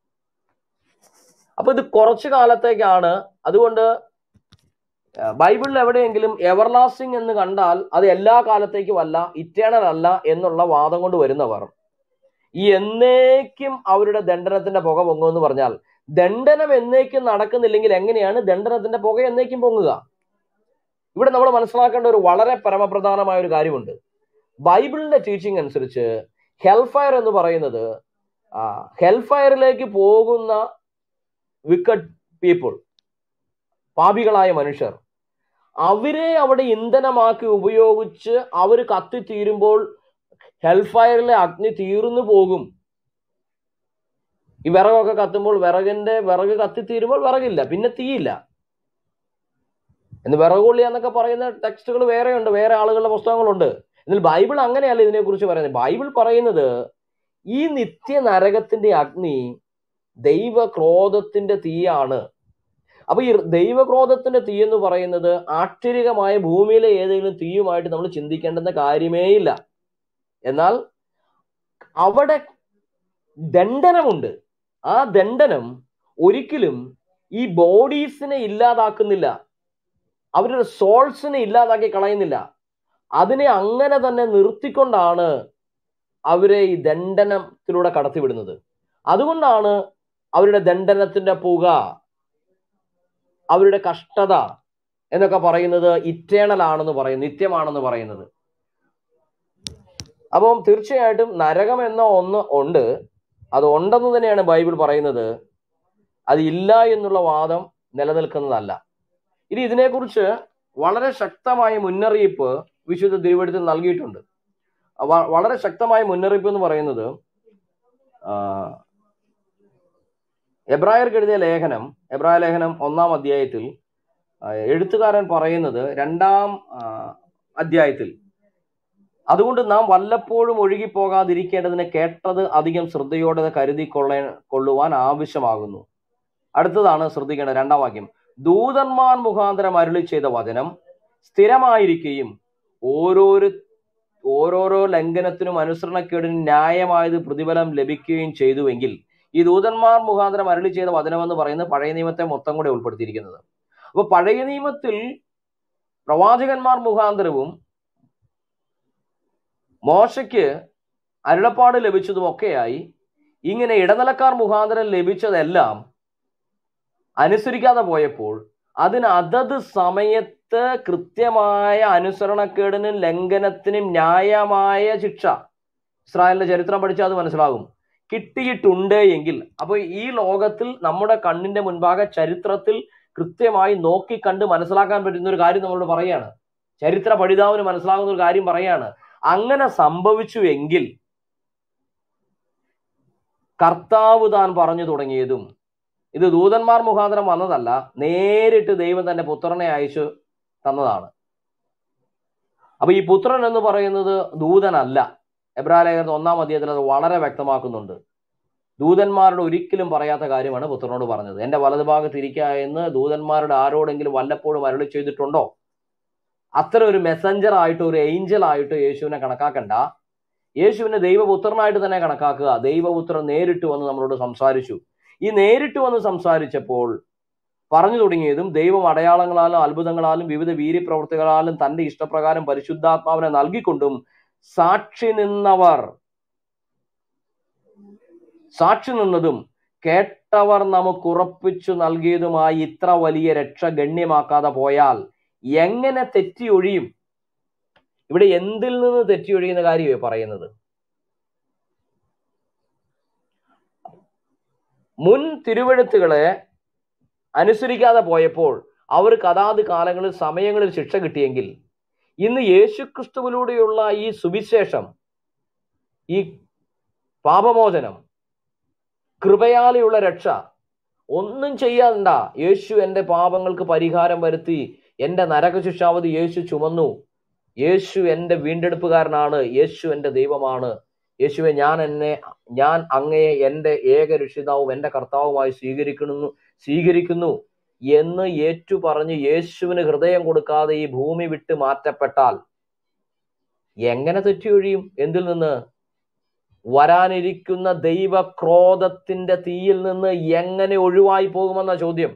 അപ്പൊ ഇത് കുറച്ചു കാലത്തേക്കാണ്. അതുകൊണ്ട് ബൈബിളിൽ എവിടെയെങ്കിലും എവർലാസ്റ്റിംഗ് എന്ന് കണ്ടാൽ അത് എല്ലാ കാലത്തേക്കും അല്ല, ഇറ്റേണൽ അല്ല എന്നുള്ള വാദം കൊണ്ട് വരുന്നവർ ഈ എന്നേക്കും അവരുടെ ദണ്ഡനത്തിന്റെ പുക പൊങ്ങുമെന്ന് പറഞ്ഞാൽ, ദണ്ഡനം എന്നേക്കും നടക്കുന്നില്ലെങ്കിൽ എങ്ങനെയാണ് ദണ്ഡനത്തിന്റെ പുക എന്നേക്കും പൊങ്ങുക? ഇവിടെ നമ്മൾ മനസ്സിലാക്കേണ്ട ഒരു വളരെ പരമപ്രധാനമായ ഒരു കാര്യമുണ്ട്. ബൈബിളിന്റെ ടീച്ചിങ് അനുസരിച്ച് ഹെൽഫയർ എന്ന് പറയുന്നത്, ഹെൽഫയറിലേക്ക് പോകുന്ന വിക്കറ്റ് പീപ്പിൾ, പാപികളായ മനുഷ്യർ, അവരെ അവിടെ ഇന്ധനമാക്കി ഉപയോഗിച്ച് അവർ കത്തിത്തീരുമ്പോൾ ഹെൽഫയറിലെ അഗ്നി തീർന്നു പോകും. ഈ വിറകൊക്കെ കത്തുമ്പോൾ വിറക് കത്തിത്തീരുമ്പോൾ വിറകില്ല, പിന്നെ തീയില്ല. എന്ന് വിറകുള്ളി എന്നൊക്കെ പറയുന്ന ടെക്സ്റ്റുകൾ വേറെയുണ്ട്, വേറെ ആളുകളുടെ പുസ്തകങ്ങളുണ്ട്. എന്നാൽ ബൈബിൾ അങ്ങനെയല്ല ഇതിനെക്കുറിച്ച് പറയുന്നത്. ബൈബിൾ പറയുന്നത് ഈ നിത്യ നരകത്തിന്റെ അഗ്നി ദൈവക്രോധത്തിന്റെ തീയാണ്. അപ്പൊ ഈ ദൈവക്രോധത്തിന്റെ തീ എന്ന് പറയുന്നത് ആക്ഷരികമായ ഭൂമിയിലെ ഏതെങ്കിലും തീയുമായിട്ട് നമ്മൾ ചിന്തിക്കേണ്ടുന്ന കാര്യമേ ഇല്ല. എന്നാൽ അവിടെ ദണ്ഡനമുണ്ട്. ആ ദണ്ഡനം ഒരിക്കലും ഈ ബോഡീസിനെ ഇല്ലാതാക്കുന്നില്ല, അവരുടെ സോൾസിനെ ഇല്ലാതാക്കി കളയുന്നില്ല. അതിനെ അങ്ങനെ തന്നെ നിർത്തിക്കൊണ്ടാണ് അവരെ ഈ ദണ്ഡനത്തിലൂടെ കടത്തിവിടുന്നത്. അതുകൊണ്ടാണ് അവരുടെ ദണ്ഡനത്തിന്റെ പുക, അവരുടെ കഷ്ടത എന്നൊക്കെ പറയുന്നത് ഇറ്റേണൽ ആണെന്ന് പറയുന്നത്, നിത്യമാണെന്ന് പറയുന്നത്. അപ്പം തീർച്ചയായിട്ടും നരകം എന്ന ഒന്ന് ഉണ്ട്, അത് ഉണ്ടെന്ന് തന്നെയാണ് ബൈബിൾ പറയുന്നത്. അത് ഇല്ല എന്നുള്ള വാദം നിലനിൽക്കുന്നതല്ല. ഇനി ഇതിനെക്കുറിച്ച് വളരെ ശക്തമായ മുന്നറിയിപ്പ് വിശുദ്ധ തിരുവെഴുത്തിൽ നൽകിയിട്ടുണ്ട്. വളരെ ശക്തമായ മുന്നറിയിപ്പ് എന്ന് പറയുന്നത് എബ്രായർക്ക് എഴുതിയ ലേഖനം, എബ്രായ ലേഖനം 1-ാം അധ്യായത്തിൽ എഴുത്തുകാരൻ പറയുന്നത് 2-ാം അധ്യായത്തിൽ, അതുകൊണ്ട് നാം വല്ലപ്പോഴും ഒഴുകിപ്പോകാതിരിക്കേണ്ടതിന് കേട്ടത് അധികം ശ്രദ്ധയോടെ കൊള്ളുവാൻ ആവശ്യമാകുന്നു. അടുത്തതാണ് ശ്രദ്ധിക്കേണ്ടത് 2-ാം വാക്യം. ദൂതന്മാർ മുഖാന്തരം അരുളി ചെയ്ത വചനം സ്ഥിരമായിരിക്കുകയും ഓരോരോ ലംഘനത്തിനും അനുസരണക്കേടിനും ന്യായമായത് പ്രതിഫലം ലഭിക്കുകയും ചെയ്തുവെങ്കിൽ, ഈ ദൂതന്മാർ മുഖാന്തരം അരുളി ചെയ്ത വചനം എന്ന് പറയുന്നത് പഴയ നിയമത്തെ മൊത്തം കൂടെ ഉൾപ്പെടുത്തിയിരിക്കുന്നത്. അപ്പൊ പഴയ നിയമത്തിൽ പ്രവാചകന്മാർ മുഖാന്തരവും മോശയ്ക്ക് അരുളപ്പാട് ലഭിച്ചതും ഒക്കെയായി ഇങ്ങനെ ഇടനിലക്കാർ മുഖാന്തരം ലഭിച്ചതെല്ലാം അനുസരിക്കാതെ പോയപ്പോൾ അതിന് അതത് സമയത്ത് കൃത്യമായ അനുസരണക്കേടിനും ലംഘനത്തിനും ന്യായമായ ശിക്ഷ, ഇസ്രായേലിന്റെ ചരിത്രം പഠിച്ചാൽ അത് മനസ്സിലാകും, കിട്ടിയിട്ടുണ്ട് എങ്കിൽ, അപ്പൊ ഈ ലോകത്തിൽ നമ്മുടെ കണ്ണിന്റെ മുൻപാകെ ചരിത്രത്തിൽ കൃത്യമായി നോക്കിക്കണ്ട് മനസ്സിലാക്കാൻ പറ്റുന്ന ഒരു കാര്യം നമ്മളോട് പറയാണ്, ചരിത്ര പഠിതാവിന് മനസ്സിലാകുന്ന ഒരു കാര്യം പറയാണ്. അങ്ങനെ സംഭവിച്ചു എങ്കിൽ കർത്താവ് താൻ പറഞ്ഞു തുടങ്ങിയതും ഇത് ദൂതന്മാർ മുഖാന്തരം വന്നതല്ല, നേരിട്ട് ദൈവം തന്റെ പുത്രനെ അയച്ചു തന്നതാണ്. അപ്പൊ ഈ പുത്രൻ എന്ന് പറയുന്നത് ദൂതനല്ല. എബ്രായ ലേഖനത്തിൽ 1-ാം അധ്യായത്തിൽ അത് വളരെ വ്യക്തമാക്കുന്നുണ്ട്. ദൂതന്മാരുടെ ഒരിക്കലും പറയാത്ത കാര്യമാണ് പുത്രനോട് പറഞ്ഞത്. എന്റെ വലതുഭാഗത്ത് ഇരിക്കുക എന്ന് ദൂതന്മാരുടെ ആരോടെങ്കിലും വല്ലപ്പോഴും അരുളി ചെയ്തിട്ടുണ്ടോ? അത്ര ഒരു മെസ്സഞ്ചർ ആയിട്ടോ ഒരു ഏഞ്ചൽ ആയിട്ടോ യേശുവിനെ കണക്കാക്കണ്ട. യേശുവിനെ ദൈവപുത്രനായിട്ട് തന്നെ കണക്കാക്കുക. ദൈവപുത്രൻ നേരിട്ട് വന്ന് നമ്മളോട് സംസാരിച്ചു. ഈ നേരിട്ട് വന്ന് സംസാരിച്ചപ്പോൾ പറഞ്ഞു തുടങ്ങിയതും ദൈവം അടയാളങ്ങളാലും അത്ഭുതങ്ങളാലും വിവിധ വീര്യപ്രവൃത്തികളാലും തന്റെ ഇഷ്ടപ്രകാരം പരിശുദ്ധാത്മാവിനെ നൽകിക്കൊണ്ടും സാക്ഷി നിന്നതും കേട്ടവർ നമുക്ക് ഉറപ്പിച്ചു നൽകിയതുമായി ഇത്ര വലിയ രക്ഷ ഗണ്യമാക്കാതെ പോയാൽ എങ്ങനെ തെറ്റിയൊഴിയും? ഇവിടെ എന്തിൽ നിന്ന് തെറ്റിയൊഴിയുന്ന കാര്യമാണ് പറയുന്നത്. മുൻ തിരുവെഴുത്തുകളെ അനുസരിക്കാതെ പോയപ്പോൾ അവർക്ക് അതാത് കാലങ്ങളിൽ സമയങ്ങളിൽ ശിക്ഷ കിട്ടിയെങ്കിൽ, ഇന്ന് യേശുക്രിസ്തുവിലൂടെയുള്ള ഈ സുവിശേഷം, ഈ പാപമോചനം, കൃപയാലെയുള്ള രക്ഷ, ഒന്നും ചെയ്യാണ്ട, യേശു എൻ്റെ പാപങ്ങൾക്ക് പരിഹാരം വരുത്തി, എൻ്റെ നരകശിക്ഷാവധി യേശു ചുമന്നു, യേശു എൻ്റെ വീണ്ടെടുപ്പുകാരനാണ്, യേശു എൻ്റെ ദൈവമാണ്, യേശുവെ ഞാൻ അങ്ങയെ എൻ്റെ ഏക രക്ഷിതാവും എൻ്റെ കർത്താവുമായി സ്വീകരിക്കുന്നു എന്ന് ഏറ്റുപറഞ്ഞ് യേശുവിന് ഹൃദയം കൊടുക്കാതെ ഈ ഭൂമി വിട്ട് മാറ്റപ്പെട്ടാൽ എങ്ങനെ തെറ്റിയൊഴിയും? എന്തിൽ നിന്ന്? വരാനിരിക്കുന്ന ദൈവക്രോധത്തിന്റെ തീയിൽ നിന്ന് എങ്ങനെ ഒഴിവായി പോകുമെന്ന ചോദ്യം.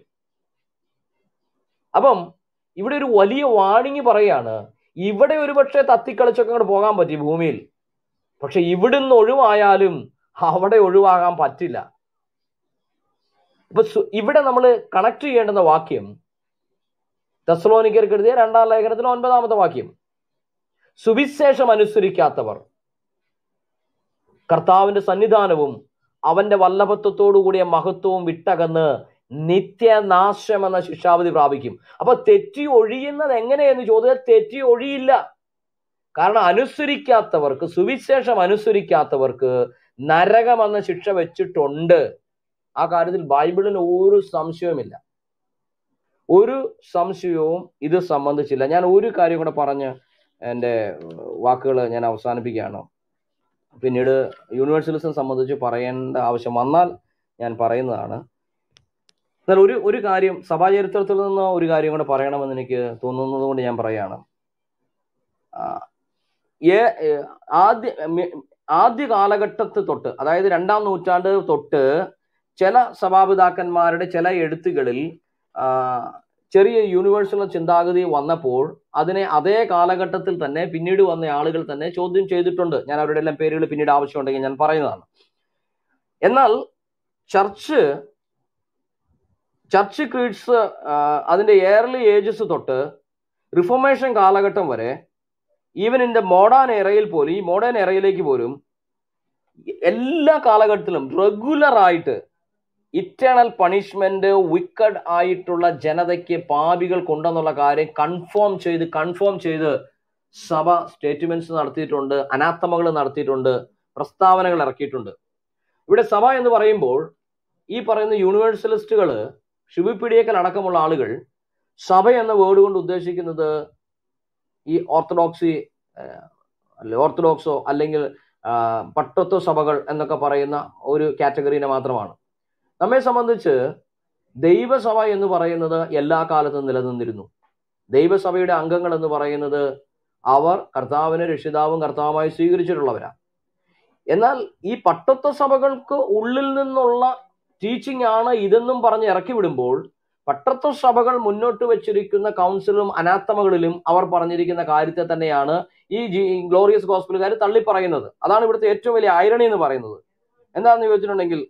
അപ്പം ഇവിടെ ഒരു വലിയ വാണിംഗ് പറയാണ്. ഇവിടെ ഒരുപക്ഷെ തത്തിക്കളിച്ചൊക്കെ അങ്ങോട്ട് പോകാൻ പറ്റി ഭൂമിയിൽ, പക്ഷെ ഇവിടുന്ന് ഒഴിവായാലും അവിടെ ഒഴിവാകാൻ പറ്റില്ല. ഇപ്പൊ ഇവിടെ നമ്മൾ കണക്ട് ചെയ്യേണ്ടുന്ന വാക്യം തെസ്സലോനിക്കർക്ക് എഴുതിയ 2-ാം ലേഖനത്തിൽ 9-ാമത്തെ വാക്യം. സുവിശേഷം അനുസരിക്കാത്തവർ കർത്താവിന്റെ സന്നിധാനവും അവന്റെ വല്ലഭത്വത്തോടു കൂടിയ മഹത്വവും വിട്ടകന്ന് നിത്യനാശം എന്ന ശിക്ഷാവിധി പ്രാപിക്കും. അപ്പൊ തെറ്റി ഒഴിയുന്നത് എങ്ങനെയെന്ന് ചോദിച്ചാൽ തെറ്റി ഒഴിയില്ല. കാരണം അനുസരിക്കാത്തവർക്ക്, സുവിശേഷം അനുസരിക്കാത്തവർക്ക് നരകമെന്ന ശിക്ഷ വെച്ചിട്ടുണ്ട്. ആ കാര്യത്തിൽ ബൈബിളിന് ഒരു സംശയവുമില്ല, ഒരു സംശയവും ഇത് സംബന്ധിച്ചില്ല. ഞാൻ ഒരു കാര്യം കൂടെ പറഞ്ഞ് എൻ്റെ വാക്കുകൾ ഞാൻ അവസാനിപ്പിക്കുകയാണ്. പിന്നീട് യൂണിവേഴ്സലിസം സംബന്ധിച്ച് പറയേണ്ട ആവശ്യം വന്നാൽ ഞാൻ പറയുന്നതാണ്. എന്നാൽ ഒരു കാര്യം സഭാചരിത്രത്തിൽ നിന്ന് ഒരു കാര്യം കൂടെ പറയണമെന്ന് എനിക്ക് തോന്നുന്നത് കൊണ്ട് ഞാൻ പറയാണ്. ആദ്യ കാലഘട്ടത്തിൽ തൊട്ട്, അതായത് 2-ാം നൂറ്റാണ്ട് തൊട്ട് ചില സഭാപിതാക്കന്മാരുടെ ചില എഴുത്തുകളിൽ ചെറിയ യൂണിവേഴ്സൽ ചിന്താഗതി വന്നപ്പോൾ അതിനെ അതേ കാലഘട്ടത്തിൽ തന്നെ പിന്നീട് വന്ന ആളുകൾ തന്നെ ചോദ്യം ചെയ്തിട്ടുണ്ട്. ഞാൻ അവരുടെ എല്ലാം പേരുകൾ പിന്നീട് ആവശ്യമുണ്ടെങ്കിൽ ഞാൻ പറയുന്നതാണ്. എന്നാൽ ചർച്ച് ക്രീഡ്സ് അതിന്റെ ഏർലി ഏജസ് തൊട്ട് റിഫോർമേഷൻ കാലഘട്ടം വരെ, ഈവൻ ഇൻ ദ മോഡേൺ എറയിൽ പോലും, ഈ മോഡേൺ എറയിലേക്ക് പോലും എല്ലാ കാലഘട്ടത്തിലും റെഗുലർ ആയിട്ട് ഇറ്റേണൽ പണിഷ്മെന്റ് വിക്കഡ് ആയിട്ടുള്ള ജനതയ്ക്ക് പാപികൾക്കുണ്ടെന്നുള്ള കാര്യം കൺഫേം ചെയ്ത് സഭ സ്റ്റേറ്റ്മെന്റ്സ് നടത്തിയിട്ടുണ്ട്, അനാത്തമകൾ നടത്തിയിട്ടുണ്ട്, പ്രസ്താവനകൾ ഇറക്കിയിട്ടുണ്ട്. ഇവിടെ സഭ എന്ന് പറയുമ്പോൾ ഈ പറയുന്ന യൂണിവേഴ്സലിസ്റ്റുകൾ, ഷിബുപീഡിയക്കൽ അടക്കമുള്ള ആളുകൾ സഭ എന്ന വേർഡ് കൊണ്ട് ഉദ്ദേശിക്കുന്നത് ഈ ഓർത്തഡോക്സോ അല്ലെങ്കിൽ പട്ടത്വ സഭകൾ എന്നൊക്കെ പറയുന്ന ഒരു കാറ്റഗറീനെ മാത്രമാണ്. നമ്മെ സംബന്ധിച്ച് ദൈവസഭ എന്ന് പറയുന്നത് എല്ലാ കാലത്തും നിലനിന്നിരുന്നു. ദൈവസഭയുടെ അംഗങ്ങൾ എന്ന് പറയുന്നത് അവർ കർത്താവിനെ രക്ഷിതാവും കർത്താവുമായി സ്വീകരിച്ചിട്ടുള്ളവരാണ്. എന്നാൽ ഈ പട്ടത്വ സഭകൾക്ക് ഉള്ളിൽ നിന്നുള്ള ടീച്ചിങ് ആണ് ഇതെന്നും പറഞ്ഞ് ഇറക്കി വിടുമ്പോൾ പട്ടത്വ സഭകൾ മുന്നോട്ട് വെച്ചിരിക്കുന്ന കൗൺസിലും അനാത്തമകളിലും അവർ പറഞ്ഞിരിക്കുന്ന കാര്യത്തെ തന്നെയാണ് ഈ ഗ്ലോറിയസ് ഗോസ്പലുകാർ തള്ളിപ്പറയുന്നത്. അതാണ് ഇവിടുത്തെ ഏറ്റവും വലിയ ഐറണി എന്ന് പറയുന്നത്. എന്താണെന്ന് ചോദിച്ചിട്ടുണ്ടെങ്കിൽ,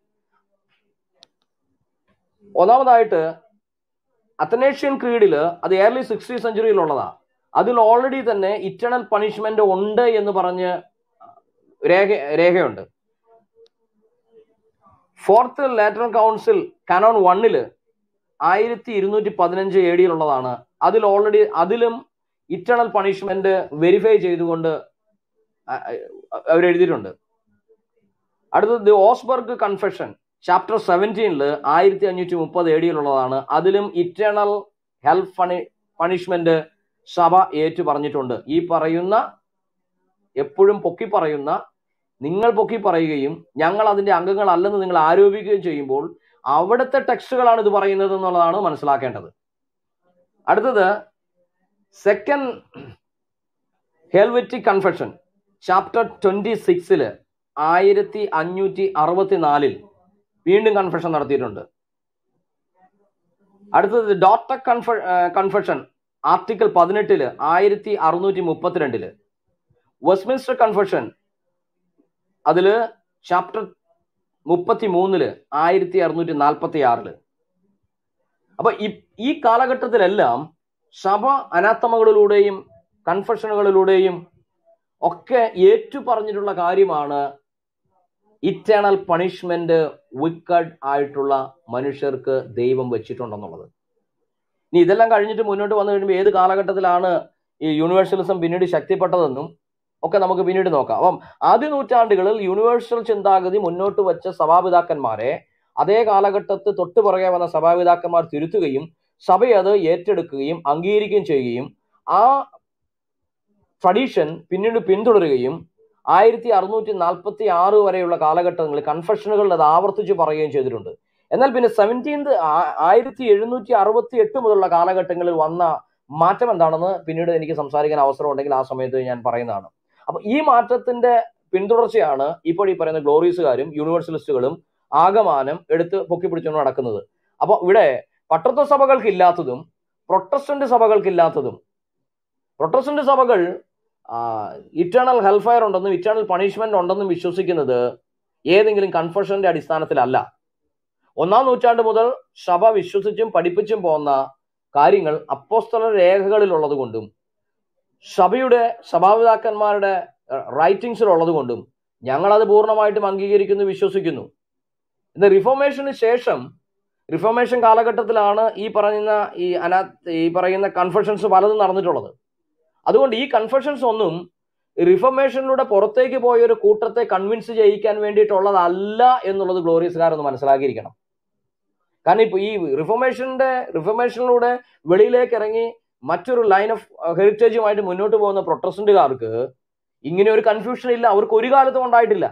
ഒന്നാമതായിട്ട് അത്തനേഷ്യൻ ക്രീഡില്, അത് ഏർലി 60th സെഞ്ചുറിയിലുള്ളതാ, അതിൽ ഓൾറെഡി തന്നെ ഇറ്റേണൽ പണിഷ്മെന്റ് ഉണ്ട് എന്ന് പറഞ്ഞ് രേഖയുണ്ട്. Fourth lateral council canon 1 1215 AD അതിലും ഇറ്റേണൽ പണിഷ്മെന്റ് വെരിഫൈ ചെയ്തുകൊണ്ട് അവരെഴുതിയിട്ടുണ്ട്. അടുത്തത് the Augsburg confession chapter 17 1530 AD അതിലും ഇറ്റേണൽ ഹെൽത്ത് പണിഷ്മെന്റ് സഭ ഏറ്റു പറഞ്ഞിട്ടുണ്ട്. ഈ പറയുന്ന എപ്പോഴും പൊക്കി പറയുന്ന, നിങ്ങൾ പൊക്കി പറയുകയും ഞങ്ങൾ അതിന്റെ അംഗങ്ങളല്ലെന്ന് നിങ്ങൾ ആരോപിക്കുകയും ചെയ്യുമ്പോൾ അവിടുത്തെ ടെക്സ്റ്റുകളാണ് ഇത് പറയുന്നത് എന്നുള്ളതാണ് മനസ്സിലാക്കേണ്ടത്. അടുത്തത് സെക്കൻഡ് ഹെൽവറ്റിക് കൺഫെഷൻ ചാപ്റ്റർ 26 1564 വീണ്ടും കൺഫെഷൻ നടത്തിയിട്ടുണ്ട്. അടുത്തത് ഡോട്ടക് കൺഫെഷൻ ആർട്ടിക്കിൾ 18 1632 വെസ്റ്റ്മിൻസ്റ്റർ കൺഫെഷൻ അതില് ചാപ്റ്റർ 33 1646. അപ്പൊ ഈ കാലഘട്ടത്തിലെല്ലാം സഭ അനാത്തമകളിലൂടെയും കൺഫെഷനുകളിലൂടെയും ഒക്കെ ഏറ്റു പറഞ്ഞിട്ടുള്ള കാര്യമാണ് ഇറ്റേണൽ പണിഷ്മെന്റ് വിക്കഡ് ആയിട്ടുള്ള മനുഷ്യർക്ക് ദൈവം വെച്ചിട്ടുണ്ടെന്നുള്ളത്. ഇനി ഇതെല്ലാം കഴിഞ്ഞിട്ട് മുന്നോട്ട് വന്നു കഴിയുമ്പോൾ ഏത് കാലഘട്ടത്തിലാണ് ഈ യൂണിവേഴ്സലിസം പിന്നീട് ശക്തിപ്പെട്ടതെന്നും ഒക്കെ നമുക്ക് പിന്നീട് നോക്കാം. അപ്പം ആദ്യ നൂറ്റാണ്ടുകളിൽ യൂണിവേഴ്സൽ ചിന്താഗതി മുന്നോട്ട് വെച്ച സഭാപിതാക്കന്മാരെ അതേ കാലഘട്ടത്തിൽ തൊട്ടു പുറകെ വന്ന സഭാപിതാക്കന്മാർ തിരുത്തുകയും സഭ അത് ഏറ്റെടുക്കുകയും അംഗീകരിക്കുകയും ചെയ്യുകയും ആ ട്രഡീഷൻ പിന്നീട് പിന്തുടരുകയും 1646 വരെയുള്ള കാലഘട്ടങ്ങളിൽ കൺഫെഷനുകളിൽ അത് ആവർത്തിച്ച് പറയുകയും ചെയ്തിട്ടുണ്ട്. എന്നാൽ പിന്നെ 1768 മുതലുള്ള കാലഘട്ടങ്ങളിൽ വന്ന മാറ്റം എന്താണെന്ന് പിന്നീട് എനിക്ക് സംസാരിക്കാൻ അവസരം ഉണ്ടെങ്കിൽ ആ സമയത്ത് ഞാൻ പറയുന്നതാണ്. അപ്പൊ ഈ മാറ്റത്തിന്റെ പിന്തുടർച്ചയാണ് ഇപ്പോൾ ഈ പറയുന്ന ഗ്ലോറീസുകാരും യൂണിവേഴ്സലിസ്റ്റുകളും ആകമാനം എടുത്ത് പൊക്കിപ്പിടിച്ചുകൊണ്ട് നടക്കുന്നത്. അപ്പൊ ഇവിടെ പട്ടത്വ സഭകൾക്ക് ഇല്ലാത്തതും പ്രൊട്ടസ്റ്റന്റ് സഭകൾക്കില്ലാത്തതും, പ്രൊട്ടസ്റ്റന്റ് സഭകൾ ഇറ്റേണൽ ഹെൽഫയർ ഉണ്ടെന്നും ഇറ്റേണൽ പണിഷ്മെന്റ് ഉണ്ടെന്നും വിശ്വസിക്കുന്നത് ഏതെങ്കിലും കൺഫെഷന്റെ അടിസ്ഥാനത്തിലല്ല. 1-ാം നൂറ്റാണ്ട് മുതൽ സഭ വിശ്വസിച്ചും പഠിപ്പിച്ചും പോകുന്ന കാര്യങ്ങൾ അപ്പോസ്തല രേഖകളിലുള്ളത് കൊണ്ടും സഭയുടെ സഭാപിതാക്കന്മാരുടെ റൈറ്റിംഗ്സിലുള്ളത് കൊണ്ടും ഞങ്ങളത് പൂർണ്ണമായിട്ടും അംഗീകരിക്കുന്നു, വിശ്വസിക്കുന്നു. ഇത് റിഫോർമേഷന് ശേഷം, റിഫോർമേഷൻ കാലഘട്ടത്തിലാണ് ഈ പറയുന്ന കൺഫെഷൻസ് പലതും നടന്നിട്ടുള്ളത്. അതുകൊണ്ട് ഈ കൺഫെഷൻസ് ഒന്നും റിഫോർമേഷനിലൂടെ പുറത്തേക്ക് പോയ ഒരു കൂട്ടത്തെ കൺവിൻസ് ചെയ്യിക്കാൻ വേണ്ടിയിട്ടുള്ളതല്ല എന്നുള്ളത് ഗ്ലോറിയസുകാരൊന്ന് മനസ്സിലാക്കിയിരിക്കണം. കാരണം ഇപ്പൊ ഈ റിഫോർമേഷനിലൂടെ വെളിയിലേക്ക് ഇറങ്ങി മറ്റൊരു ലൈൻ ഓഫ് ഹെറിറ്റേജുമായിട്ട് മുന്നോട്ട് പോകുന്ന പ്രൊട്ടസ്റ്റന്റുകാർക്ക് ഇങ്ങനെ ഒരു കൺഫ്യൂഷൻ ഇല്ല, അവർക്ക് ഒരു കാലത്തും ഉണ്ടായിട്ടില്ല.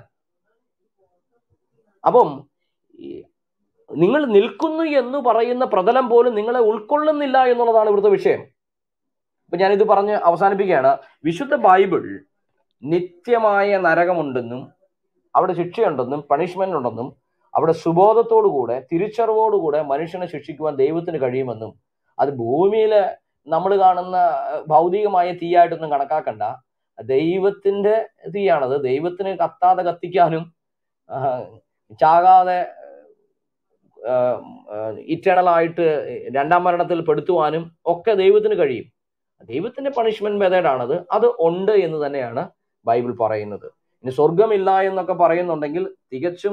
അപ്പം നിങ്ങൾ നിൽക്കുന്നു എന്ന് പറയുന്ന പ്രതലം പോലും നിങ്ങളെ ഉൾക്കൊള്ളുന്നില്ല എന്നുള്ളതാണ് ഇവിടുത്തെ വിഷയം. ഇപ്പൊ ഞാനിത് പറഞ്ഞ് അവസാനിപ്പിക്കുകയാണ്. വിശുദ്ധ ബൈബിൾ നിത്യമായ നരകമുണ്ടെന്നും അവിടെ ശിക്ഷയുണ്ടെന്നും പണിഷ്മെന്റ് ഉണ്ടെന്നും അവിടെ സുബോധത്തോടുകൂടെ തിരിച്ചറിവോടുകൂടെ മനുഷ്യനെ ശിക്ഷിക്കുവാൻ ദൈവത്തിന് കഴിയുമെന്നും അത് ഭൂമിയിലെ നമ്മൾ കാണുന്ന ഭൗതികമായ തീയായിട്ടൊന്നും കണക്കാക്കണ്ട. ദൈവത്തിന്റെ തീയാണത്. ദൈവത്തിന് കത്താതെ കത്തിക്കാനും ചാകാതെ ഇറ്റേണലായിട്ട് രണ്ടാം മരണത്തിൽ പെടുത്തുവാനും ഒക്കെ ദൈവത്തിന് കഴിയും. ദൈവത്തിന്റെ പണിഷ്മെന്റ് മെത്തേഡാണത്. അത് ഉണ്ട് എന്ന് തന്നെയാണ് ബൈബിൾ പറയുന്നത്. ഇനി സ്വർഗമില്ല എന്നൊക്കെ പറയുന്നുണ്ടെങ്കിൽ തികച്ചും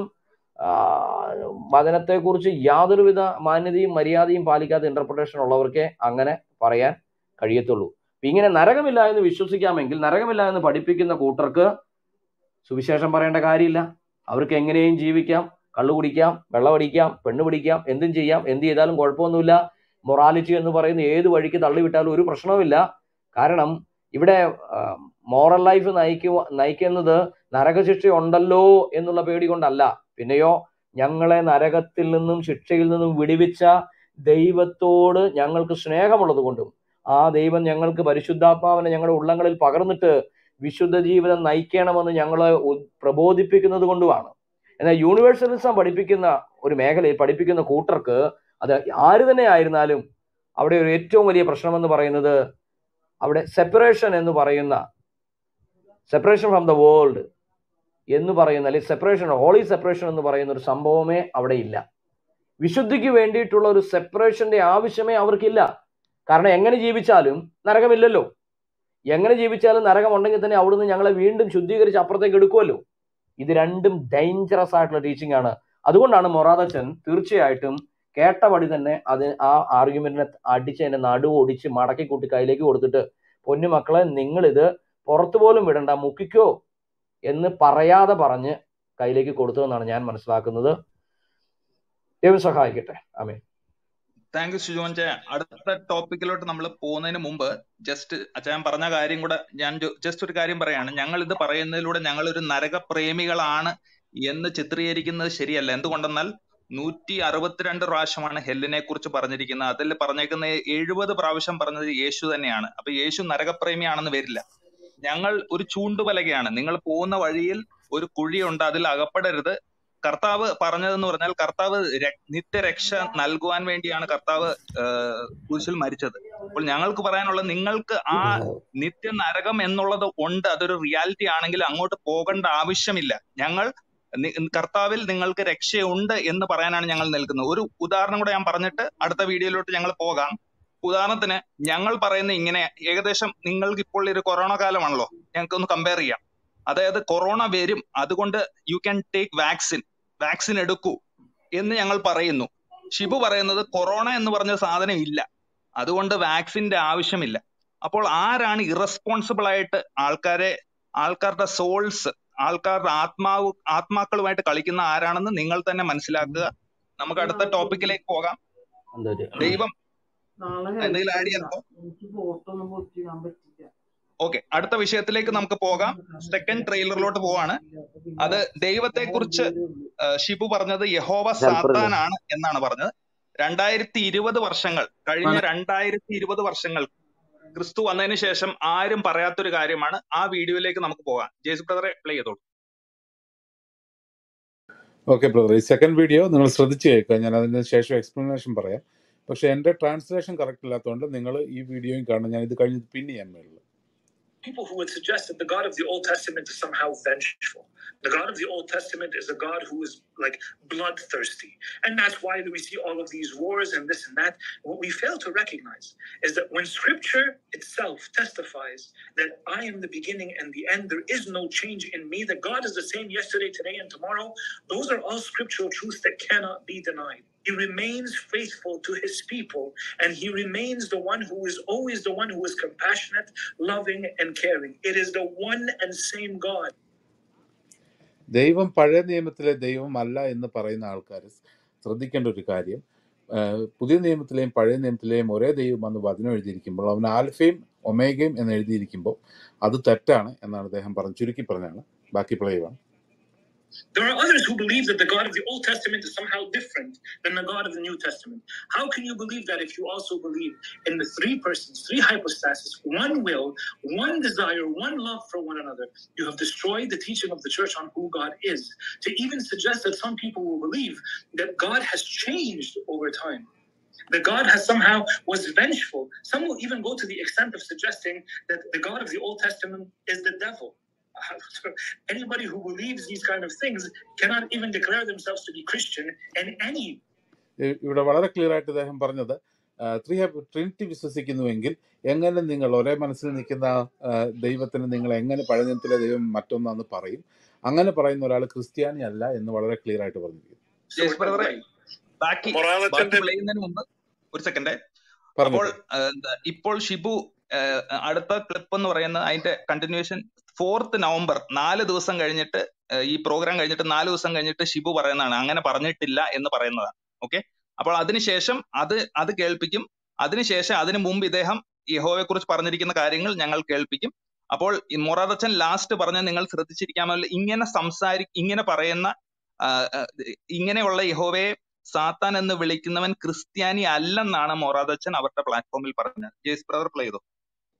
വചനത്തെക്കുറിച്ച് യാതൊരുവിധ മാന്യതയും മര്യാദയും പാലിക്കാത്ത ഇന്റർപ്രിട്ടേഷൻ ഉള്ളവർക്കേ അങ്ങനെ പറയാൻ കഴിയത്തുള്ളൂ. ഇങ്ങനെ നരകമില്ല എന്ന് വിശ്വസിക്കാമെങ്കിൽ, നരകമില്ല എന്ന് പഠിപ്പിക്കുന്ന കൂട്ടർക്ക് സുവിശേഷം പറയേണ്ട കാര്യമില്ല. അവർക്ക് എങ്ങനെയും ജീവിക്കാം, കള്ളു കുടിക്കാം, വെള്ളമടിക്കാം, പെണ്ണ് പിടിക്കാം, എന്തും ചെയ്യാം. എന്ത് ചെയ്താലും കുഴപ്പമൊന്നുമില്ല. മൊറാലിറ്റി എന്ന് പറയുന്ന ഏത് വഴിക്ക് തള്ളിവിട്ടാലും ഒരു പ്രശ്നവുമില്ല. കാരണം ഇവിടെ മോറൽ ലൈഫ് നയിക്കുന്നത് നരകശിക്ഷ ഉണ്ടല്ലോ എന്നുള്ള പേടി കൊണ്ടല്ല. പിന്നെയോ ഞങ്ങളെ നരകത്തിൽ നിന്നും ശിക്ഷയിൽ നിന്നും വിടുവിച്ച ദൈവത്തോട് ഞങ്ങൾക്ക് സ്നേഹമുള്ളത് കൊണ്ടും ആ ദൈവം ഞങ്ങൾക്ക് പരിശുദ്ധാത്മാവിനെ ഞങ്ങളുടെ ഉള്ളങ്ങളിൽ പകർന്നിട്ട് വിശുദ്ധ ജീവിതം നയിക്കണമെന്ന് ഞങ്ങളെ പ്രബോധിപ്പിക്കുന്നത് കൊണ്ടുമാണ്. എന്നാൽ യൂണിവേഴ്സലിസം പഠിപ്പിക്കുന്ന ഒരു മേഖലയിൽ പഠിപ്പിക്കുന്ന കൂട്ടർക്ക് അത് ആര് തന്നെ ആയിരുന്നാലും അവിടെ ഒരു ഏറ്റവും വലിയ പ്രശ്നമെന്ന് പറയുന്നത് അവിടെ സെപ്പറേഷൻ എന്ന് പറയുന്ന, സെപ്പറേഷൻ ഫ്രം ദ വേൾഡ് എന്ന് പറയുന്ന, അല്ലെങ്കിൽ സെപ്പറേഷൻ, ഹോളി സെപ്പറേഷൻ എന്ന് പറയുന്ന ഒരു സംഭവമേ അവിടെ ഇല്ല. വിശുദ്ധിക്ക് വേണ്ടിയിട്ടുള്ള ഒരു സെപ്പറേഷന്റെ ആവശ്യമേ അവർക്കില്ല. കാരണം എങ്ങനെ ജീവിച്ചാലും നരകമില്ലല്ലോ. എങ്ങനെ ജീവിച്ചാലും നരകം ഉണ്ടെങ്കിൽ തന്നെ അവിടുന്ന് ഞങ്ങളെ വീണ്ടും ശുദ്ധീകരിച്ച് അപ്പുറത്തേക്ക് എടുക്കുമല്ലോ. ഇത് രണ്ടും ഡേഞ്ചറസ് ആയിട്ടുള്ള ടീച്ചിങ് ആണ്. അതുകൊണ്ടാണ് മൊറാദച്ചൻ തീർച്ചയായിട്ടും കേട്ടപടി തന്നെ ആ ആർഗ്യുമെന്റിനെ അടിച്ച് അതിന്റെ നടുവ് ഒടിച്ച് മടക്കി കൂട്ടി കയ്യിലേക്ക് കൊടുത്തിട്ട്, പൊന്നു മക്കളെ നിങ്ങളിത് പുറത്തു പോലും വിടണ്ട, മുക്കിക്കോ എന്ന് പറയാതെ പറഞ്ഞ് കയ്യിലേക്ക് കൊടുത്തതെന്നാണ് ഞാൻ മനസ്സിലാക്കുന്നത്. ദൈവം സഹായിക്കട്ടെ. ആമേൻ. താങ്ക് യു ഷിജോൻ ചേ. അടുത്ത ടോപ്പിക്കിലോട്ട് നമ്മൾ പോകുന്നതിന് മുമ്പ് ജസ്റ്റ് അച്ഛൻ പറഞ്ഞ കാര്യം കൂടെ ഞാൻ ജസ്റ്റ് ഒരു കാര്യം പറയാണ്. ഞങ്ങൾ ഇത് പറയുന്നതിലൂടെ ഞങ്ങൾ ഒരു നരകപ്രേമികളാണ് എന്ന് ചിത്രീകരിക്കുന്നത് ശരിയല്ല. എന്തുകൊണ്ടെന്നാൽ 162 പ്രാവശ്യമാണ് ഹെല്ലിനെ കുറിച്ച് പറഞ്ഞിരിക്കുന്നത്. അതിൽ പറഞ്ഞേക്കുന്ന 70 പ്രാവശ്യം പറഞ്ഞത് യേശു തന്നെയാണ്. അപ്പൊ യേശു നരകപ്രേമിയാണെന്ന് വരില്ല. ഞങ്ങൾ ഒരു ചൂണ്ടുപലകയാണ്. നിങ്ങൾ പോകുന്ന വഴിയിൽ ഒരു കുഴിയുണ്ട്, അതിൽ അകപ്പെടരുത്. കർത്താവ് പറഞ്ഞതെന്ന് പറഞ്ഞാൽ കർത്താവ് നിത്യരക്ഷ നൽകുവാൻ വേണ്ടിയാണ് കർത്താവ് ക്രൂശിൽ മരിച്ചത്. അപ്പോൾ ഞങ്ങൾക്ക് പറയാനുള്ളത്, നിങ്ങൾക്ക് ആ നിത്യ നരകം എന്നുള്ളത് ഉണ്ട്, അതൊരു റിയാലിറ്റി ആണെങ്കിൽ അങ്ങോട്ട് പോകേണ്ട ആവശ്യമില്ല. ഞങ്ങൾ കർത്താവിൽ നിങ്ങൾക്ക് രക്ഷയുണ്ട് എന്ന് പറയാനാണ് ഞങ്ങൾ നിൽക്കുന്നത്. ഒരു ഉദാഹരണം കൂടെ ഞാൻ പറഞ്ഞിട്ട് അടുത്ത വീഡിയോയിലോട്ട് ഞങ്ങൾ പോകാം. ഉദാഹരണത്തിന് ഞങ്ങൾ പറയുന്ന ഇങ്ങനെ, ഏകദേശം നിങ്ങൾക്ക് ഇപ്പോൾ ഒരു കൊറോണ കാലമാണല്ലോ, ഞങ്ങൾക്ക് ഒന്ന് കമ്പയർ ചെയ്യാം. അതായത് കൊറോണ വരും, അതുകൊണ്ട് യു ക്യാൻ ടേക്ക് വാക്സിൻ എടുക്കൂ എന്ന് ഞങ്ങൾ പറയുന്നു. ഷിബു പറയുന്നത് കൊറോണ എന്ന് പറഞ്ഞ സാധനം ഇല്ല, അതുകൊണ്ട് വാക്സിന്റെ ആവശ്യമില്ല. അപ്പോൾ ആരാണ് ഇറസ്പോൺസിബിൾ ആയിട്ട് ആൾക്കാരുടെ സോൾസ്, ആൾക്കാരുടെ ആത്മാക്കളുമായിട്ട് കളിക്കുന്ന ആരാണെന്ന് നിങ്ങൾ തന്നെ മനസ്സിലാക്കുക. നമുക്ക് അടുത്ത ടോപ്പിക്കിലേക്ക് പോകാം. ദൈവം എന്തെങ്കിലും ആഡ് ചെയ്യാനോ? ഓക്കെ, അടുത്ത വിഷയത്തിലേക്ക് നമുക്ക് പോകാം. സെക്കൻഡ് ട്രെയിലറിലോട്ട് പോവാണ്. അത് ദൈവത്തെ കുറിച്ച് ഷിബു പറഞ്ഞത് യഹോവ സാത്താനാണ് എന്നാണ് പറഞ്ഞത്. 2020 വർഷങ്ങൾ കഴിഞ്ഞ 2020 വർഷങ്ങൾ ക്രിസ്തു വന്നതിന് ശേഷം ആരും പറയാത്തൊരു കാര്യമാണ്. ആ വീഡിയോയിലേക്ക് നമുക്ക് പോകാം. ജേസു ബ്രദറെ പ്ലേ ചെയ്തോളൂ. ഓക്കെ ബ്രദർ, ഈ സെക്കൻഡ് വീഡിയോ നിങ്ങൾ ശ്രദ്ധിച്ച് കേൾക്കുക. ഞാൻ അതിന് ശേഷം എക്സ്പ്ലനേഷൻ പറയാം. പക്ഷെ എൻ്റെ ട്രാൻസ്ലേഷൻ കറക്റ്റ് ഇല്ലാത്തതുകൊണ്ട് നിങ്ങൾ ഈ വീഡിയോയും കാണണം. ഞാൻ ഇത് കഴിഞ്ഞ് പിന്നെ ഞാൻ മേളിൽ. People who would suggest that the God of the Old Testament is somehow vengeful. The God of the Old Testament is a God who is like bloodthirsty. And that's why we see all of these wars and this and that. What we fail to recognize is that when Scripture itself testifies that I am the beginning and the end, there is no change in me, that God is the same yesterday, today, and tomorrow, those are all scriptural truths that cannot be denied. He remains faithful to his people, and he remains the one who is always the one who is compassionate, loving, and caring. It is the one and same God. ദൈവം പഴയ നിയമത്തിലെ ദൈവം അല്ല എന്ന് പറയുന്ന ആൾക്കാർ ശ്രദ്ധിക്കേണ്ട ഒരു കാര്യം, പുതിയ നിയമത്തിലെയും പഴയ നിയമത്തിലെയും ഒരേ ദൈവം എന്ന് വചനം എഴുതിയിരിക്കുമ്പോൾ അവൻ ആൽഫയും ഒമേഗയും എന്ന് എഴുതിയിരിക്കുമ്പോൾ അത് തെറ്റാണ് എന്നാണ് അദ്ദേഹം ചുരുക്കി പറഞ്ഞാണ്. ബാക്കി പ്ലേ വേണം. There are others who believe that the God of the Old Testament is somehow different than the God of the New Testament. How can you believe that if you also believe in the three persons, three hypostases, one will, one desire, one love for one another? You have destroyed the teaching of the church on who God is. To even suggest that some people will believe that God has changed over time, that God has somehow was vengeful. Some will even go to the extent of suggesting that the God of the Old Testament is the devil. Anybody who believes these kind of things cannot even declare themselves to be Christian in any. ഇവിടെ വളരെ clear ആയിട്ട് അദ്ദേഹം പറഞ്ഞത് Trinity വിശ്വസിക്കുന്നുവെങ്കിൽ എങ്ങനെ നിങ്ങൾ ഒരേ മനസ്സിൽ നിൽക്കുന്ന ദൈവത്തിന് നിങ്ങൾ എങ്ങനെ പഴയ നിയമത്തിലെ ദൈവം മറ്റൊന്നാന്ന് പറയും? അങ്ങനെ പറയുന്ന ഒരാൾ ക്രിസ്ത്യാനി അല്ല എന്ന് വളരെ ക്ലിയർ ആയിട്ട് പറഞ്ഞിരിക്കുന്നു. ബാക്കി പറയുന്നതിന് മുമ്പ് ഒരു സെക്കൻഡ്. അപ്പോൾ ഇപ്പോൾ ഷിബു അടുത്ത ക്ലിപ്പ് എന്ന് പറയുന്നത് അതിന്റെ കണ്ടിന്യൂഷൻ 4th നവംബർ 4 ദിവസം കഴിഞ്ഞിട്ട്, ഈ പ്രോഗ്രാം കഴിഞ്ഞിട്ട് 4 ദിവസം കഴിഞ്ഞിട്ട് ഷിബു പറയുന്നതാണ്, അങ്ങനെ പറഞ്ഞിട്ടില്ല എന്ന് പറയുന്നതാണ്. ഓക്കെ, അപ്പോൾ അതിനുശേഷം അത് കേൾപ്പിക്കും. അതിനുശേഷം അതിനു മുമ്പ് ഇദ്ദേഹം യഹോവയെ കുറിച്ച് പറഞ്ഞിരിക്കുന്ന കാര്യങ്ങൾ ഞങ്ങൾ കേൾപ്പിക്കും. അപ്പോൾ മൊറാദച്ചൻ ലാസ്റ്റ് പറഞ്ഞ നിങ്ങൾ ശ്രദ്ധിച്ചിരിക്കാമല്ലോ, ഇങ്ങനെ പറയുന്ന ഇങ്ങനെയുള്ള യഹോവയെ സാത്താൻ എന്ന് വിളിക്കുന്നവൻ ക്രിസ്ത്യാനി അല്ലെന്നാണ് മൊറാദച്ചൻ അവരുടെ പ്ലാറ്റ്ഫോമിൽ പറഞ്ഞത്. ജെയ്സ് ബ്രദർ പ്ലേ ചെയ്തു.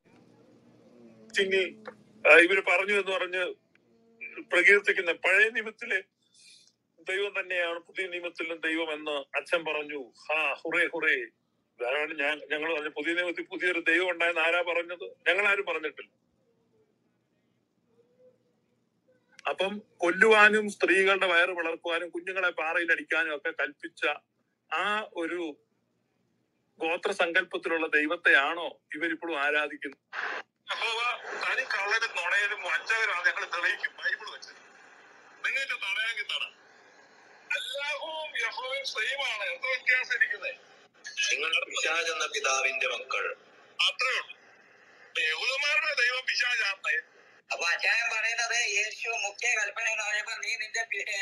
ഇവര് പറഞ്ഞു എന്ന് പറഞ്ഞ് പ്രകീർത്തിക്കുന്ന പഴയ നിയമത്തിലെ ദൈവം തന്നെയാണ് പുതിയ നിയമത്തിലും ദൈവം എന്ന് അച്ഛൻ പറഞ്ഞു. Hurray hurray. ഇതാണ് ഞങ്ങൾ പറഞ്ഞു, പുതിയ നിയമത്തിൽ പുതിയൊരു ദൈവം ഉണ്ടായെന്ന് ആരാ പറഞ്ഞത്? ഞങ്ങളാരും പറഞ്ഞിട്ടില്ല. അപ്പം കൊല്ലുവാനും സ്ത്രീകളുടെ വയറ് വളർത്തുവാനും കുഞ്ഞുങ്ങളെ പാറയിൽ അടിക്കാനും ഒക്കെ കൽപ്പിച്ച ആ ഒരു ഗോത്ര സങ്കല്പത്തിലുള്ള ദൈവത്തെയാണോ ഇവരിപ്പോഴും ആരാധിക്കുന്നത്? തനി കള്ളനും നുണയനും വഞ്ചകരാണ് ഞങ്ങൾ തെളിയിക്കും ബൈബിൾ വെച്ച്. നിങ്ങൾക്ക് തടയാമെങ്കിൽ തട. അല്ലാഹുവും യഹോവയും സെയിമാണ്. എന്താ വ്യത്യാസം ഇരിക്കുന്നത്? നിങ്ങൾ പിശാച് എന്ന പിതാവിന്റെ മക്കൾ, അത്രേ ഉള്ളൂ. യഹൂദന്മാരുടെ ദൈവം പിശാചാണ്. അപ്പൊ അച്ചായൻ പറയുന്നത് യേശു മുഖ്യ കൽപ്പന എന്ന് പറയുമ്പോ നീ നിന്റെ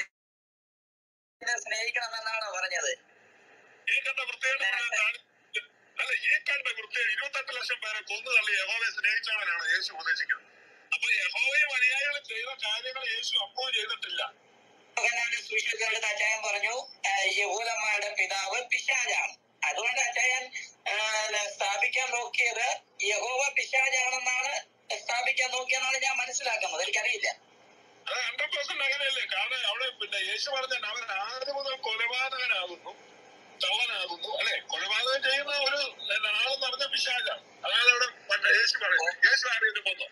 സ്നേഹിക്കണമെന്നാണോ പറഞ്ഞത്? ഈ കണ്ട വൃത്തിയുടെ അല്ല, ഈ കണ്ട വൃത്തി 28 ലക്ഷം പേരെ കൊന്നു തള്ളി യഹോവയെ സ്നേഹിച്ചവനാണ് യേശു ഉപദേശിക്കുന്നത്. അപ്പൊ യഹോവയും അനുയായികളും ചെയ്ത കാര്യങ്ങൾ യേശു അപ്പോൾ ചെയ്തിട്ടില്ല. സുവിശേഷങ്ങളുടെ അച്ചായൻ പറഞ്ഞു യഹൂദന്മാരുടെ പിതാവ് പിശാചാണ്. അതുകൊണ്ട് അച്ചായൻ സ്ഥാപിക്കാൻ നോക്കിയത് യഹോവ പിശാചാണെന്നാണ് സ്ഥാപിക്കാൻ നോക്കിയെന്നാണ് ഞാൻ മനസ്സിലാക്കുന്നത്. എനിക്കറിയില്ല. അത് 100% അങ്ങനെയല്ലേ? കാരണം അവിടെ പിന്നെ യേശു പറഞ്ഞ അവൻ ആദ്യം മുതൽ കൊലപാതകനാകുന്നു, കള്ളനാകുന്നു, അല്ലെ? കൊലപാതകം ചെയ്യുന്ന ഒരു ആളെന്ന് പറഞ്ഞ പിശാചാണ്. അതായത് അവിടെ യേശു പറയുന്നു. യേശു ആരെയും കൊന്നു.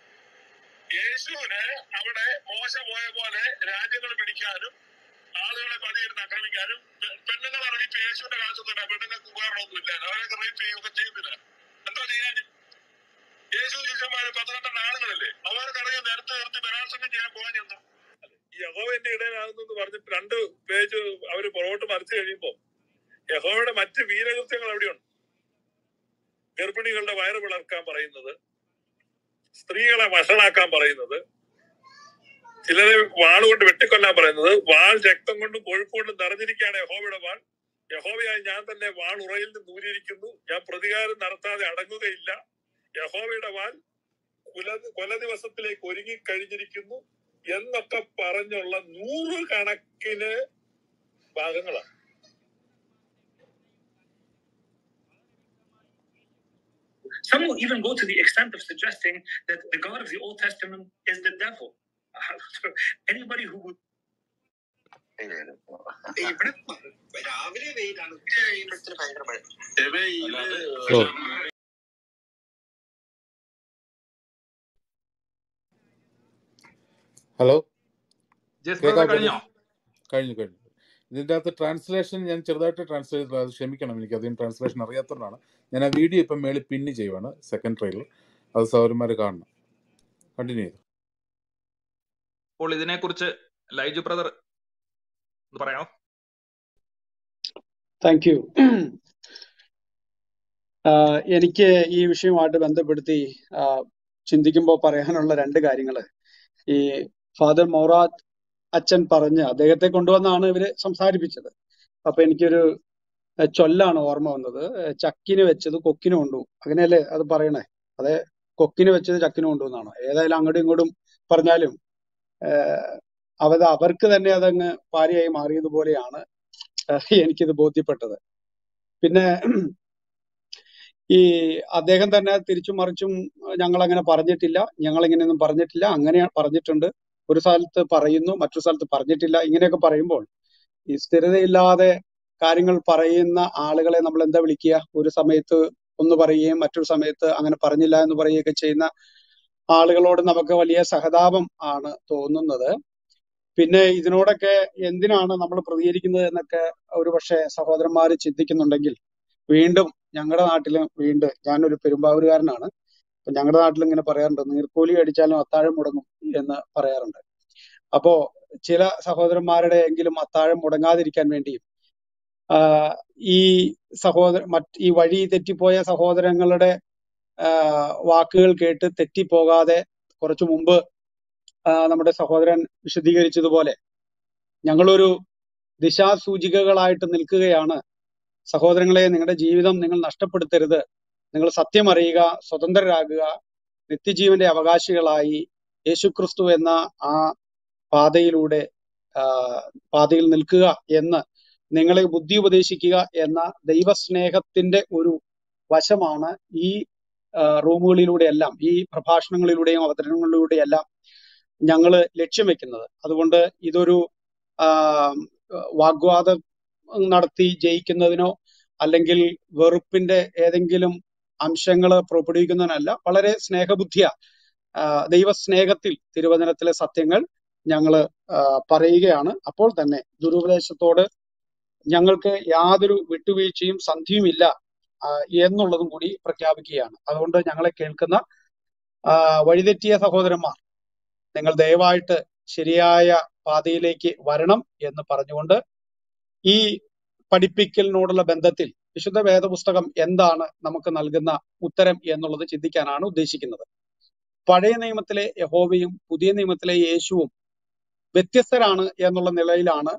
യേശുവിനെ അവിടെ മോശ പോയ പോലെ രാജ്യങ്ങൾ പിടിക്കാനും ആളുകളെ പതിയിരുന്ന് ആക്രമിക്കാനും പെണ്ണുങ്ങളെ റേപ്പ് യേശുവിന്റെ കാലത്തൊന്നും പെണ്ണുങ്ങൾക്ക് ഉപകരണമൊന്നും ഇല്ല. അവരൊക്കെ റേപ്പ് ചെയ്യുകയൊക്കെ ചെയ്യുന്നില്ല. എന്താ ചെയ്യാൻ? യേശു ശിഷ്യന്മാര് 12 ആളുകളല്ലേ? അവർക്കറിയാം നേരത്തെ നിർത്തി ബലാത്സംഗം ചെയ്യാൻ പോകാൻ എന്താ? യഹോവന്റെ ഇടയിലാകുന്നു പറഞ്ഞിട്ട് 2 പേജ് അവര് പുറകോട്ട് മറിച്ചു കഴിയുമ്പോ യഹോവയുടെ മറ്റ് വീരകൃത്യങ്ങൾ എവിടെയുണ്ട്? ഗർഭിണികളുടെ വയറ് പിളർക്കാൻ പറയുന്നത്, സ്ത്രീകളെ വഷളാക്കാൻ പറയുന്നത്, ചിലരെ വാളുകൊണ്ട് വെട്ടിക്കൊല്ലാൻ പറയുന്നത്, വാൾ രക്തം കൊണ്ടും കൊഴുപ്പ് കൊണ്ടും നിറഞ്ഞിരിക്കുകയാണ് യഹോവയുടെ വാൾ. യഹോവയായി ഞാൻ തന്നെ വാൾ ഉറയിൽ നിന്ന് ഊരിയിരിക്കുന്നു, ഞാൻ പ്രതികാരം നടത്താതെ അടങ്ങുകയില്ല. യഹോവയുടെ വാൾ കൊല ദിവസത്തിലേക്ക് ഒരുങ്ങി കഴിഞ്ഞിരിക്കുന്നു എന്നൊക്കെ പറഞ്ഞുള്ള 100 കണക്കിന് ഭാഗങ്ങളാണ്. Some will even go to the extent of suggesting that the God of the Old Testament is the devil. Anybody who would hello, കഴിഞ്ഞോ? കഴിഞ്ഞു. ഇതിൻ്റെ അകത്ത് ട്രാൻസ്ലേഷൻ ഞാൻ ചെറുതായിട്ട് ട്രാൻസ്ലേറ്റ് ചെയ്തു, അത് ക്ഷമിക്കണം. എനിക്ക് അധികം ട്രാൻസ്ലേഷൻ അറിയാത്തതുകൊണ്ടാണ്. ഞാൻ ആ വീഡിയോ ഇപ്പം മേളിൽ പിന്ന് ചെയ്യുവാണ്, സെക്കൻഡ് ട്രെയിലർ. അത് സൗരന്മാർ കാണണം. കണ്ടിന്യൂ ചെയ്തു. അപ്പോൾ ഇതിനെക്കുറിച്ച് ലൈജു ബ്രദർ പറയാമോ? Thank you. എനിക്ക് ഈ വിഷയവുമായിട്ട് ബന്ധപ്പെടുത്തി ചിന്തിക്കുമ്പോൾ പറയാനുള്ള 2 കാര്യങ്ങൾ. ഈ ഫാദർ മൊറാദ് അച്ഛൻ പറഞ്ഞ് അദ്ദേഹത്തെ കൊണ്ടുവന്നാണ് ഇവര് സംസാരിപ്പിച്ചത്. അപ്പൊ എനിക്കൊരു ചൊല്ലാണ് ഓർമ്മ വന്നത്. ചക്കിന് വെച്ചത് കൊക്കിന് കൊണ്ടുപോകും, അങ്ങനെയല്ലേ അത് പറയണേ? അതെ, കൊക്കിന് വെച്ചത് ചക്കിന് കൊണ്ടുവന്നാണോ? ഏതായാലും അങ്ങോട്ടും ഇങ്ങോട്ടും പറഞ്ഞാലും അവർക്ക് തന്നെ അതങ്ങ് പാരയായി മാറിയതുപോലെയാണ് എനിക്കിത് ബോധ്യപ്പെട്ടത്. പിന്നെ ഈ അദ്ദേഹം തന്നെ തിരിച്ചും മറിച്ചും ഞങ്ങൾ അങ്ങനെ പറഞ്ഞിട്ടില്ല, ഞങ്ങൾ ഇങ്ങനെയൊന്നും പറഞ്ഞിട്ടില്ല, അങ്ങനെ പറഞ്ഞിട്ടുണ്ട്, ഒരു സ്ഥലത്ത് പറയുന്നു മറ്റൊരു സ്ഥലത്ത് പറഞ്ഞിട്ടില്ല, ഇങ്ങനെയൊക്കെ പറയുമ്പോൾ ഈ സ്ഥിരതയില്ലാതെ കാര്യങ്ങൾ പറയുന്ന ആളുകളെ നമ്മൾ എന്താ വിളിക്കുക? ഒരു സമയത്ത് ഒന്ന് പറയുകയും മറ്റൊരു സമയത്ത് അങ്ങനെ പറഞ്ഞില്ല എന്ന് പറയുകയൊക്കെ ചെയ്യുന്ന ആളുകളോട് നമുക്ക് വലിയ സഹതാപം ആണ് തോന്നുന്നത്. പിന്നെ ഇതിനോടൊക്കെ എന്തിനാണ് നമ്മൾ പ്രതികരിക്കുന്നത് എന്നൊക്കെ ഒരുപക്ഷെ സഹോദരന്മാര് ചിന്തിക്കുന്നുണ്ടെങ്കിൽ, വീണ്ടും ഞങ്ങളുടെ നാട്ടിലും ഞാനൊരു പെരുമ്പാവൂരുകാരനാണ്, അപ്പൊ ഞങ്ങളുടെ നാട്ടിൽ ഇങ്ങനെ പറയാറുണ്ട്, നീർക്കോലി അടിച്ചാലും അത്താഴം മുടങ്ങും എന്ന് പറയാറുണ്ട്. അപ്പോ ചില സഹോദരന്മാരുടെ എങ്കിലും അത്താഴം മുടങ്ങാതിരിക്കാൻ വേണ്ടിയും ഈ ഈ വഴി തെറ്റിപ്പോയ സഹോദരങ്ങളുടെ വാക്കുകൾ കേട്ട് തെറ്റിപ്പോകാതെ കുറച്ചു മുമ്പ് നമ്മുടെ സഹോദരൻ വിശദീകരിച്ചതുപോലെ ഞങ്ങളൊരു ദിശാസൂചികകളായിട്ട് നിൽക്കുകയാണ്. സഹോദരങ്ങളെ, നിങ്ങളുടെ ജീവിതം നിങ്ങൾ നഷ്ടപ്പെടുത്തരുത്, നിങ്ങൾ സത്യം അറിയുക, സ്വതന്ത്രരാകുക, നിത്യജീവന്റെ അവകാശികളായി യേശുക്രിസ്തു എന്ന ആ പാതയിൽ നിൽക്കുക എന്ന് നിങ്ങളെ ബുദ്ധി ഉപദേശിക്കുക എന്ന ദൈവസ്നേഹത്തിന്റെ ഒരു വശമാണ് ഈ റൂമുകളിലൂടെയെല്ലാം, ഈ പ്രഭാഷണങ്ങളിലൂടെയും അവതരണങ്ങളിലൂടെയെല്ലാം ഞങ്ങൾ ലക്ഷ്യം വെക്കുന്നത്. അതുകൊണ്ട് ഇതൊരു വാഗ്വാദം നടത്തി ജയിക്കുന്നതിനോ അല്ലെങ്കിൽ വെറുപ്പിന്റെ ഏതെങ്കിലും അംശങ്ങൾ പുറപ്പെടുവിക്കുന്നതിനല്ല, വളരെ സ്നേഹബുദ്ധിയ ദൈവസ്നേഹത്തിൽ തിരുവചനത്തിലെ സത്യങ്ങൾ ഞങ്ങൾ പറയുകയാണ്. അപ്പോൾ തന്നെ ദുരുപദേശത്തോട് ഞങ്ങൾക്ക് യാതൊരു വിട്ടുവീഴ്ചയും സന്ധിയുമില്ല എന്നുള്ളതും കൂടി പ്രഖ്യാപിക്കുകയാണ്. അതുകൊണ്ട് ഞങ്ങളെ കേൾക്കുന്ന വഴിതെറ്റിയ സഹോദരന്മാർ, നിങ്ങൾ ദയവായിട്ട് ശരിയായ പാതയിലേക്ക് വരണം എന്ന് പറഞ്ഞുകൊണ്ട് ഈ പഠിപ്പിക്കലിനോടുള്ള ബന്ധത്തിൽ വിശുദ്ധ വേദപുസ്തകം എന്താണ് നമുക്ക് നൽകുന്ന ഉത്തരം എന്നുള്ളത് ചിന്തിക്കാനാണ് ഉദ്ദേശിക്കുന്നത്. പഴയ നിയമത്തിലെ യഹോവയും പുതിയ നിയമത്തിലെ യേശുവും വ്യത്യസ്തരാണ് എന്നുള്ള നിലയിലാണ്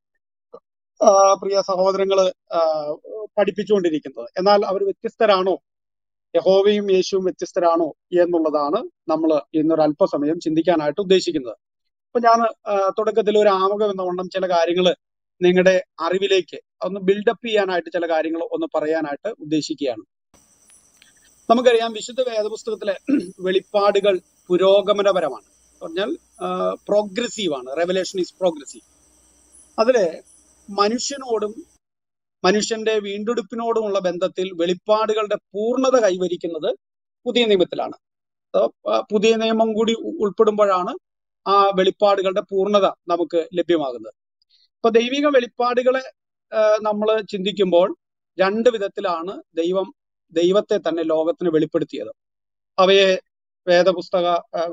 പ്രിയ സഹോദരങ്ങള് പഠിപ്പിച്ചുകൊണ്ടിരിക്കുന്നത്. എന്നാൽ അവർ വ്യത്യസ്തരാണോ, യഹോവയും യേശുവും വ്യത്യസ്തരാണോ എന്നുള്ളതാണ് നമ്മൾ ഇന്നൊരല്പസമയം ചിന്തിക്കാനായിട്ട് ഉദ്ദേശിക്കുന്നത്. അപ്പൊ ഞാൻ തുടക്കത്തിൽ ഒരു ആമുഖം എന്ന വണ്ണം ചില കാര്യങ്ങൾ നിങ്ങളുടെ അറിവിലേക്ക് ഒന്ന് ബിൽഡപ്പ് ചെയ്യാനായിട്ട് ചില കാര്യങ്ങൾ ഒന്ന് പറയാനായിട്ട് ഉദ്ദേശിക്കുകയാണ്. നമുക്കറിയാം, വിശുദ്ധ വേദപുസ്തകത്തിലെ വെളിപ്പാടുകൾ പുരോഗമനപരമാണ്, പറഞ്ഞാൽ പ്രോഗ്രസീവ് ആണ്. Revelation is progressive. അതില് മനുഷ്യനോടും മനുഷ്യന്റെ വീണ്ടെടുപ്പിനോടുമുള്ള ബന്ധത്തിൽ വെളിപ്പാടുകളുടെ പൂർണ്ണത കൈവരിക്കുന്നത് പുതിയ നിയമത്തിലാണ്. പുതിയ നിയമം കൂടി ഉൾപ്പെടുമ്പോഴാണ് ആ വെളിപ്പാടുകളുടെ പൂർണ്ണത നമുക്ക് ലഭ്യമാകുന്നത്. ഇപ്പൊ ദൈവിക വെളിപ്പാടുകളെ നമ്മൾ ചിന്തിക്കുമ്പോൾ രണ്ട് വിധത്തിലാണ് ദൈവത്തെ തന്നെ ലോകത്തിന് വെളിപ്പെടുത്തിയത്. അവയെ വേദപുസ്തക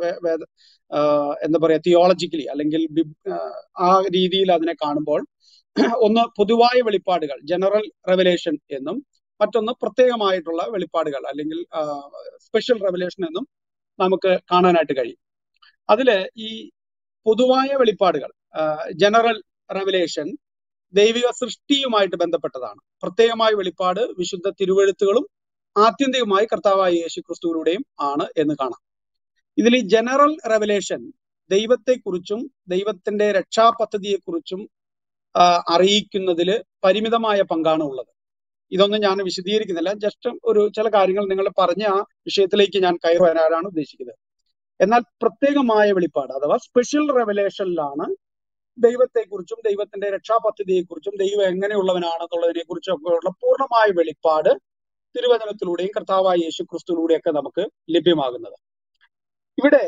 എന്താ പറയാ, തിയോളജിക്കലി അല്ലെങ്കിൽ ആ രീതിയിൽ അതിനെ കാണുമ്പോൾ, ഒന്ന് പൊതുവായ വെളിപ്പാടുകൾ, ജനറൽ റെവലേഷൻ എന്നും, മറ്റൊന്ന് പ്രത്യേകമായിട്ടുള്ള വെളിപ്പാടുകൾ അല്ലെങ്കിൽ സ്പെഷ്യൽ റെവലേഷൻ എന്നും നമുക്ക് കാണാനായിട്ട് കഴിയും. അതില് ഈ പൊതുവായ വെളിപ്പാടുകൾ, ജനറൽ റെവലേഷൻ, ദൈവിക സൃഷ്ടിയുമായിട്ട് ബന്ധപ്പെട്ടതാണ്. പ്രത്യേകമായ വെളിപ്പാട് വിശുദ്ധ തിരുവെഴുത്തുകളും ആത്യന്തികമായി കർത്താവായ യേശുക്രിസ്തുവിലൂടെയും ആണ് എന്ന് കാണാം. ഇതിൽ ഈ ജനറൽ റെവലേഷൻ ദൈവത്തെക്കുറിച്ചും ദൈവത്തിന്റെ രക്ഷാപദ്ധതിയെക്കുറിച്ചും അറിയിക്കുന്നതിൽ പരിമിതമായ പങ്കാണ് ഉള്ളത്. ഇതൊന്നും ഞാൻ വിശദീകരിക്കുന്നില്ല, ജസ്റ്റ് ചില കാര്യങ്ങൾ നിങ്ങൾ പറഞ്ഞ ആ വിഷയത്തിലേക്ക് ഞാൻ കയറി വരാനാണ് ഉദ്ദേശിക്കുന്നത്. എന്നാൽ പ്രത്യേകമായ വെളിപ്പാട് അഥവാ സ്പെഷ്യൽ റെവലേഷനിലാണ് ദൈവത്തെക്കുറിച്ചും ദൈവത്തിന്റെ രക്ഷാപദ്ധതിയെക്കുറിച്ചും ദൈവം എങ്ങനെയുള്ളവനാണെന്നുള്ളതിനെ കുറിച്ചും ഒക്കെ ഉള്ള പൂർണ്ണമായ വെളിപ്പാട് തിരുവചനത്തിലൂടെയും കർത്താവായ യേശുക്രിസ്തുവിലൂടെയൊക്കെ നമുക്ക് ലഭ്യമാകുന്നത്. ഇവിടെ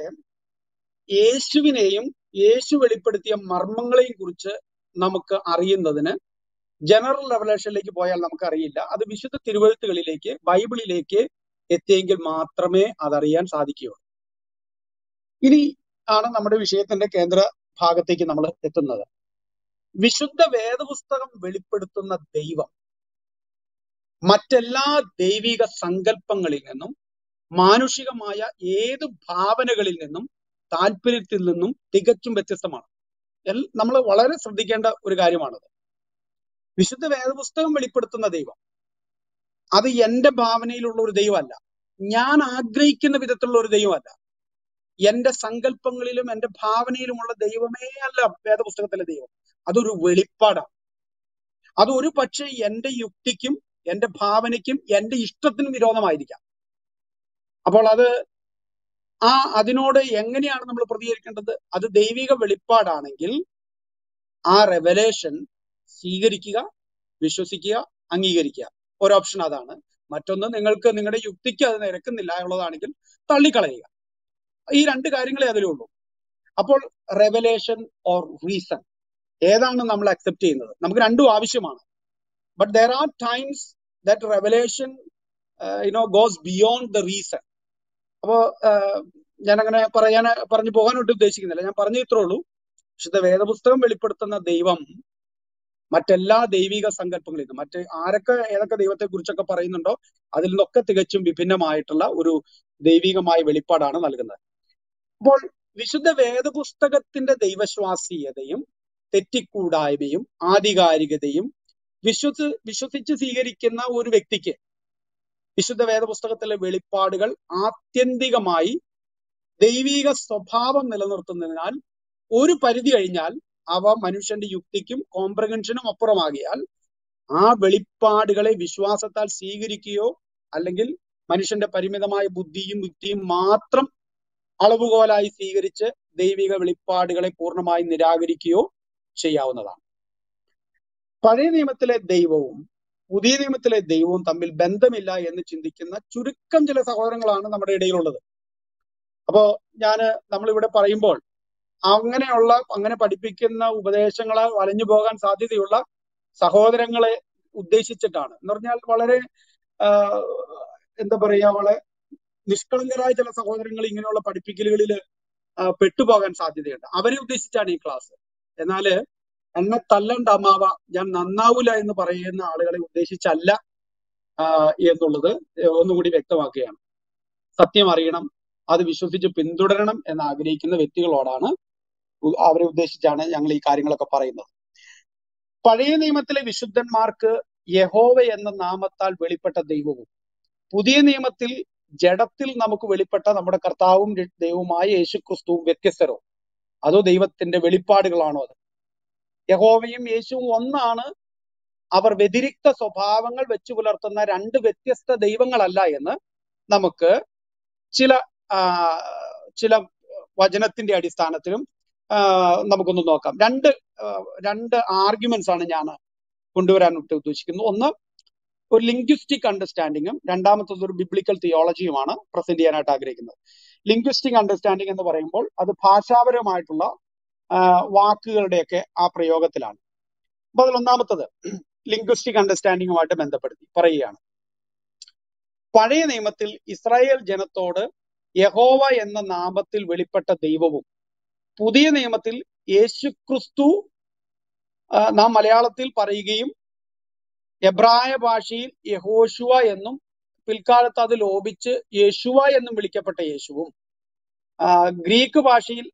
യേശുവിനെയും യേശു വെളിപ്പെടുത്തിയ മർമ്മങ്ങളെയും കുറിച്ച് നമുക്ക് അറിയുന്നതിന് ജനറൽ റെവലേഷനിലേക്ക് പോയാൽ നമുക്ക് അറിയില്ല. അത് വിശുദ്ധ തിരുവെഴുത്തുകളിലേക്ക്, ബൈബിളിലേക്ക് എത്തിയെങ്കിൽ മാത്രമേ അതറിയാൻ സാധിക്കുകയുള്ളൂ. ഇനി ആണ് നമ്മുടെ വിഷയത്തിന്റെ കേന്ദ്ര ഭാഗത്തേക്ക് നമ്മൾ എത്തുന്നത്. വിശുദ്ധ വേദപുസ്തകം വെളിപ്പെടുത്തുന്ന ദൈവം മറ്റെല്ലാ ദൈവിക സങ്കല്പങ്ങളിൽ നിന്നും മാനുഷികമായ ഏത് ഭാവനകളിൽ നിന്നും താല്പര്യത്തിൽ നിന്നും തികച്ചും വ്യത്യസ്തമാണ്. നമ്മൾ വളരെ ശ്രദ്ധിക്കേണ്ട ഒരു കാര്യമാണത്. വിശുദ്ധ വേദപുസ്തകം വെളിപ്പെടുത്തുന്ന ദൈവം അത് എന്റെ ഭാവനയിലുള്ള ഒരു ദൈവമല്ല, ഞാൻ ആഗ്രഹിക്കുന്ന വിധത്തിലുള്ള ഒരു ദൈവമല്ല, എന്റെ സങ്കല്പങ്ങളിലും എന്റെ ഭാവനയിലുമുള്ള ദൈവമേ അല്ല വേദപുസ്തകത്തിലെ ദൈവം. അതൊരു വെളിപ്പാടാണ്. അത് ഒരു പക്ഷേ എന്റെ യുക്തിക്കും എന്റെ ഭാവനയ്ക്കും എന്റെ ഇഷ്ടത്തിനും വിരോധമായിരിക്കാം. അപ്പോൾ അതിനോട് എങ്ങനെയാണ് നമ്മൾ പ്രതികരിക്കേണ്ടത്? അത് ദൈവിക വെളിപ്പാടാണെങ്കിൽ ആ റെവലേഷൻ സ്വീകരിക്കുക, വിശ്വസിക്കുക, അംഗീകരിക്കുക. ഒരു ഓപ്ഷൻ അതാണ്. മറ്റൊന്ന്, നിങ്ങൾക്ക് നിങ്ങളുടെ യുക്തിക്ക് അത് നിരക്കുന്നില്ല എന്നുള്ളതാണെങ്കിൽ തള്ളിക്കളയുക. ഈ രണ്ട് കാര്യങ്ങളെ അതിലുള്ളൂ. അപ്പോൾ റെവലേഷൻ ഓർ റീസൺ ഏതാണ് നമ്മൾ അക്സെപ്റ്റ് ചെയ്യുന്നത്? നമുക്ക് രണ്ടും ആവശ്യമാണ്. But there are times that revelation goes beyond the reason. അപ്പോ ഞാൻ അങ്ങനെ പറഞ്ഞു പോകാനൊട്ട് ഉദ്ദേശിക്കുന്നില്ല. ഞാൻ പറഞ്ഞു ഇത്രേ ഉള്ളൂ. വിശുദ്ധ വേദപുസ്തകം വെളിപ്പെടുത്തുന്ന ദൈവം മറ്റെല്ലാ ദൈവിക സങ്കല്പങ്ങളിൽ നിന്നും ഏതൊക്കെ ദൈവത്തെ കുറിച്ചൊക്കെ പറയുന്നുണ്ടോ അതിൽ നിന്നൊക്കെ തികച്ചും വിഭിന്നമായിട്ടുള്ള ഒരു ദൈവികമായ വെളിപ്പാടാണ് നൽകുന്നത്. അപ്പോൾ വിശുദ്ധ വേദപുസ്തകത്തിന്റെ ദൈവശ്വാസീയതയും തെറ്റിക്കൂടായ്മയും ആധികാരികതയും വിശ്വസിച്ച് സ്വീകരിക്കുന്ന ഒരു വ്യക്തിക്ക് വിശുദ്ധ വേദപുസ്തകത്തിലെ വെളിപ്പാടുകൾ ആത്യന്തികമായി ദൈവിക സ്വഭാവം നിലനിർത്തുന്നതിനാൽ ഒരു പരിധി കഴിഞ്ഞാൽ അവ മനുഷ്യന്റെ യുക്തിക്കും കോംപ്രഹെൻഷനും അപ്പുറമാകിയാൽ ആ വെളിപ്പാടുകളെ വിശ്വാസത്താൽ സ്വീകരിക്കുകയോ അല്ലെങ്കിൽ മനുഷ്യന്റെ പരിമിതമായ ബുദ്ധിയും യുക്തിയും മാത്രം അളവുകോലായി സ്വീകരിച്ച് ദൈവിക വെളിപ്പാടുകളെ പൂർണ്ണമായി നിരാകരിക്കുകയോ ചെയ്യാവുന്നതാണ്. പഴയ നിയമത്തിലെ ദൈവവും പുതിയ നിയമത്തിലെ ദൈവവും തമ്മിൽ ബന്ധമില്ല എന്ന് ചിന്തിക്കുന്ന ചുരുക്കം ചില സഹോദരങ്ങളാണ് നമ്മുടെ ഇടയിലുള്ളത്. അപ്പോ നമ്മളിവിടെ പറയുമ്പോൾ അങ്ങനെ പഠിപ്പിക്കുന്ന ഉപദേശങ്ങളെ വലഞ്ഞു പോകാൻ സാധ്യതയുള്ള സഹോദരങ്ങളെ ഉദ്ദേശിച്ചിട്ടാണ്. എന്ന് പറഞ്ഞാൽ വളരെ വളരെ നിഷ്കളങ്കരായ ചില സഹോദരങ്ങൾ ഇങ്ങനെയുള്ള പഠിപ്പിക്കലുകളിൽ പെട്ടുപോകാൻ സാധ്യതയുണ്ട്. അവരെ ഉദ്ദേശിച്ചാണ് ഈ ക്ലാസ്. എന്നാല് എന്നെ തല്ലണ്ട അമ്മാവ, ഞാൻ നന്നാവൂല എന്ന് പറയുന്ന ആളുകളെ ഉദ്ദേശിച്ചല്ല എന്നുള്ളത് ഒന്നുകൂടി വ്യക്തമാക്കുകയാണ്. സത്യം അറിയണം, അത് വിശ്വസിച്ച് പിന്തുടരണം എന്ന് ആഗ്രഹിക്കുന്ന വ്യക്തികളോടാണ്, അവരെ ഉദ്ദേശിച്ചാണ് ഞങ്ങൾ ഈ കാര്യങ്ങളൊക്കെ പറയുന്നത്. പഴയ നിയമത്തിലെ വിശുദ്ധന്മാർക്ക് യഹോവ എന്ന നാമത്താൽ വെളിപ്പെട്ട ദൈവവും പുതിയ നിയമത്തിൽ ജഡത്തിൽ നമുക്ക് വെളിപ്പെട്ട നമ്മുടെ കർത്താവും ദൈവവുമായ യേശുക്രിസ്തുവും വ്യത്യസ്തരോ? അതോ ദൈവത്തിന്റെ വെളിപ്പാടുകളാണോ അത്? യഹോവയും യേശുവും ഒന്നാണ്. അവർ വ്യതിരിക്ത സ്വഭാവങ്ങൾ വെച്ചു പുലർത്തുന്ന രണ്ട് വ്യത്യസ്ത ദൈവങ്ങളല്ല എന്ന് നമുക്ക് ചില വചനത്തിന്റെ അടിസ്ഥാനത്തിലും നമുക്കൊന്ന് നോക്കാം. രണ്ട് ആർഗ്യുമെന്റ്സ് ആണ് ഞാൻ കൊണ്ടുവരാനായിട്ട് ഉദ്ദേശിക്കുന്നത്. ഒന്ന്, ഒരു ലിംഗ്വിസ്റ്റിക് അണ്ടർസ്റ്റാൻഡിങ്ങും രണ്ടാമത്തത് ഒരു ബിബ്ലിക്കൽ തിയോളജിയുമാണ് പ്രസന്റ് ചെയ്യാനായിട്ട് ആഗ്രഹിക്കുന്നത്. ലിംഗ്വിസ്റ്റിക് അണ്ടർസ്റ്റാൻഡിങ് എന്ന് പറയുമ്പോൾ അത് ഭാഷാപരമായിട്ടുള്ള വാക്കുകളുടെയൊക്കെ ആ പ്രയോഗത്തിലാണ്. അപ്പൊ അതിലൊന്നാമത്തത് ലിംഗ്വിസ്റ്റിക് അണ്ടർസ്റ്റാൻഡിങ്ങുമായിട്ട് ബന്ധപ്പെടുത്തി പറയുകയാണ്. പഴയ നിയമത്തിൽ ഇസ്രായേൽ ജനത്തോട് യഹോവ എന്ന നാമത്തിൽ വെളിപ്പെട്ട ദൈവവും പുതിയ നിയമത്തിൽ യേശുക്രിസ്തു നാം മലയാളത്തിൽ പറയുകയും എബ്രായ ഭാഷയിൽ യഹോശുവ എന്നും പിൽക്കാലത്ത് അത് ലോപിച്ച് യേശുവ എന്നും വിളിക്കപ്പെട്ട യേശുവും ഗ്രീക്ക് ഭാഷയിൽ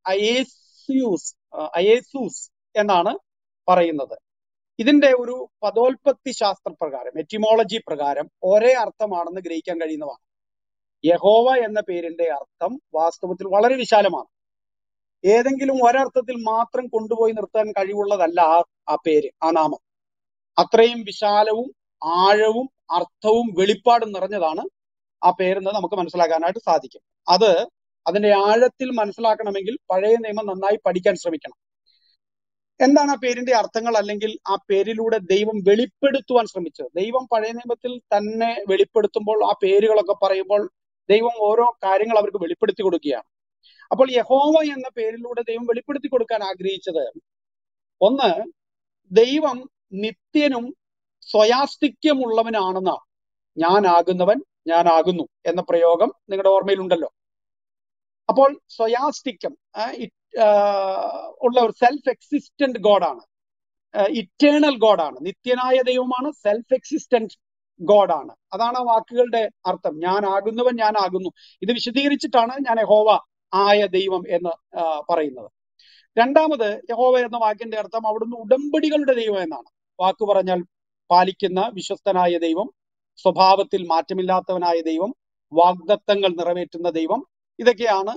അയേസൂസ് എന്നാണ് പറയുന്നത്. ഇതിന്റെ ഒരു പദോൽപത്തി ശാസ്ത്രപ്രകാരം, എറ്റിമോളജി പ്രകാരം ഒരേ അർത്ഥമാണെന്ന് ഗ്രഹിക്കാൻ കഴിയുന്നതാണ്. യഹോവ എന്ന പേരിന്റെ അർത്ഥം വാസ്തവത്തിൽ വളരെ വിശാലമാണ്. ഏതെങ്കിലും ഒരർത്ഥത്തിൽ മാത്രം കൊണ്ടുപോയി നിർത്താൻ കഴിവുള്ളതല്ല ആ പേര്, ആ നാമം. അത്രയും വിശാലവും ആഴവും അർത്ഥവും വെളിപ്പാടും നിറഞ്ഞതാണ് ആ പേരെന്ന് നമുക്ക് മനസ്സിലാക്കാനായിട്ട് സാധിക്കും. അതിന്റെ ആഴത്തിൽ മനസ്സിലാക്കണമെങ്കിൽ പഴയ നിയമം നന്നായി പഠിക്കാൻ ശ്രമിക്കണം. എന്താണ് ആ പേരിന്റെ അർത്ഥങ്ങൾ, അല്ലെങ്കിൽ ആ പേരിലൂടെ ദൈവം വെളിപ്പെടുത്തുവാൻ ശ്രമിച്ചത്? ദൈവം പഴയ നിയമത്തിൽ തന്നെ വെളിപ്പെടുത്തുമ്പോൾ, ആ പേരുകളൊക്കെ പറയുമ്പോൾ ദൈവം ഓരോ കാര്യങ്ങൾ അവർക്ക് വെളിപ്പെടുത്തി കൊടുക്കുകയാണ്. അപ്പോൾ യഹോവ എന്ന പേരിലൂടെ ദൈവം വെളിപ്പെടുത്തി കൊടുക്കാൻ ആഗ്രഹിച്ചത്, ഒന്ന്, ദൈവം നിത്യനും സ്വയാസ്തിക്യമുള്ളവനാണെന്നാണ്. ഞാനാകുന്നവൻ ഞാനാകുന്നു എന്ന പ്രയോഗം നിങ്ങളുടെ ഓർമ്മയിലുണ്ടല്ലോ. അപ്പോൾ സ്വയാസ്തിക്യം ഉള്ള ഒരു സെൽഫ് എക്സിസ്റ്റന്റ് ഗോഡാണ്, ഇറ്റേണൽ ഗോഡാണ്, നിത്യനായ ദൈവമാണ്, സെൽഫ് എക്സിസ്റ്റന്റ് ഗോഡാണ്. അതാണ് ആ വാക്കുകളുടെ അർത്ഥം. ഞാനാകുന്നവൻ ഞാനാകുന്നു. ഇത് വിശദീകരിച്ചിട്ടാണ് ഞാൻ യഹോവ ആയ ദൈവം എന്ന് പറയുന്നത്. രണ്ടാമത്, യഹോവ എന്ന വാക്കിന്റെ അർത്ഥം അവിടുന്ന് ഉടമ്പടികളുടെ ദൈവം എന്നാണ്. വാക്ക് പറഞ്ഞാൽ പാലിക്കുന്ന വിശ്വസ്തനായ ദൈവം, സ്വഭാവത്തിൽ മാറ്റമില്ലാത്തവനായ ദൈവം, വാഗ്ദത്തങ്ങൾ നിറവേറ്റുന്ന ദൈവം, ഇതൊക്കെയാണ്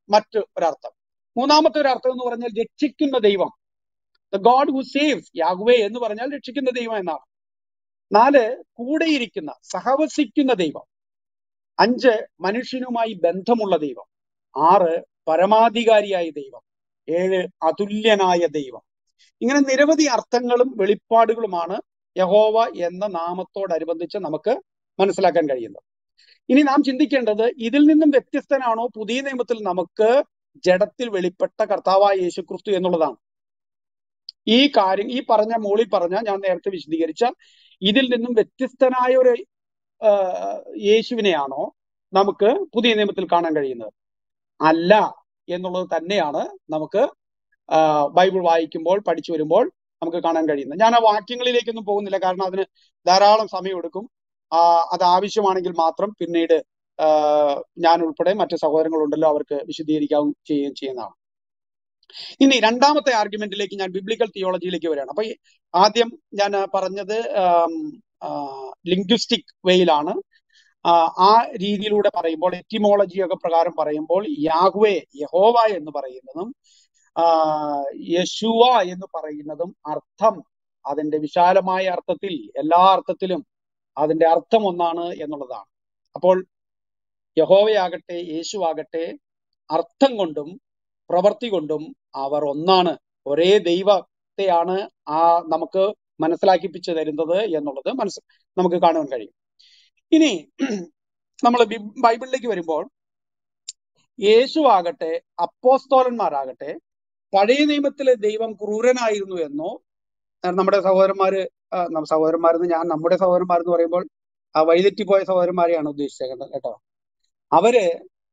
മറ്റ് ഒരർത്ഥം. മൂന്നാമത്തെ ഒരു അർത്ഥം എന്ന് പറഞ്ഞാൽ രക്ഷിക്കുന്ന ദൈവം, the God who saves, Yahweh എന്ന് പറഞ്ഞാൽ രക്ഷിക്കുന്ന ദൈവം എന്നാണ്. 4, കൂടെയിരിക്കുന്ന, സഹവസിക്കുന്ന ദൈവം. 5, മനുഷ്യനുമായി ബന്ധമുള്ള ദൈവം. 6, പരമാധികാരിയായ ദൈവം. 7, അതുല്യനായ ദൈവം. ഇങ്ങനെ നിരവധി അർത്ഥങ്ങളും വെളിപ്പാടുകളുമാണ് യഹോവ എന്ന നാമത്തോടനുബന്ധിച്ച് നമുക്ക് മനസ്സിലാക്കാൻ കഴിയുന്നത്. ഇനി നാം ചിന്തിക്കേണ്ടത്, ഇതിൽ നിന്നും വ്യത്യസ്തനാണോ പുതിയ നിയമത്തിൽ നമുക്ക് ജഡത്തിൽ വെളിപ്പെട്ട കർത്താവായ യേശുക്രിസ്തു എന്നുള്ളതാണ്. ഈ കാര്യം, ഈ പറഞ്ഞ മുകളിൽ പറഞ്ഞ, ഞാൻ നേരത്തെ വിശദീകരിച്ച ഇതിൽ നിന്നും വ്യത്യസ്തനായ ഒരു യേശുവിനെയാണോ നമുക്ക് പുതിയ നിയമത്തിൽ കാണാൻ കഴിയുന്നത്? അല്ല എന്നുള്ളത് തന്നെയാണ് നമുക്ക് ബൈബിൾ വായിക്കുമ്പോൾ, പഠിച്ചു വരുമ്പോൾ നമുക്ക് കാണാൻ കഴിയുന്നത്. ഞാൻ ആ വാക്യങ്ങളിലേക്കൊന്നും പോകുന്നില്ല, കാരണം അതിന് ധാരാളം സമയമെടുക്കും. അത് ആവശ്യമാണെങ്കിൽ മാത്രം പിന്നീട് ഞാൻ ഉൾപ്പെടെ മറ്റു സഹോദരങ്ങളുണ്ടല്ലോ അവർക്ക് വിശദീകരിക്കുകയും ചെയ്യുന്നതാണ്. ഇനി രണ്ടാമത്തെ ആർഗ്യുമെന്റിലേക്ക്, ഞാൻ ബിബ്ലിക്കൽ തിയോളജിയിലേക്ക് വരികയാണ്. അപ്പൊ ആദ്യം ഞാൻ പറഞ്ഞത് ലിംഗ്വിസ്റ്റിക് വേയിലാണ്. ആ രീതിയിലൂടെ പറയുമ്പോൾ, എറ്റിമോളജി ഒക്കെ പ്രകാരം പറയുമ്പോൾ, യാഹ്വേ, യഹോവ എന്ന് പറയുന്നതും യേശുവ എന്ന് പറയുന്നതും അർത്ഥം, അതിന്റെ വിശാലമായ അർത്ഥത്തിൽ, എല്ലാ അർത്ഥത്തിലും അതിന്റെ അർത്ഥം ഒന്നാണ് എന്നുള്ളതാണ്. അപ്പോൾ യഹോവയാകട്ടെ യേശുവാകട്ടെ അർത്ഥം കൊണ്ടും പ്രവൃത്തി കൊണ്ടും അവർ ഒന്നാണ്, ഒരേ ദൈവത്തെയാണ് നമുക്ക് മനസ്സിലാക്കിപ്പിച്ചു തരുന്നത് എന്നുള്ളത് നമുക്ക് കാണുവാൻ കഴിയും. ഇനി നമ്മൾ ബൈബിളിലേക്ക് വരുമ്പോൾ, യേശുവാകട്ടെ അപ്പോസ്തോലന്മാരാകട്ടെ പഴയ നിയമത്തിലെ ദൈവം ക്രൂരനായിരുന്നു എന്നോ, നമ്മുടെ സഹോദരന്മാരെന്ന് ഞാൻ നമ്മുടെ സഹോദരന്മാരെന്ന് പറയുമ്പോൾ ആ വഴിതെറ്റിപ്പോയ സഹോദരന്മാരെയാണ് ഉദ്ദേശിച്ചത് കേട്ടോ. അവര്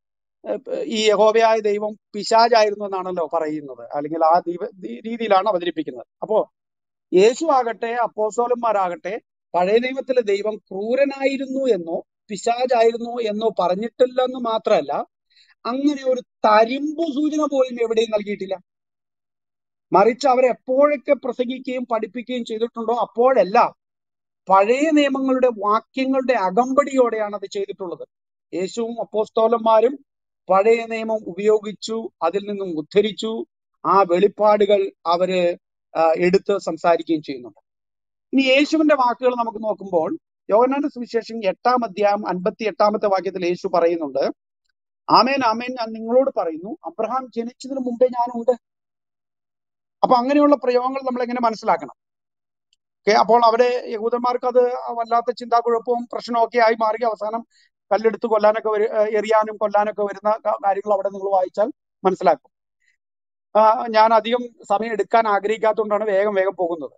ഈ യഹോവയായ ദൈവം പിശാചായിരുന്നു എന്നാണല്ലോ പറയുന്നത്, അല്ലെങ്കിൽ ആ രീതിയിലാണ് അവതരിപ്പിക്കുന്നത്. അപ്പോ യേശു ആകട്ടെ അപ്പോസ്തലന്മാരാകട്ടെ പഴയ നിയമത്തിലെ ദൈവം ക്രൂരനായിരുന്നു എന്നോ പിശാചായിരുന്നു എന്നോ പറഞ്ഞിട്ടില്ലെന്ന് മാത്രമല്ല, അങ്ങനെ ഒരു തരിമ്പു സൂചന പോലും എവിടെയും നൽകിയിട്ടില്ല. മറിച്ച് അവരെപ്പോഴൊക്കെ പ്രസംഗിക്കുകയും പഠിപ്പിക്കുകയും ചെയ്തിട്ടുണ്ടോ അപ്പോഴെല്ലാം പഴയ നിയമങ്ങളുടെ വാക്യങ്ങളുടെ അകമ്പടിയോടെയാണ് അത് ചെയ്തിട്ടുള്ളത്. യേശുവും അപ്പോസ്തലന്മാരും പഴയ നിയമം ഉപയോഗിച്ചു, അതിൽ നിന്നും ഉദ്ധരിച്ചു, ആ വെളിപ്പാടുകൾ അവര് എടുത്ത് സംസാരിക്കുകയും ചെയ്യുന്നുണ്ട്. ഇനി യേശുവിന്റെ വാക്കുകൾ നമുക്ക് നോക്കുമ്പോൾ, യോഹന്നാന്റെ സുവിശേഷം 8-ാം അധ്യായം 58-ാമത്തെ വാക്യത്തിൽ യേശു പറയുന്നുണ്ട്, ആമേൻ ആമേൻ ഞാൻ നിങ്ങളോട് പറയുന്നു, അബ്രഹാം ജനിച്ചതിന് മുമ്പേ ഞാനുണ്ട്. അപ്പൊ അങ്ങനെയുള്ള പ്രയോഗങ്ങൾ നമ്മൾ എങ്ങനെ മനസ്സിലാക്കണം? അപ്പോൾ അവിടെ യഹൂദന്മാർക്ക് അത് വല്ലാത്ത ചിന്താക്കുഴപ്പവും പ്രശ്നമൊക്കെ ആയി മാറി. അവസാനം കല്ലെടുത്ത് കൊല്ലാനൊക്കെ എറിയാനും കൊല്ലാനൊക്കെ വരുന്ന കാര്യങ്ങൾ അവിടെ നിങ്ങൾ വായിച്ചാൽ മനസ്സിലാക്കും. ഞാൻ അധികം സമയം എടുക്കാൻ ആഗ്രഹിക്കാത്തതുകൊണ്ടാണ് വേഗം പോകുന്നത്.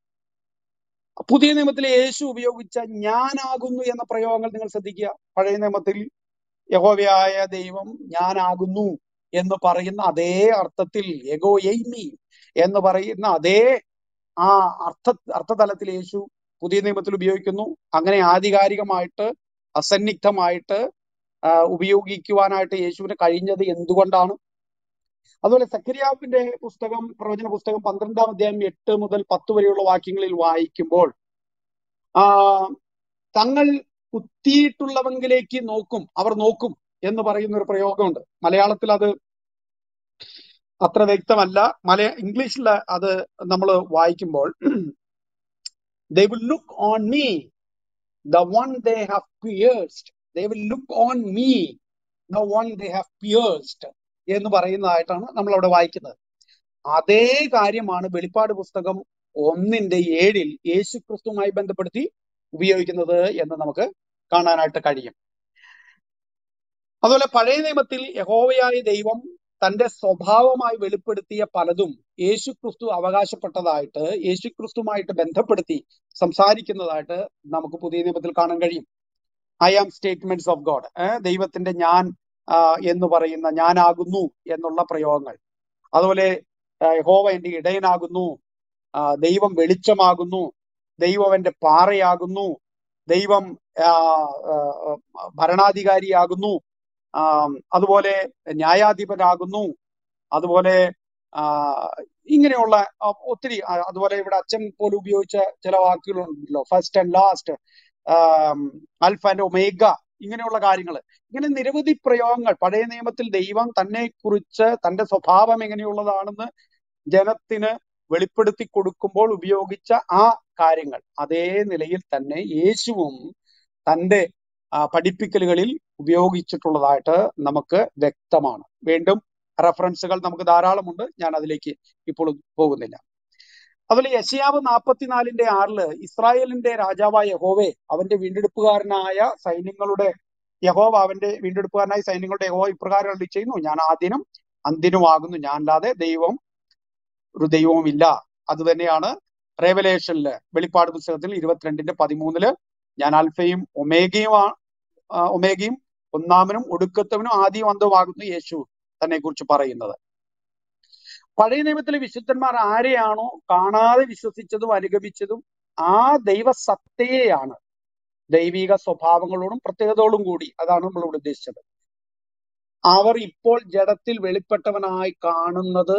പുതിയ നിയമത്തിലെ യേശു ഉപയോഗിച്ച ഞാനാകുന്നു എന്ന പ്രയോഗങ്ങൾ നിങ്ങൾ ശ്രദ്ധിക്കുക. പഴയ നിയമത്തിൽ യഹോവയായ ദൈവം ഞാനാകുന്നു എന്ന് പറയുന്ന അതേ അർത്ഥത്തിൽ, എഗോ എയ്മി എന്ന് പറയുന്ന അതേ ആ അർത്ഥതലത്തിൽ യേശു പുതിയ നിയമത്തിൽ ഉപയോഗിക്കുന്നു. അങ്ങനെ ആധികാരികമായിട്ട് അസന്നിഗ്ധമായിട്ട് ഉപയോഗിക്കുവാനായിട്ട് യേശുവിന് കഴിഞ്ഞത് എന്തുകൊണ്ടാണ്? അതുപോലെ സഖര്യാവിന്റെ പുസ്തകം, പ്രവചന പുസ്തകം 12-ാം അധ്യായം 8 മുതൽ 10 വരെയുള്ള വാക്യങ്ങളിൽ വായിക്കുമ്പോൾ, തങ്ങൾ കുത്തിയിട്ടുള്ളവങ്കിലേക്ക് അവർ നോക്കും എന്ന് പറയുന്ന ഒരു പ്രയോഗമുണ്ട്. മലയാളത്തിൽ അത് അത്ര വ്യക്തമല്ല. ഇംഗ്ലീഷിൽ അത് നമ്മൾ വായിക്കുമ്പോൾ, they will look on me, the one they have pierced. They will look on me, the one they have pierced എന്ന് പറയുന്നതായിട്ടാണ് നമ്മൾ അവിടെ വായിക്കുന്നത്. അതേ കാര്യമാണ് വെളിപ്പാട് പുസ്തകം 1:7 യേശു ക്രിസ്തുവുമായി ബന്ധപ്പെടുത്തി ഉപയോഗിക്കുന്നത് എന്ന് നമുക്ക് കാണാനായിട്ട് കഴിയും. അതുപോലെ പഴയ നിയമത്തിൽ യഹോവയായ ദൈവം തന്റെ സ്വഭാവമായി വെളിപ്പെടുത്തിയ പലതും യേശുക്രിസ്തു അവകാശപ്പെട്ടതായിട്ട്, യേശുക്രിസ്തുമായിട്ട് ബന്ധപ്പെടുത്തി സംസാരിക്കുന്നതായിട്ട് നമുക്ക് പുതിയ നിയമത്തിൽ കാണാൻ കഴിയും. I am statements of God, ദൈവത്തിന്റെ ഞാൻ എന്ന് പറയുന്ന ഞാനാകുന്നു എന്നുള്ള പ്രയോഗങ്ങൾ. അതുപോലെ യഹോവ എന്റെ ഇടയനാകുന്നു, ദൈവം വെളിച്ചമാകുന്നു, ദൈവം എന്റെ പാറയാകുന്നു, ദൈവം ഭരണാധികാരിയാകുന്നു, അതുപോലെ ന്യായാധിപനാകുന്നു, അതുപോലെ ഇങ്ങനെയുള്ള ഒത്തിരി. അതുപോലെ ഇവിടെ അച്ഛൻ പോലും ഉപയോഗിച്ച ചില വാക്കുകളുണ്ടല്ലോ, first and last, alpha and omega ഇങ്ങനെയുള്ള കാര്യങ്ങൾ, ഇങ്ങനെ നിരവധി പ്രയോഗങ്ങൾ പഴയ നിയമത്തിൽ ദൈവം തന്നെ കുറിച്ച് തന്റെ സ്വഭാവം എങ്ങനെയുള്ളതാണെന്ന് ജനത്തിന് വെളിപ്പെടുത്തി കൊടുക്കുമ്പോൾ ഉപയോഗിച്ച ആ കാര്യങ്ങൾ അതേ നിലയിൽ തന്നെ യേശുവും തന്റെ പഠിപ്പിക്കലുകളിൽ ഉപയോഗിച്ചിട്ടുള്ളതായിട്ട് നമുക്ക് വ്യക്തമാണ്. വീണ്ടും റെഫറൻസുകൾ നമുക്ക് ധാരാളമുണ്ട്, ഞാൻ അതിലേക്ക് ഇപ്പോൾ പോകുന്നില്ല. അതുപോലെ യെശയ്യാവ് 44:6 ഇസ്രായേലിന്റെ രാജാവായ യഹോവേ, അവന്റെ വീണ്ടെടുപ്പുകാരനായ സൈന്യങ്ങളുടെ യഹോവ ഇപ്രകാരം അരുളിച്ചെയ്യുന്നു, ഞാൻ ആദ്യനും അന്ത്യനുമാകുന്നു, ഞാൻ അല്ലാതെ ഒരു ദൈവവും ഇല്ല. അത് തന്നെയാണ് റെവലേഷനില്, വെളിപ്പാട് പുസ്തകത്തിൽ 22:13 ഞാൻ അൽഫയും ഒമേഗയും ഒന്നാമനും ഒടുക്കത്തവനും ആദ്യവും അന്തവുമാകുന്നു യേശു തന്നെ കുറിച്ച് പറയുന്നത്. പഴയ നിയമത്തിലെ വിശുദ്ധന്മാർ ആരെയാണോ കാണാതെ വിശ്വസിച്ചതും അനുഗമിച്ചതും ആ ദൈവസത്തയെയാണ് ദൈവിക സ്വഭാവങ്ങളോടും പ്രത്യേകതകളോടും കൂടി, അതാണ് നമ്മളിവിടെ ഉദ്ദേശിച്ചത്. അവർ ഇപ്പോൾ ജഡത്തിൽ വെളിപ്പെട്ടവനായി കാണുന്നത്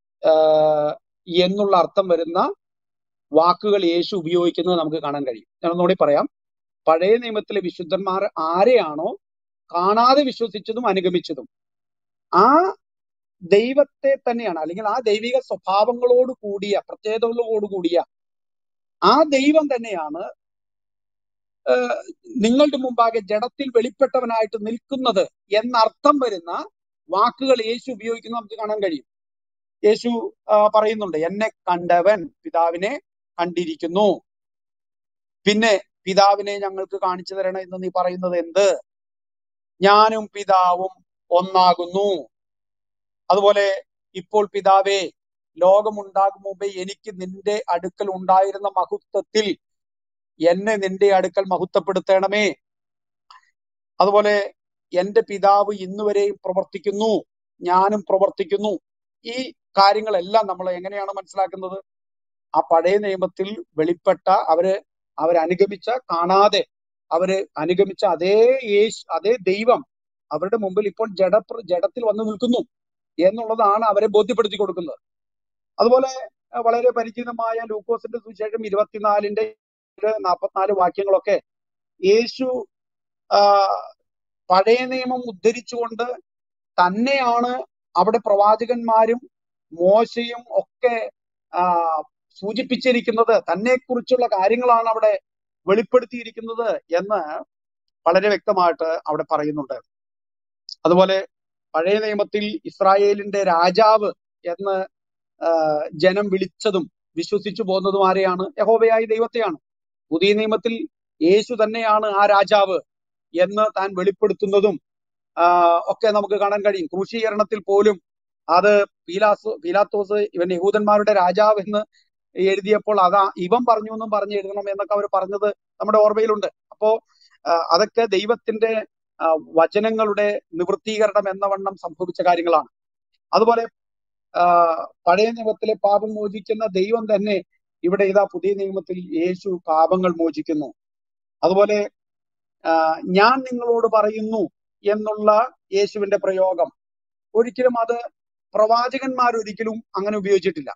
എന്നുള്ള അർത്ഥം വരുന്ന വാക്കുകൾ യേശു ഉപയോഗിക്കുന്നത് നമുക്ക് കാണാൻ കഴിയും. ഞാൻ ഒന്നുകൂടി പറയാം. പഴയ നിയമത്തിലെ വിശുദ്ധന്മാർ ആരെയാണോ കാണാതെ വിശ്വസിച്ചതും അനുഗമിച്ചതും ആ ദൈവത്തെ തന്നെയാണ്, അല്ലെങ്കിൽ ആ ദൈവിക സ്വഭാവങ്ങളോട് കൂടിയ പ്രത്യേകതകളോട് കൂടിയ ആ ദൈവം തന്നെയാണ് നിങ്ങളുടെ മുമ്പാകെ ജഡത്തിൽ വെളിപ്പെട്ടവനായിട്ട് നിൽക്കുന്നത് എന്നർത്ഥം വരുന്ന വാക്കുകൾ യേശു ഉപയോഗിക്കുന്നത് നമുക്ക് കാണാൻ കഴിയും. യേശു പറയുന്നുണ്ട്, എന്നെ കണ്ടവൻ പിതാവിനെ കണ്ടിരിക്കുന്നു. പിന്നെ പിതാവിനെ ഞങ്ങൾക്ക് കാണിച്ചു തരണം എന്ന് നീ പറയുന്നത് എന്ത്? ഞാനും പിതാവും ഒന്നാകുന്നു. അതുപോലെ ഇപ്പോൾ പിതാവേ, ലോകമുണ്ടാകും മുമ്പേ എനിക്ക് നിന്റെ അടുക്കൽ ഉണ്ടായിരുന്ന മഹത്വത്തിൽ എന്നെ നിന്റെ അടുക്കൽ മഹത്വപ്പെടുത്തണമേ. അതുപോലെ എന്റെ പിതാവ് ഇന്നുവരെയും പ്രവർത്തിക്കുന്നു, ഞാനും പ്രവർത്തിക്കുന്നു. ഈ കാര്യങ്ങളെല്ലാം നമ്മൾ എങ്ങനെയാണ് മനസ്സിലാക്കുന്നത്? ആ പഴയ നിയമത്തിൽ വെളിപ്പെട്ട അവരനുഗമിച്ച, കാണാതെ അനുഗമിച്ച അതേ ദൈവം അവരുടെ മുമ്പിൽ ഇപ്പോൾ ജഡത്തിൽ വന്നു നിൽക്കുന്നു എന്നുള്ളതാണ് അവരെ ബോധ്യപ്പെടുത്തി കൊടുക്കുന്നത്. അതുപോലെ വളരെ പരിചിതമായ ലൂക്കോസിന്റെ സുവിശേഷം 24:44 വാക്യങ്ങളൊക്കെ യേശു പഴയ നിയമം ഉദ്ധരിച്ചുകൊണ്ട് തന്നെയാണ് അവിടെ പ്രവാചകന്മാരും മോശയും ഒക്കെ സൂചിപ്പിച്ചിരിക്കുന്നത്, തന്നെ കുറിച്ചുള്ള കാര്യങ്ങളാണ് അവിടെ വെളിപ്പെടുത്തിയിരിക്കുന്നത് എന്ന് വളരെ വ്യക്തമായിട്ട് അവിടെ പറയുന്നുണ്ട്. അതുപോലെ പഴയ നിയമത്തിൽ ഇസ്രായേലിന്റെ രാജാവ് എന്ന് ജനം വിളിച്ചതും വിശ്വസിച്ചു പോകുന്നതും ആരെയാണ്? യഹോവയായ ദൈവത്തെയാണ്. പുതിയ നിയമത്തിൽ യേശു തന്നെയാണ് ആ രാജാവ് എന്ന് താൻ വെളിപ്പെടുത്തുന്നതും ഒക്കെ നമുക്ക് കാണാൻ കഴിയും. ക്രൂശീകരണത്തിൽ പോലും അത് പീലാത്തോസ് ഇവൻ യഹൂദന്മാരുടെ രാജാവ് എന്ന് എഴുതിയപ്പോൾ ഇവൻ പറഞ്ഞു എന്നും പറഞ്ഞ് എഴുതണം എന്നൊക്കെ അവർ പറഞ്ഞത് നമ്മുടെ ഓർമ്മയിലുണ്ട്. അപ്പോ അതൊക്കെ ദൈവത്തിന്റെ വചനങ്ങളുടെ നിവൃത്തീകരണം എന്ന വണ്ണം സംഭവിച്ച കാര്യങ്ങളാണ്. അതുപോലെ പഴയ നിയമത്തിലെ പാപം മോചിക്കുന്ന ദൈവം തന്നെ ഇവിടെ പുതിയ നിയമത്തിൽ യേശു പാപങ്ങൾ മോചിക്കുന്നു. അതുപോലെ ഞാൻ നിങ്ങളോട് പറയുന്നു എന്നുള്ള യേശുവിന്റെ പ്രയോഗം ഒരിക്കലും അത് പ്രവാചകന്മാരൊരിക്കലും അങ്ങനെ ഉപയോഗിച്ചിട്ടില്ല.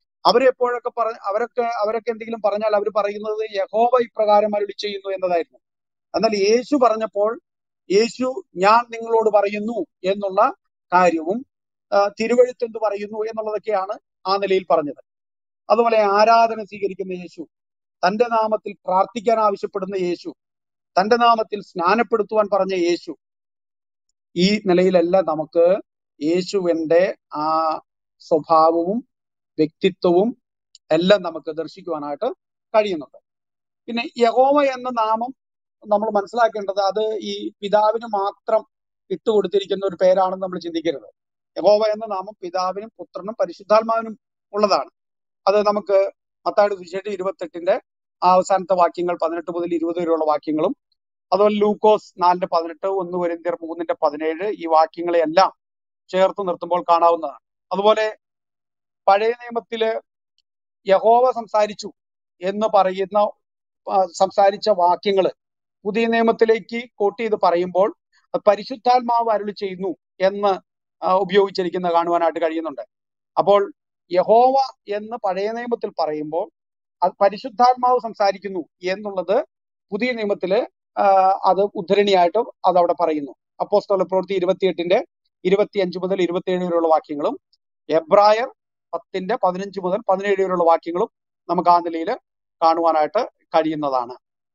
അവരൊക്കെ എന്തെങ്കിലും പറഞ്ഞാൽ അവർ പറയുന്നത് യഹോവ ഇപ്രകാരം അരുളി ചെയ്യുന്നു എന്നതായിരുന്നു. എന്നാൽ യേശു പറഞ്ഞപ്പോൾ യേശു ഞാൻ നിങ്ങളോട് പറയുന്നു എന്നുള്ള കാര്യവും തിരുവെഴുത്ത് എന്ത് പറയുന്നു എന്നുള്ളതൊക്കെയാണ് ആ നിലയിൽ പറഞ്ഞത്. അതുപോലെ ആരാധന സ്വീകരിക്കുന്ന യേശു, തന്റെ നാമത്തിൽ പ്രാർത്ഥിക്കാൻ ആവശ്യപ്പെടുന്ന യേശു, തന്റെ നാമത്തിൽ സ്നാനപ്പെടുത്തുവാൻ പറഞ്ഞ യേശു, ഈ നിലയിലെല്ലാം നമുക്ക് യേശുവിന്റെ ആ സ്വഭാവവും വ്യക്തിത്വവും എല്ലാം നമുക്ക് ദർശിക്കുവാനായിട്ട് കഴിയുന്നുണ്ട്. പിന്നെ യഹോവ എന്ന നാമം നമ്മൾ മനസ്സിലാക്കേണ്ടത് അത് ഈ പിതാവിന് മാത്രം ഇട്ടുകൊടുത്തിരിക്കുന്ന ഒരു പേരാണെന്ന് നമ്മൾ ചിന്തിക്കരുത്. യഹോവ എന്ന നാമം പിതാവിനും പുത്രനും പരിശുദ്ധാത്മാവിനും ഉള്ളതാണ്. അത് നമുക്ക് മത്തായിയുടെ സുവിശേഷം 28 അവസാനത്തെ വാക്യങ്ങൾ 18 മുതൽ 20 വരെയുള്ള വാക്യങ്ങളും, അതുപോലെ ലൂക്കോസ് 4:18, 1 കൊരിന്ത്യർ 3:17 ഈ വാക്യങ്ങളെയെല്ലാം ചേർത്ത് നിർത്തുമ്പോൾ കാണാവുന്നതാണ്. അതുപോലെ പഴയ നിയമത്തില് യഹോവ സംസാരിച്ചു എന്ന് സംസാരിച്ച വാക്യങ്ങള് പുതിയ നിയമത്തിലേക്ക് കോട്ട് ചെയ്ത് പറയുമ്പോൾ പരിശുദ്ധാത്മാവ് അരുളി ചെയ്യുന്നു എന്ന് ഉപയോഗിച്ചിരിക്കുന്ന കാണുവാനായിട്ട് കഴിയുന്നുണ്ട്. അപ്പോൾ യഹോവ എന്ന് പഴയ നിയമത്തിൽ പറയുമ്പോൾ അത് പരിശുദ്ധാത്മാവ് സംസാരിക്കുന്നു എന്നുള്ളത് പുതിയ നിയമത്തില് അത് ഉദ്ധരണിയായിട്ടും അതവിടെ പറയുന്നു. അപ്പോസ്തല പ്രവൃത്തി 28-ന്റെ 25 മുതൽ 27 വരെയുള്ള വാക്യങ്ങളും എബ്രായർ 10-ന്റെ 15 മുതൽ 17 വരെയുള്ള വാക്യങ്ങളും നമുക്ക് ആ നിലയിൽ കാണുവാനായിട്ട് കഴിയുന്നതാണ്.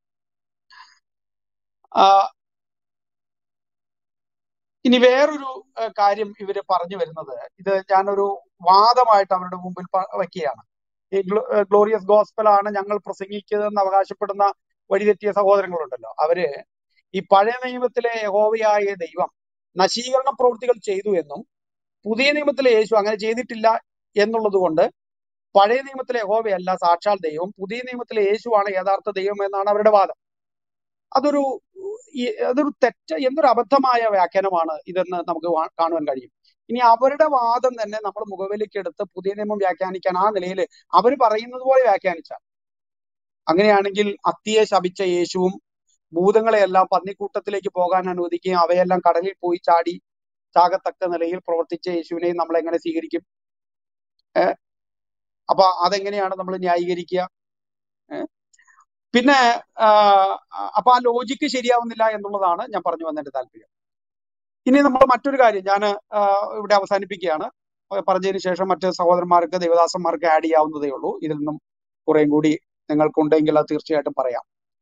ആ, ഇനി വേറൊരു കാര്യം ഇവര് പറഞ്ഞു വരുന്നത്, ഇത് ഞാനൊരു വാദമായിട്ട് അവരുടെ മുമ്പിൽ വയ്ക്കുകയാണ്. ഈ ഗ്ലോറിയസ് ഗോസ്പൽ ആണ് ഞങ്ങൾ പ്രസംഗിക്കുന്നതെന്ന് അവകാശപ്പെടുന്ന വഴിതെറ്റിയ സഹോദരങ്ങളുണ്ടല്ലോ. അവര് ഈ പഴയ നിയമത്തിലെ യഹോവയായ ദൈവം നശീകരണ പ്രവൃത്തികൾ ചെയ്തു എന്നും പുതിയ നിയമത്തിലെ യേശു അങ്ങനെ ചെയ്തിട്ടില്ല എന്നുള്ളത് കൊണ്ട് പഴയ നിയമത്തിലെ യഹോവയല്ല സാക്ഷാൽ ദൈവം, പുതിയ നിയമത്തിലെ യേശുവാണ് യഥാർത്ഥ ദൈവം എന്നാണ് അവരുടെ വാദം. അതൊരു എന്തൊരു അബദ്ധമായ വ്യാഖ്യാനമാണ് ഇതെന്ന് നമുക്ക് കാണുവാൻ കഴിയും. ഇനി അവരുടെ വാദം തന്നെ നമ്മൾ മുഖവിലേക്ക് എടുത്ത് പുതിയ നിയമം വ്യാഖ്യാനിക്കാൻ ആ നിലയിൽ അവർ പറയുന്നത് പോലെ വ്യാഖ്യാനിച്ചാൽ, അങ്ങനെയാണെങ്കിൽ അത്തിയെ ശപിച്ച യേശുവും ഭൂതങ്ങളെയെല്ലാം പന്നിക്കൂട്ടത്തിലേക്ക് പോകാൻ അനുവദിക്കുകയും അവയെല്ലാം കടലിൽ പോയി ചാടി ചാകത്തക്ക നിലയിൽ പ്രവർത്തിച്ച യേശുവിനെയും നമ്മൾ എങ്ങനെ സ്വീകരിക്കും? അപ്പൊ അതെങ്ങനെയാണ് നമ്മൾ ന്യായീകരിക്കുക? പിന്നെ അപ്പൊ ആ ലോജിക്ക് ശരിയാവുന്നില്ല എന്നുള്ളതാണ് ഞാൻ പറഞ്ഞു വന്നതിന്റെ താല്പര്യം. ഇനി നമ്മൾ മറ്റൊരു കാര്യം ഞാൻ ഇവിടെ അവസാനിപ്പിക്കുകയാണ്. പറഞ്ഞതിന് ശേഷം മറ്റ് സഹോദരന്മാർക്ക് ദേവദാസന്മാർക്ക് ആഡ് ചെയ്യാവുന്നതേ ഉള്ളൂ. ഇതിൽ നിന്നും കുറേം കൂടി നിങ്ങൾക്കുണ്ടെങ്കിൽ അത് തീർച്ചയായിട്ടും പറയാം.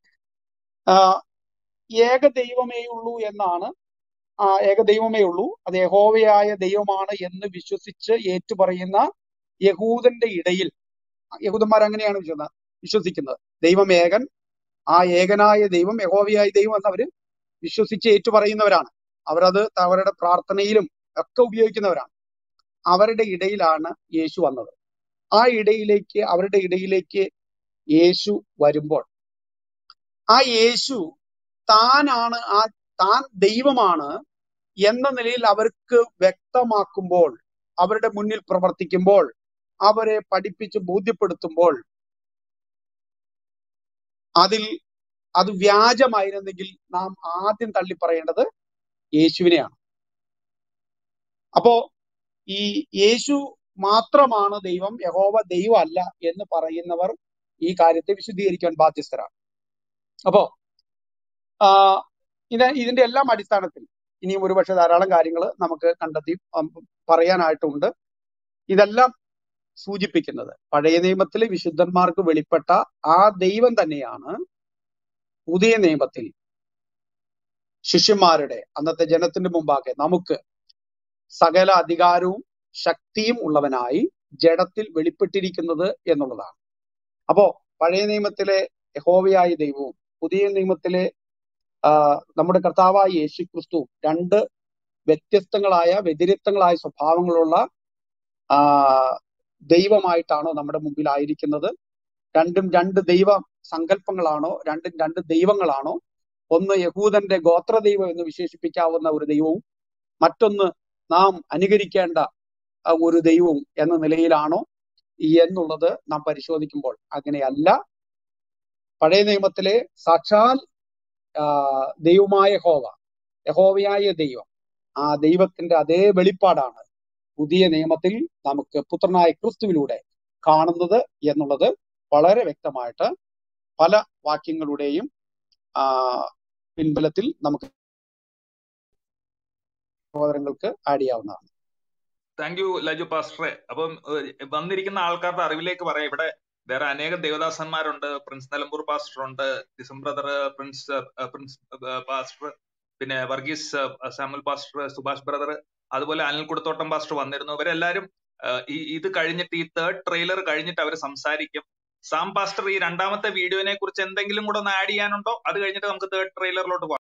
ഏക ദൈവമേ ഉള്ളൂ എന്നാണ്, ഏക ദൈവമേ ഉള്ളൂ, അത് യഹോവയായ ദൈവമാണ് എന്ന് വിശ്വസിച്ച് ഏറ്റുപറയുന്ന യഹൂദന്റെ ഇടയിൽ, യഹൂദന്മാർ അങ്ങനെയാണ് വിശ്വസിക്കുന്നത്, ദൈവം ഏകൻ, ആ ഏകനായ ദൈവം യഹോവയായ ദൈവം എന്ന് അവര് വിശ്വസിച്ച് ഏറ്റുപറയുന്നവരാണ്. അവരത് അവരുടെ പ്രാർത്ഥനയിലും ഒക്കെ ഉപയോഗിക്കുന്നവരാണ്. അവരുടെ ഇടയിലാണ് യേശു വന്നത്. ആ ഇടയിലേക്ക്, അവരുടെ ഇടയിലേക്ക് യേശു വരുമ്പോൾ ആ യേശു താനാണ്, താൻ ദൈവമാണ് എന്ന നിലയിൽ അവർക്ക് വ്യക്തമാക്കുമ്പോൾ, അവരുടെ മുന്നിൽ പ്രവർത്തിക്കുമ്പോൾ, അവരെ പഠിപ്പിച്ച് ബോധ്യപ്പെടുത്തുമ്പോൾ അത് വ്യാജമായിരുന്നെങ്കിൽ നാം ആദ്യം തള്ളി പറയേണ്ടത് യേശുവിനെയാണ്. അപ്പോ ഈ യേശു മാത്രമാണ് ദൈവം, യഹോവ ദൈവം അല്ല എന്ന് പറയുന്നവർ ഈ കാര്യത്തെ വിശദീകരിക്കാൻ ബാധ്യസ്ഥരാണ്. അപ്പോ ഇതിന്റെ എല്ലാം അടിസ്ഥാനത്തിൽ ഇനിയും ഒരുപക്ഷെ ധാരാളം കാര്യങ്ങൾ നമുക്ക് കണ്ടെത്തി പറയാനായിട്ടുണ്ട്. ഇതെല്ലാം സൂചിപ്പിക്കുന്നത് പഴയ നിയമത്തിലെ വിശുദ്ധന്മാർക്ക് വെളിപ്പെട്ട ആ ദൈവം തന്നെയാണ് പുതിയ നിയമത്തിൽ ശിഷ്യന്മാരുടെ, അന്നത്തെ ജനത്തിന്റെ മുമ്പാകെ നമുക്ക് സകല അധികാരവും ശക്തിയും ഉള്ളവനായി ജഡത്തിൽ വെളിപ്പെട്ടിരിക്കുന്നത് എന്നുള്ളതാണ്. അപ്പോ പഴയ നിയമത്തിലെ യഹോവയായ ദൈവവും പുതിയ നിയമത്തിലെ നമ്മുടെ കർത്താവായ യേശു ക്രിസ്തു രണ്ട് വ്യത്യസ്തങ്ങളായ വ്യതിരിക്തങ്ങളായ സ്വഭാവങ്ങളുള്ള ദൈവമായിട്ടാണോ നമ്മുടെ മുമ്പിൽ ആയിരിക്കുന്നത്? രണ്ടും രണ്ട് ദൈവ സങ്കല്പങ്ങളാണോ? രണ്ടും രണ്ട് ദൈവങ്ങളാണോ? ഒന്ന് യഹൂദന്റെ ഗോത്രദൈവം എന്ന് വിശേഷിപ്പിക്കാവുന്ന ഒരു ദൈവവും മറ്റൊന്ന് നാം അനുകരിക്കേണ്ട ഒരു ദൈവവും എന്ന നിലയിലാണോ എന്നുള്ളത് നാം പരിശോധിക്കുമ്പോൾ അങ്ങനെയല്ല. പഴയ നിയമത്തിലെ സാക്ഷാൽ ദൈവമായ യഹോവയായ ദൈവം, ആ ദൈവത്തിന്റെ അതേ വെളിപ്പാടാണ് പുതിയ നിയമത്തിൽ നമുക്ക് പുത്രനായ ക്രിസ്തുവിലൂടെ കാണുന്നത് എന്നുള്ളത് വളരെ വ്യക്തമായിട്ട് പല വാക്യങ്ങളുടെയും പിൻബലത്തിൽ നമുക്ക് സഹോദരങ്ങൾക്ക് ആഡ് ചെയ്യാവുന്നതാണ്. താങ്ക് യു ലജു പാസ്റ്ററെ. അപ്പം വന്നിരിക്കുന്ന ആൾക്കാരുടെ അറിവിലേക്ക് പറയാം, ഇവിടെ വേറെ അനേകം ദേവദാസന്മാരുണ്ട്. പ്രിൻസ് നിലമ്പൂർ പാസ്റ്റർ ഉണ്ട്, ഡിസം ബ്രദർ, പ്രിൻസ് പാസ്റ്റർ, പിന്നെ വർഗീസ് സാമുൽ പാസ്റ്റർ, സുഭാഷ് ബ്രദർ, അതുപോലെ അനിൽ കുടത്തോട്ടം പാസ്റ്റർ വന്നിരുന്നു. ഇവരെല്ലാരും ഇത് കഴിഞ്ഞിട്ട്, ഈ തേർഡ് ട്രെയിലർ കഴിഞ്ഞിട്ട് അവർ സംസാരിക്കും. സാം പാസ്റ്റർ, ഈ രണ്ടാമത്തെ വീഡിയോനെ കുറിച്ച് എന്തെങ്കിലും കൂടെ ഒന്ന് ആഡ് ചെയ്യാനുണ്ടോ? അത് കഴിഞ്ഞിട്ട് നമുക്ക് തേർഡ് ട്രെയിലറിലോട്ട് പോകാം.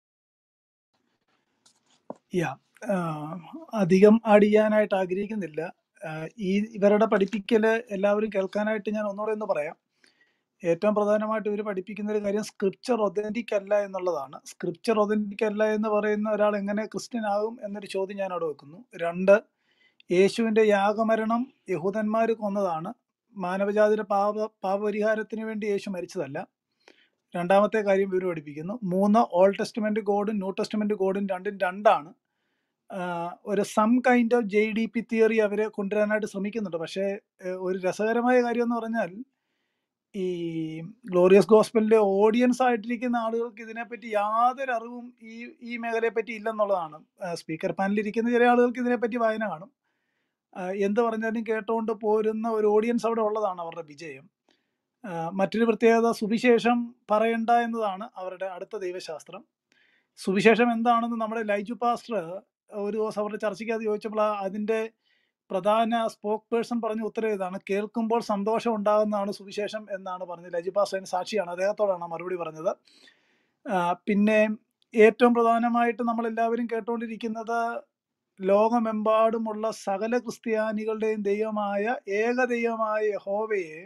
അധികം ആഡ് ചെയ്യാനായിട്ട് ആഗ്രഹിക്കുന്നില്ല. ഇവരുടെ പഠിപ്പിക്കല് എല്ലാവരും കേൾക്കാനായിട്ട് ഞാൻ ഒന്നുകൂടെ ഒന്ന് പറയാം. ഏറ്റവും പ്രധാനമായിട്ട് ഇവർ പഠിപ്പിക്കുന്ന ഒരു കാര്യം സ്ക്രിപ്ചർ ഒതന്റിക് അല്ല എന്നുള്ളതാണ്. സ്ക്രിപ്ചർ ഒതന്റിക് അല്ല എന്ന് പറയുന്ന ഒരാൾ എങ്ങനെ ക്രിസ്ത്യൻ ആകും എന്നൊരു ചോദ്യം ഞാൻ അവിടെ വെക്കുന്നു. 2, യേശുവിൻ്റെ യാഗമരണം യഹൂദന്മാർ കൊന്നതാണ്, മാനവജാതിയുടെ പാപപരിഹാരത്തിന് വേണ്ടി യേശു മരിച്ചതല്ല. രണ്ടാമത്തെ കാര്യം ഇവർ പഠിപ്പിക്കുന്നു. 3, ഓൾഡ് ടെസ്റ്റ്മെന്റ് ഗോഡും ന്യൂ ടെസ്റ്റ്മെന്റ് ഗോഡും രണ്ടും രണ്ടാണ്. ഒരു some kind of JDP theory അവരെ കൊണ്ടുവരാനായിട്ട് ശ്രമിക്കുന്നുണ്ട്. പക്ഷേ ഒരു രസകരമായ കാര്യം എന്ന് പറഞ്ഞാൽ ഈ ഗ്ലോറിയസ് ഗോസ്പലിന്റെ ഓഡിയൻസ് ആയിട്ടിരിക്കുന്ന ആളുകൾക്ക് ഇതിനെപ്പറ്റി യാതൊരു അറിവും ഈ മേഖലയെ പറ്റി ഇല്ലെന്നുള്ളതാണ്. സ്പീക്കർ പാനലിൽ ഇരിക്കുന്ന ചില ആളുകൾക്ക് ഇതിനെപ്പറ്റി വായന കാണും. എന്ത് പറഞ്ഞാലും കേട്ടുകൊണ്ട് പോരുന്ന ഒരു ഓഡിയൻസ് അവിടെ ഉള്ളതാണ് അവരുടെ വിജയം. മറ്റൊരു പ്രത്യേകത, സുവിശേഷം പറയണ്ട എന്നതാണ് അവരുടെ അടുത്ത ദൈവശാസ്ത്രം. സുവിശേഷം എന്താണെന്ന് നമ്മുടെ ലൈജു പാസ്റ്റർ ഒരു ദിവസം അവരുടെ ചർച്ചയ്ക്കകത്ത് ചോദിച്ചപ്പോൾ അതിൻ്റെ പ്രധാന സ്പോക്ക് പേഴ്സൺ പറഞ്ഞ ഉത്തരം ഇതാണ്: കേൾക്കുമ്പോൾ സന്തോഷം ഉണ്ടാകുന്നതാണ് സുവിശേഷം എന്നാണ് പറഞ്ഞത്. ലൈജു പാസ്റ്റർ അതിന് സാക്ഷിയാണ്, അദ്ദേഹത്തോടാണ് മറുപടി പറഞ്ഞത്. പിന്നെ ഏറ്റവും പ്രധാനമായിട്ട് നമ്മളെല്ലാവരും കേട്ടുകൊണ്ടിരിക്കുന്നത് ലോകമെമ്പാടുമുള്ള സകല ക്രിസ്ത്യാനികളുടെയും ദൈവമായ ഏകദൈവമായ യഹോവയെ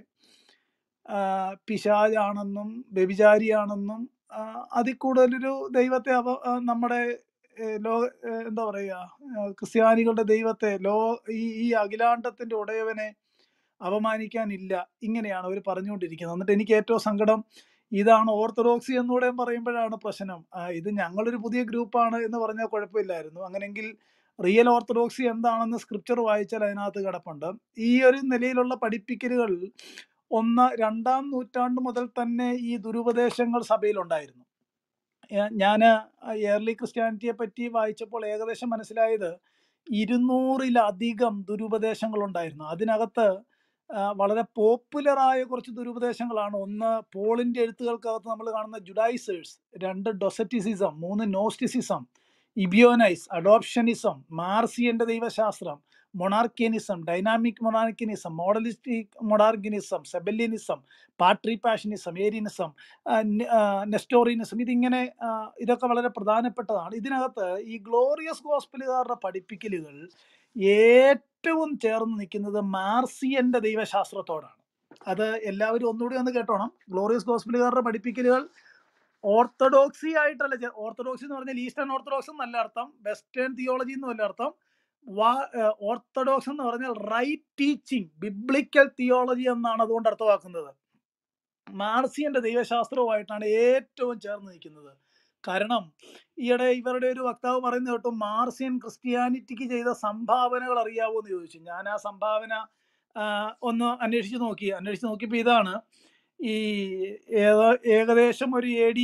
പിശാചാണെന്നും വ്യഭിചാരിയാണെന്നും അതിൽ കൂടുതലൊരു ദൈവത്തെ നമ്മുടെ എന്താ പറയുക, ക്രിസ്ത്യാനികളുടെ ദൈവത്തെ ഈ അഖിലാണ്ടത്തിന്റെ ഉടയവനെ അപമാനിക്കാനില്ല, ഇങ്ങനെയാണ് അവർ പറഞ്ഞുകൊണ്ടിരിക്കുന്നത്. എന്നിട്ട് എനിക്ക് ഏറ്റവും സങ്കടം ഇതാണ് ഓർത്തഡോക്സി എന്നൂടെ പറയുമ്പോഴാണ് പ്രശ്നം. ഇത് ഞങ്ങളൊരു പുതിയ ഗ്രൂപ്പാണ് എന്ന് പറഞ്ഞാൽ കുഴപ്പമില്ലായിരുന്നു. അങ്ങനെയെങ്കിൽ റിയൽ ഓർത്തഡോക്സി എന്താണെന്ന് സ്ക്രിപ്ചർ വായിച്ചാൽ അതിനകത്ത് കിടപ്പുണ്ട്. ഈ ഒരു നിലയിലുള്ള പഠിപ്പിക്കലുകൾ 2-ാം നൂറ്റാണ്ട് മുതൽ തന്നെ ഈ ദുരുപദേശങ്ങൾ സഭയിലുണ്ടായിരുന്നു. ഞാൻ എയർലി ക്രിസ്ത്യാനിറ്റിയെ പറ്റി വായിച്ചപ്പോൾ ഏകദേശം മനസ്സിലായത് 200-ലധികം ദുരുപദേശങ്ങൾ ഉണ്ടായിരുന്നു. അതിനകത്ത് വളരെ പോപ്പുലറായ കുറച്ച് ദുരുപദേശങ്ങളാണ്. ഒന്ന്, പോളിന്റെ എഴുത്തുകൾക്കകത്ത് നമ്മൾ കാണുന്ന judaizers. 2, docetism. 3, gnosticism, Ebionites, adoptionism, മാർസിയന്റെ ദൈവശാസ്ത്രം, monarchianism, dynamic monarchianism, modalistic monarchianism, Sabellianism, patripassianism, Arianism, Nestorianism. ഇതൊക്കെ വളരെ പ്രധാനപ്പെട്ടതാണ്. ഇതിനകത്ത് ഈ ഗ്ലോറിയസ് ഗോസ്പലുകാരുടെ പഠിപ്പിക്കലുകൾ ഏറ്റവും ചേർന്ന് നിൽക്കുന്നത് മാർസിയന്റെ ദൈവശാസ്ത്രത്തോടാണ്. അത് എല്ലാവരും ഒന്നുകൂടി ഒന്ന് കേട്ടോണം. ഗ്ലോറിയസ് ഗോസ്പലുകാരുടെ പഠിപ്പിക്കലുകൾ ഓർത്തഡോക്സി ആയിട്ടല്ല. ഓർത്തഡോക്സി എന്ന് പറഞ്ഞാൽ ഈസ്റ്റേൺ ഓർത്തഡോക്സ് എന്നല്ല അർത്ഥം, വെസ്റ്റേൺ തിയോളജി എന്നല്ല അർത്ഥം. ഓർത്തഡോക്സ് എന്ന് പറഞ്ഞാൽ റൈറ്റ് ടീച്ചിങ്, ബിബ്ലിക്കൽ തിയോളജി എന്നാണ് അതുകൊണ്ട് അർത്ഥമാക്കുന്നത്. മാർസിയന്റെ ദൈവശാസ്ത്രവുമായിട്ടാണ് ഏറ്റവും ചേർന്ന് നിൽക്കുന്നത്. കാരണം ഈയിടെ ഇവരുടെ ഒരു വക്താവ് പറയുന്നത് കേട്ടു, മാർസിയൻ ക്രിസ്ത്യാനിറ്റിക്ക് ചെയ്ത സംഭാവനകൾ അറിയാവോ എന്ന് ചോദിച്ചു. ഞാൻ ആ സംഭാവന ഒന്ന് അന്വേഷിച്ച് നോക്കിയപ്പോൾ ഇതാണ്: ഈ ഏകദേശം ഒരു AD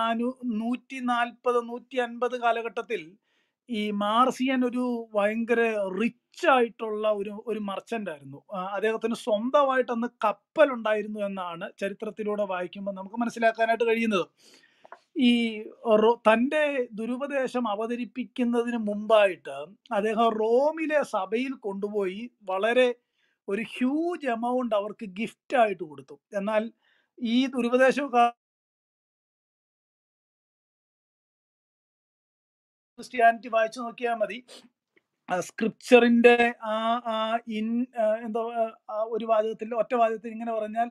140-150 കാലഘട്ടത്തിൽ ഈ മാർസിയൻ ഒരു ഭയങ്കര റിച്ച് ആയിട്ടുള്ള ഒരു മർച്ചന്റ് ആയിരുന്നു. അദ്ദേഹത്തിന് സ്വന്തമായിട്ട് അന്ന് കപ്പലുണ്ടായിരുന്നു എന്നാണ് ചരിത്രത്തിലൂടെ വായിക്കുമ്പോൾ നമുക്ക് മനസ്സിലാക്കാനായിട്ട് കഴിയുന്നത്. ഈ തൻ്റെ ദുരുപദേശം അവതരിപ്പിക്കുന്നതിന് മുമ്പായിട്ട് അദ്ദേഹം റോമിലെ സഭയിൽ കൊണ്ടുപോയി വളരെ ഒരു ഹ്യൂജ് എമൗണ്ട് അവർക്ക് ഗിഫ്റ്റ് ആയിട്ട് കൊടുത്തു. എന്നാൽ ഈ ദുരുപദേശം ക്രിസ്ത്യാനിറ്റി വായിച്ചു നോക്കിയാൽ മതി. സ്ക്രിപ്ചറിന്റെ ഒരു വാചകത്തിൽ, ഒറ്റ വാചകത്തിൽ ഇങ്ങനെ പറഞ്ഞാൽ,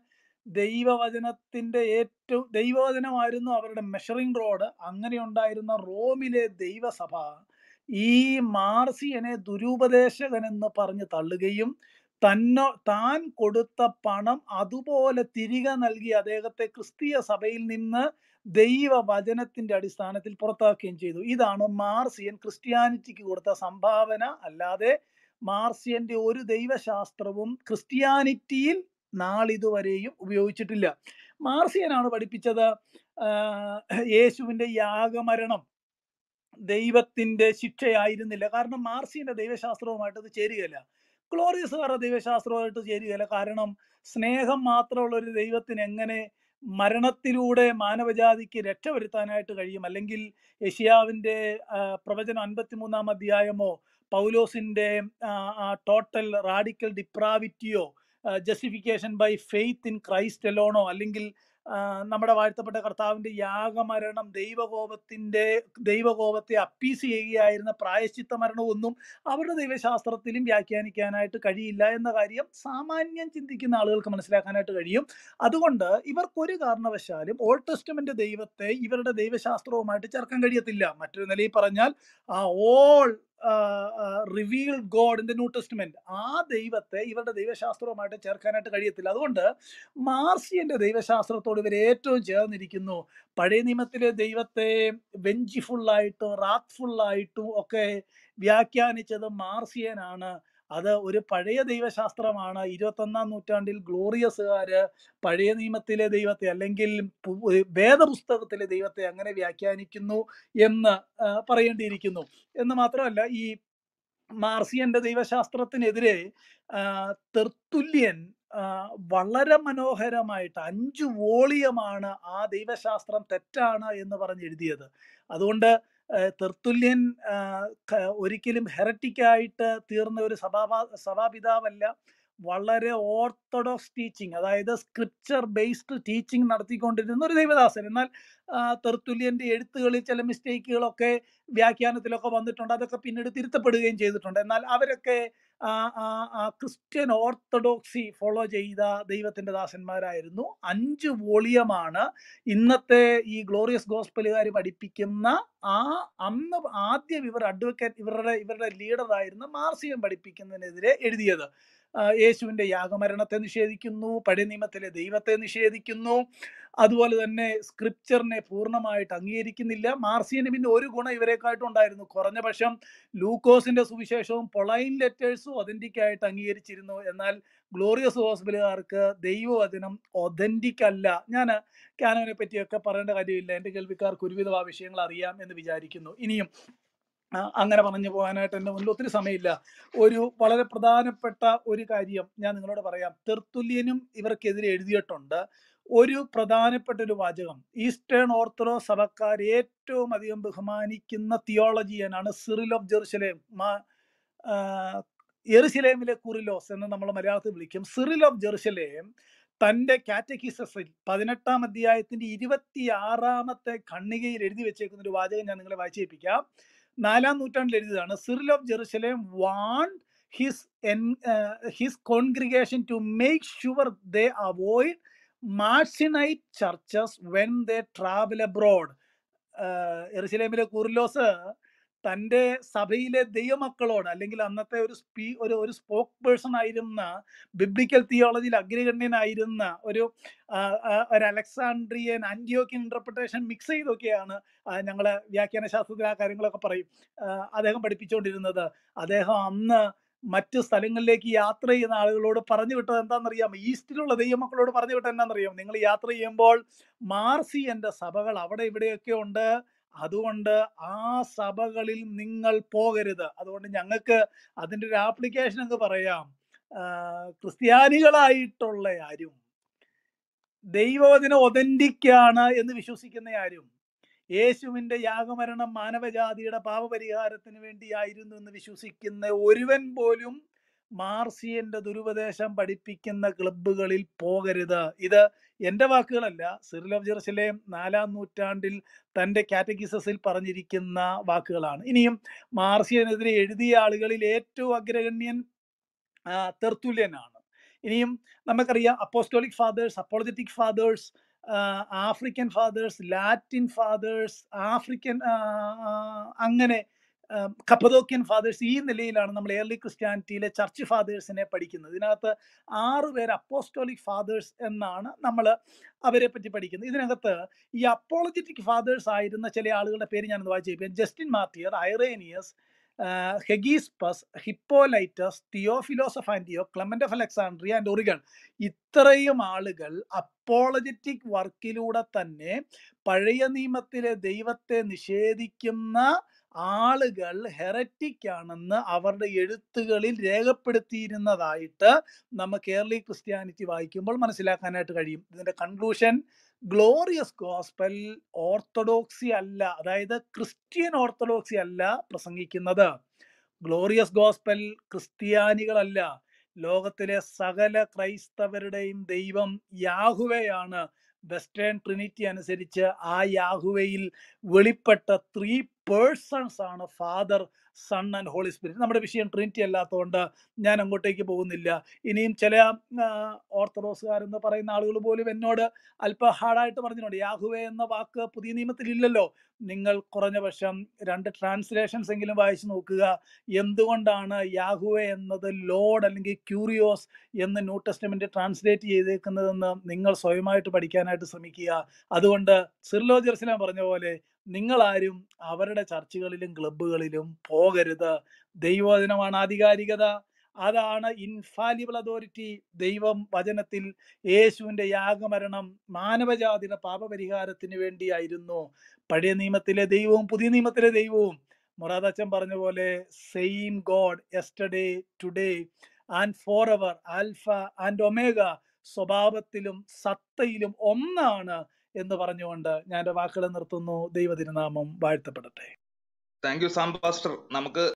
ദൈവവചനമായിരുന്നു അവരുടെ മെഷറിംഗ് റോഡ്. അങ്ങനെ ഉണ്ടായിരുന്ന റോമിലെ ദൈവസഭ ഈ മാർസിയനെ ദുരുപദേശകനെന്ന് പറഞ്ഞ് തള്ളുകയും താൻ കൊടുത്ത പണം അതുപോലെ തിരികെ നൽകി അദ്ദേഹത്തെ ക്രിസ്തീയ സഭയിൽ നിന്ന് ദൈവവചനത്തിന്റെ അടിസ്ഥാനത്തിൽ പുറത്താക്കുകയും ചെയ്തു. ഇതാണ് മാർസിയൻ ക്രിസ്ത്യാനിറ്റിക്ക് കൊടുത്ത സംഭാവന. അല്ലാതെ മാർസിയന്റെ ഒരു ദൈവശാസ്ത്രവും ക്രിസ്ത്യാനിറ്റിയിൽ നാളിതുവരെയും ഉപയോഗിച്ചിട്ടില്ല. മാർസിയനാണ് പഠിപ്പിച്ചത് യേശുവിന്റെ യാഗമരണം ദൈവത്തിന്റെ ശിക്ഷയായിരുന്നില്ല. കാരണം മാർസിയന്റെ ദൈവശാസ്ത്രവുമായിട്ട് അത് ചേരുകയില്ല. ഗ്ലോറിയസുകാരുടെ ദൈവശാസ്ത്രവുമായിട്ട് ചേരുകയില്ല. കാരണം സ്നേഹം മാത്രമുള്ള ഒരു ദൈവത്തിന് എങ്ങനെ മരണത്തിലൂടെ മാനവജാതിക്ക് രക്ഷവരുത്താനായിട്ട് കഴിയും? അല്ലെങ്കിൽ യെശയ്യാവിന്റെ പ്രവചനം 53-ാം അധ്യായമോ പൗലോസിന്റെ ടോട്ടൽ റാഡിക്കൽ ഡിപ്രാവിറ്റിയോ justification by faith in Christ എലോണോ, അല്ലെങ്കിൽ നമ്മുടെ വാഴ്ത്തപ്പെട്ട കർത്താവിന്റെ യാഗമരണം ദൈവകോപത്തെ അപ്പീസ് ചെയ്യുകയായിരുന്ന പ്രായശ്ചിത്ത മരണമൊന്നും അവരുടെ ദൈവശാസ്ത്രത്തിലും വ്യാഖ്യാനിക്കാനായിട്ട് കഴിയില്ല എന്ന കാര്യം സാമാന്യം ചിന്തിക്കുന്ന ആളുകൾക്ക് മനസ്സിലാക്കാനായിട്ട് കഴിയും. അതുകൊണ്ട് ഇവർക്കൊരു കാരണവശാലും ഓൾഡ് ടെസ്റ്റ്മെന്റ് ദൈവത്തെ ഇവരുടെ ദൈവശാസ്ത്രവുമായിട്ട് ചേർക്കാൻ കഴിയത്തില്ല. മറ്റൊരു നിലയിൽ പറഞ്ഞാൽ all revealed God in the new testament, ആ ദൈവത്തെ ഇവരുടെ ദൈവശാസ്ത്രവുമായിട്ട് ചേർക്കാനായിട്ട് കഴിയത്തില്ല. അതുകൊണ്ട് മാർസിയന്റെ ദൈവശാസ്ത്രത്തോട് ഇവർ ഏറ്റവും ചേർന്നിരിക്കുന്നു. പഴയ നിയമത്തിലെ ദൈവത്തെ വെഞ്ചിഫുള്ളായിട്ടും റാത്ത്ഫുള്ളായിട്ടും ഒക്കെ വ്യാഖ്യാനിച്ചത് മാർസിയനാണ്. അത് ഒരു പഴയ ദൈവശാസ്ത്രമാണ്. 21-ാം നൂറ്റാണ്ടിൽ ഗ്ലോറിയസുകാര് പഴയ നിയമത്തിലെ ദൈവത്തെ അല്ലെങ്കിൽ വേദപുസ്തകത്തിലെ ദൈവത്തെ അങ്ങനെ വ്യാഖ്യാനിക്കുന്നു എന്ന് പറയേണ്ടിയിരിക്കുന്നു. എന്ന് മാത്രമല്ല, ഈ മാർസിയന്റെ ദൈവശാസ്ത്രത്തിനെതിരെ തെർത്തുല്യൻ വളരെ മനോഹരമായിട്ട് 5 വോളിയമാണ് ആ ദൈവശാസ്ത്രം തെറ്റാണ് എന്ന് പറഞ്ഞ് എഴുതിയത്. അതുകൊണ്ട് തെർത്തുല്യൻ ഒരിക്കലും ഹെററ്റിക്കായിട്ട് തീർന്ന ഒരു സഭാപിതാവല്ല. വളരെ ഓർത്തഡോക്സ് ടീച്ചിങ്, അതായത് സ്ക്രിപ്ചർ ബേസ്ഡ് ടീച്ചിങ് നടത്തിക്കൊണ്ടിരുന്ന ഒരു ദൈവദാസൻ. എന്നാൽ തെർത്തുല്യന്റെ എഴുത്തുകളിൽ ചില മിസ്റ്റേക്കുകളൊക്കെ വ്യാഖ്യാനത്തിലൊക്കെ വന്നിട്ടുണ്ട്. അതൊക്കെ പിന്നീട് തിരുത്തപ്പെടുകയും ചെയ്തിട്ടുണ്ട്. എന്നാൽ അവരൊക്കെ ക്രിസ്ത്യൻ ഓർത്തഡോക്സി ഫോളോ ചെയ്ത ദൈവത്തിന്റെ ദാസന്മാരായിരുന്നു. 5 വോളിയമാണ് ഇന്നത്തെ ഈ ഗ്ലോറിയസ് ഗോസ്പലുകാർ പഠിപ്പിക്കുന്ന അന്ന് ആദ്യം ഇവരുടെ ലീഡറായിരുന്ന മാർസിയൻ പഠിപ്പിക്കുന്നതിനെതിരെ എഴുതിയത്. യേശുവിന്റെ യാഗമരണത്തെ നിഷേധിക്കുന്നു, പഴയ നിയമത്തിലെ ദൈവത്തെ നിഷേധിക്കുന്നു, അതുപോലെ തന്നെ സ്ക്രിപ്ചറിനെ പൂർണ്ണമായിട്ട് അംഗീകരിക്കുന്നില്ല. മാർസിയന് പിന്നെ ഒരു ഗുണം ഇവരെക്കാട്ടും ഉണ്ടായിരുന്നു. കുറഞ്ഞ പക്ഷം ലൂക്കോസിന്റെ സുവിശേഷവും പൊളൈൻ ലെറ്റേഴ്സും ഒതന്റിക് ആയിട്ട് അംഗീകരിച്ചിരുന്നു. എന്നാൽ ഗ്ലോറിയസ് ഹോസ്പിറ്റലുകാർക്ക് ദൈവവചനം ഒതന്റിക് അല്ല. ഞാൻ കാനോനെ പറ്റിയൊക്കെ പറയേണ്ട കാര്യമില്ല, എൻ്റെ കേൾവിക്കാർക്ക് ഒരുവിധം ആ വിഷയങ്ങൾ അറിയാം എന്ന് വിചാരിക്കുന്നു. ഇനിയും അങ്ങനെ പറഞ്ഞു പോകാനായിട്ട് എൻ്റെ മുന്നിൽ ഒത്തിരി സമയമില്ല. ഒരു വളരെ പ്രധാനപ്പെട്ട ഒരു കാര്യം ഞാൻ നിങ്ങളോട് പറയാം. തെർത്തുല്യനും ഇവർക്കെതിരെ എഴുതിയിട്ടുണ്ട്. ഒരു പ്രധാനപ്പെട്ട ഒരു വാചകം, ഈസ്റ്റേൺ ഓർത്തഡോക്സ് സഭക്കാർ ഏറ്റവും അധികം ബഹുമാനിക്കുന്ന തിയോളജിയനാണ് സിറിൽ ഓഫ് ജെറുസലേം. യെറുശലേമിലെ കുറിലോസ് എന്ന് നമ്മൾ മലയാളത്തിൽ വിളിക്കും. സിറിൽ ഓഫ് ജെറുസലേം തൻ്റെ കാറ്റക്കിസസിൽ 18-ാം അധ്യായത്തിന്റെ 26-ാമത്തെ ഖണ്ഡികയിൽ എഴുതി വെച്ചേക്കുന്ന ഒരു വാചകം ഞാൻ നിങ്ങളെ വായിച്ചേൽപ്പിക്കാം. 4-ാം നൂറ്റാണ്ടിൽ എഴുതിയതാണ്. Cyril of Jerusalem want his congregation to make sure they avoid Marcionite churches when they travel abroad. യെരുശലേമിലെ കുറിലോസ് തൻ്റെ സഭയിലെ ദൈവമക്കളോട്, അല്ലെങ്കിൽ അന്നത്തെ ഒരു സ്പോക്ക് പേഴ്സൺ ആയിരുന്ന, ബിബ്ലിക്കൽ തിയോളജിയിൽ അഗ്രഗണ്യനായിരുന്ന ഒരു അലക്സാണ്ട്രിയൻ ആന്റിയോക്യൻ ഇന്റർപ്രിട്ടേഷൻ മിക്സ് ചെയ്തൊക്കെയാണ് ഞങ്ങൾ വ്യാഖ്യാന ശാസ്ത്രത്തിൽ ആ കാര്യങ്ങളൊക്കെ പറയും അദ്ദേഹം പഠിപ്പിച്ചുകൊണ്ടിരുന്നത്. അദ്ദേഹം അന്ന് മറ്റ് സ്ഥലങ്ങളിലേക്ക് യാത്ര ചെയ്യുന്ന ആളുകളോട് പറഞ്ഞു വിട്ടത് എന്താണെന്നറിയാം? ഈസ്റ്റിലുള്ള ദൈവമക്കളോട് പറഞ്ഞു വിട്ടത് എന്താണെന്നറിയാം? നിങ്ങൾ യാത്ര ചെയ്യുമ്പോൾ മാർസിയന്റെ സഭകൾ അവിടെ ഇവിടെയൊക്കെ ഉണ്ട്, അതുകൊണ്ട് ആ സഭകളിൽ നിങ്ങൾ പോകരുത്. അതുകൊണ്ട് ഞങ്ങൾക്ക് അതിൻ്റെ ഒരു ആപ്ലിക്കേഷൻ അങ്ങ് പറയാം. ക്രിസ്ത്യാനികളായിട്ടുള്ള ആരും, ദൈവവചനം ഒതന്റിക്കാണ് എന്ന് വിശ്വസിക്കുന്ന ആരും, യേശുവിൻ്റെ യാഗമരണം മാനവജാതിയുടെ പാപപരിഹാരത്തിന് വേണ്ടിയായിരുന്നു എന്ന് വിശ്വസിക്കുന്ന ഒരുവൻ പോലും മാർസിയന്റെ ദുരുപദേശം പഠിപ്പിക്കുന്ന ക്ലബ്ബുകളിൽ പോകരുത്. ഇത് എൻ്റെ വാക്കുകളല്ല, സിറിൽ ഓഫ് ജെറുസലേം 4-ാം നൂറ്റാണ്ടിൽ തൻ്റെ കാറ്റക്കിസസിൽ പറഞ്ഞിരിക്കുന്ന വാക്കുകളാണ്. ഇനിയും മാർസിയനെതിരെ എഴുതിയ ആളുകളിൽ ഏറ്റവും അഗ്രഗണ്യൻ തെർത്തുല്യനാണ്. ഇനിയും നമുക്കറിയാം apostolic fathers, apologetic fathers, African fathers, Latin fathers, African അങ്ങനെ കപ്പദോക്യൻ ഫാദേഴ്സ്. ഈ നിലയിലാണ് നമ്മൾ ഏർലി ക്രിസ്ത്യാനിറ്റിയിലെ ചർച്ച് ഫാദേഴ്സിനെ പഠിക്കുന്നത്. ഇതിനകത്ത് 6 പേര് അപ്പോസ്റ്റോളിക് ഫാദേഴ്സ് എന്നാണ് നമ്മൾ അവരെ പറ്റി പഠിക്കുന്നത്. ഇതിനകത്ത് ഈ അപ്പോളജറ്റിക് ഫാദേഴ്സ് ആയിരുന്ന ചില ആളുകളുടെ പേര് ഞാനൊന്ന് വായിച്ചു. Justin Martyr, Irenaeus, Hegesippus, Hippolytus, Theophilus of ആന്റിയോക്ക്, Clement of Alexandria and Origen. ഇത്രയും ആളുകൾ അപ്പോളജറ്റിക് വർക്കിലൂടെ തന്നെ പഴയ നിയമത്തിലെ ദൈവത്തെ നിഷേധിക്കുന്ന ആളുകൾ ഹെററ്റിക് ആണെന്ന് അവരുടെ എഴുത്തുകളിൽ രേഖപ്പെടുത്തിയിരുന്നതായിട്ട് നമുക്ക് ഏർലി ക്രിസ്ത്യാനിറ്റി വായിക്കുമ്പോൾ മനസ്സിലാക്കാനായിട്ട് കഴിയും. ഇതിന്റെ കൺക്ലൂഷൻ, ഗ്ലോറിയസ് ഗോസ്പൽ ഓർത്തഡോക്സി അല്ല, അതായത് ക്രിസ്ത്യൻ ഓർത്തഡോക്സി അല്ല പ്രസംഗിക്കുന്നത്. ഗ്ലോറിയസ് ഗോസ്പൽ ക്രിസ്ത്യാനികളല്ല, ലോകത്തിലെ സകല ക്രൈസ്തവരുടെയും ദൈവം യാഹുവയാണ്. വെസ്റ്റേൺ ട്രിനിറ്റി അനുസരിച്ച് ആ യാഹുവയിൽ വെളിപ്പെട്ട 3 പേഴ്സൺസ് ആണ് Father, Son and Holy Spirit. നമ്മുടെ വിഷയം ട്രിനിറ്റി അല്ലാത്തതുകൊണ്ട് ഞാൻ അങ്ങോട്ടേക്ക് പോകുന്നില്ല. ഇനിയും ചില ഓർത്തഡോക്സുകാരെന്ന് പറയുന്ന ആളുകൾ പോലും എന്നോട് അല്പം ഹാർഡായിട്ട് പറഞ്ഞിട്ടുണ്ട്, യാഹുവേ എന്ന വാക്ക് പുതിയ നിയമത്തിൽ ഇല്ലല്ലോ, നിങ്ങൾ കുറഞ്ഞ പക്ഷം 2 ട്രാൻസ്ലേഷൻസ് എങ്കിലും വായിച്ചു നോക്കുക. എന്തുകൊണ്ടാണ് യാഹുവേ എന്നത് ലോർഡ് അല്ലെങ്കിൽ ക്യൂറിയോസ് എന്ന് ന്യൂ ടെസ്റ്റമെന്റ് ട്രാൻസ്ലേറ്റ് ചെയ്തേക്കുന്നതെന്ന് നിങ്ങൾ സ്വയമായിട്ട് പഠിക്കാനായിട്ട് ശ്രമിക്കുക. അതുകൊണ്ട് സിറിൽ ഓഫ് ജെറുസലേം പറഞ്ഞ പോലെ നിങ്ങളാരും അവരുടെ ചർച്ചുകളിലും ക്ലബ്ബുകളിലും പോകരുത്. ദൈവവചനമാണ് ആധികാരികത. അതാണ് ഇൻഫാലിബിൾ അതോറിറ്റി. ദൈവം വചനത്തിൽ യേശുവിന്റെ യാഗമരണം മാനവജാതിയുടെ പാപപരിഹാരത്തിന് വേണ്ടിയായിരുന്നു. പഴയ നിയമത്തിലെ ദൈവവും പുതിയ നിയമത്തിലെ ദൈവവും മൊറാദ് അച്ഛൻ പറഞ്ഞ പോലെ same God yesterday today and for ever, alpha and omega, സ്വഭാവത്തിലും സത്തയിലും ഒന്നാണ് എന്ന് പറഞ്ഞുകൊണ്ട് ഞാൻ എൻ്റെ വാക്കുകൾ നിർത്തുന്നു. ദൈവ തിരുനാമം വാഴ്ത്തപ്പെടട്ടെ. Thank you Sam pastor. നമുക്ക്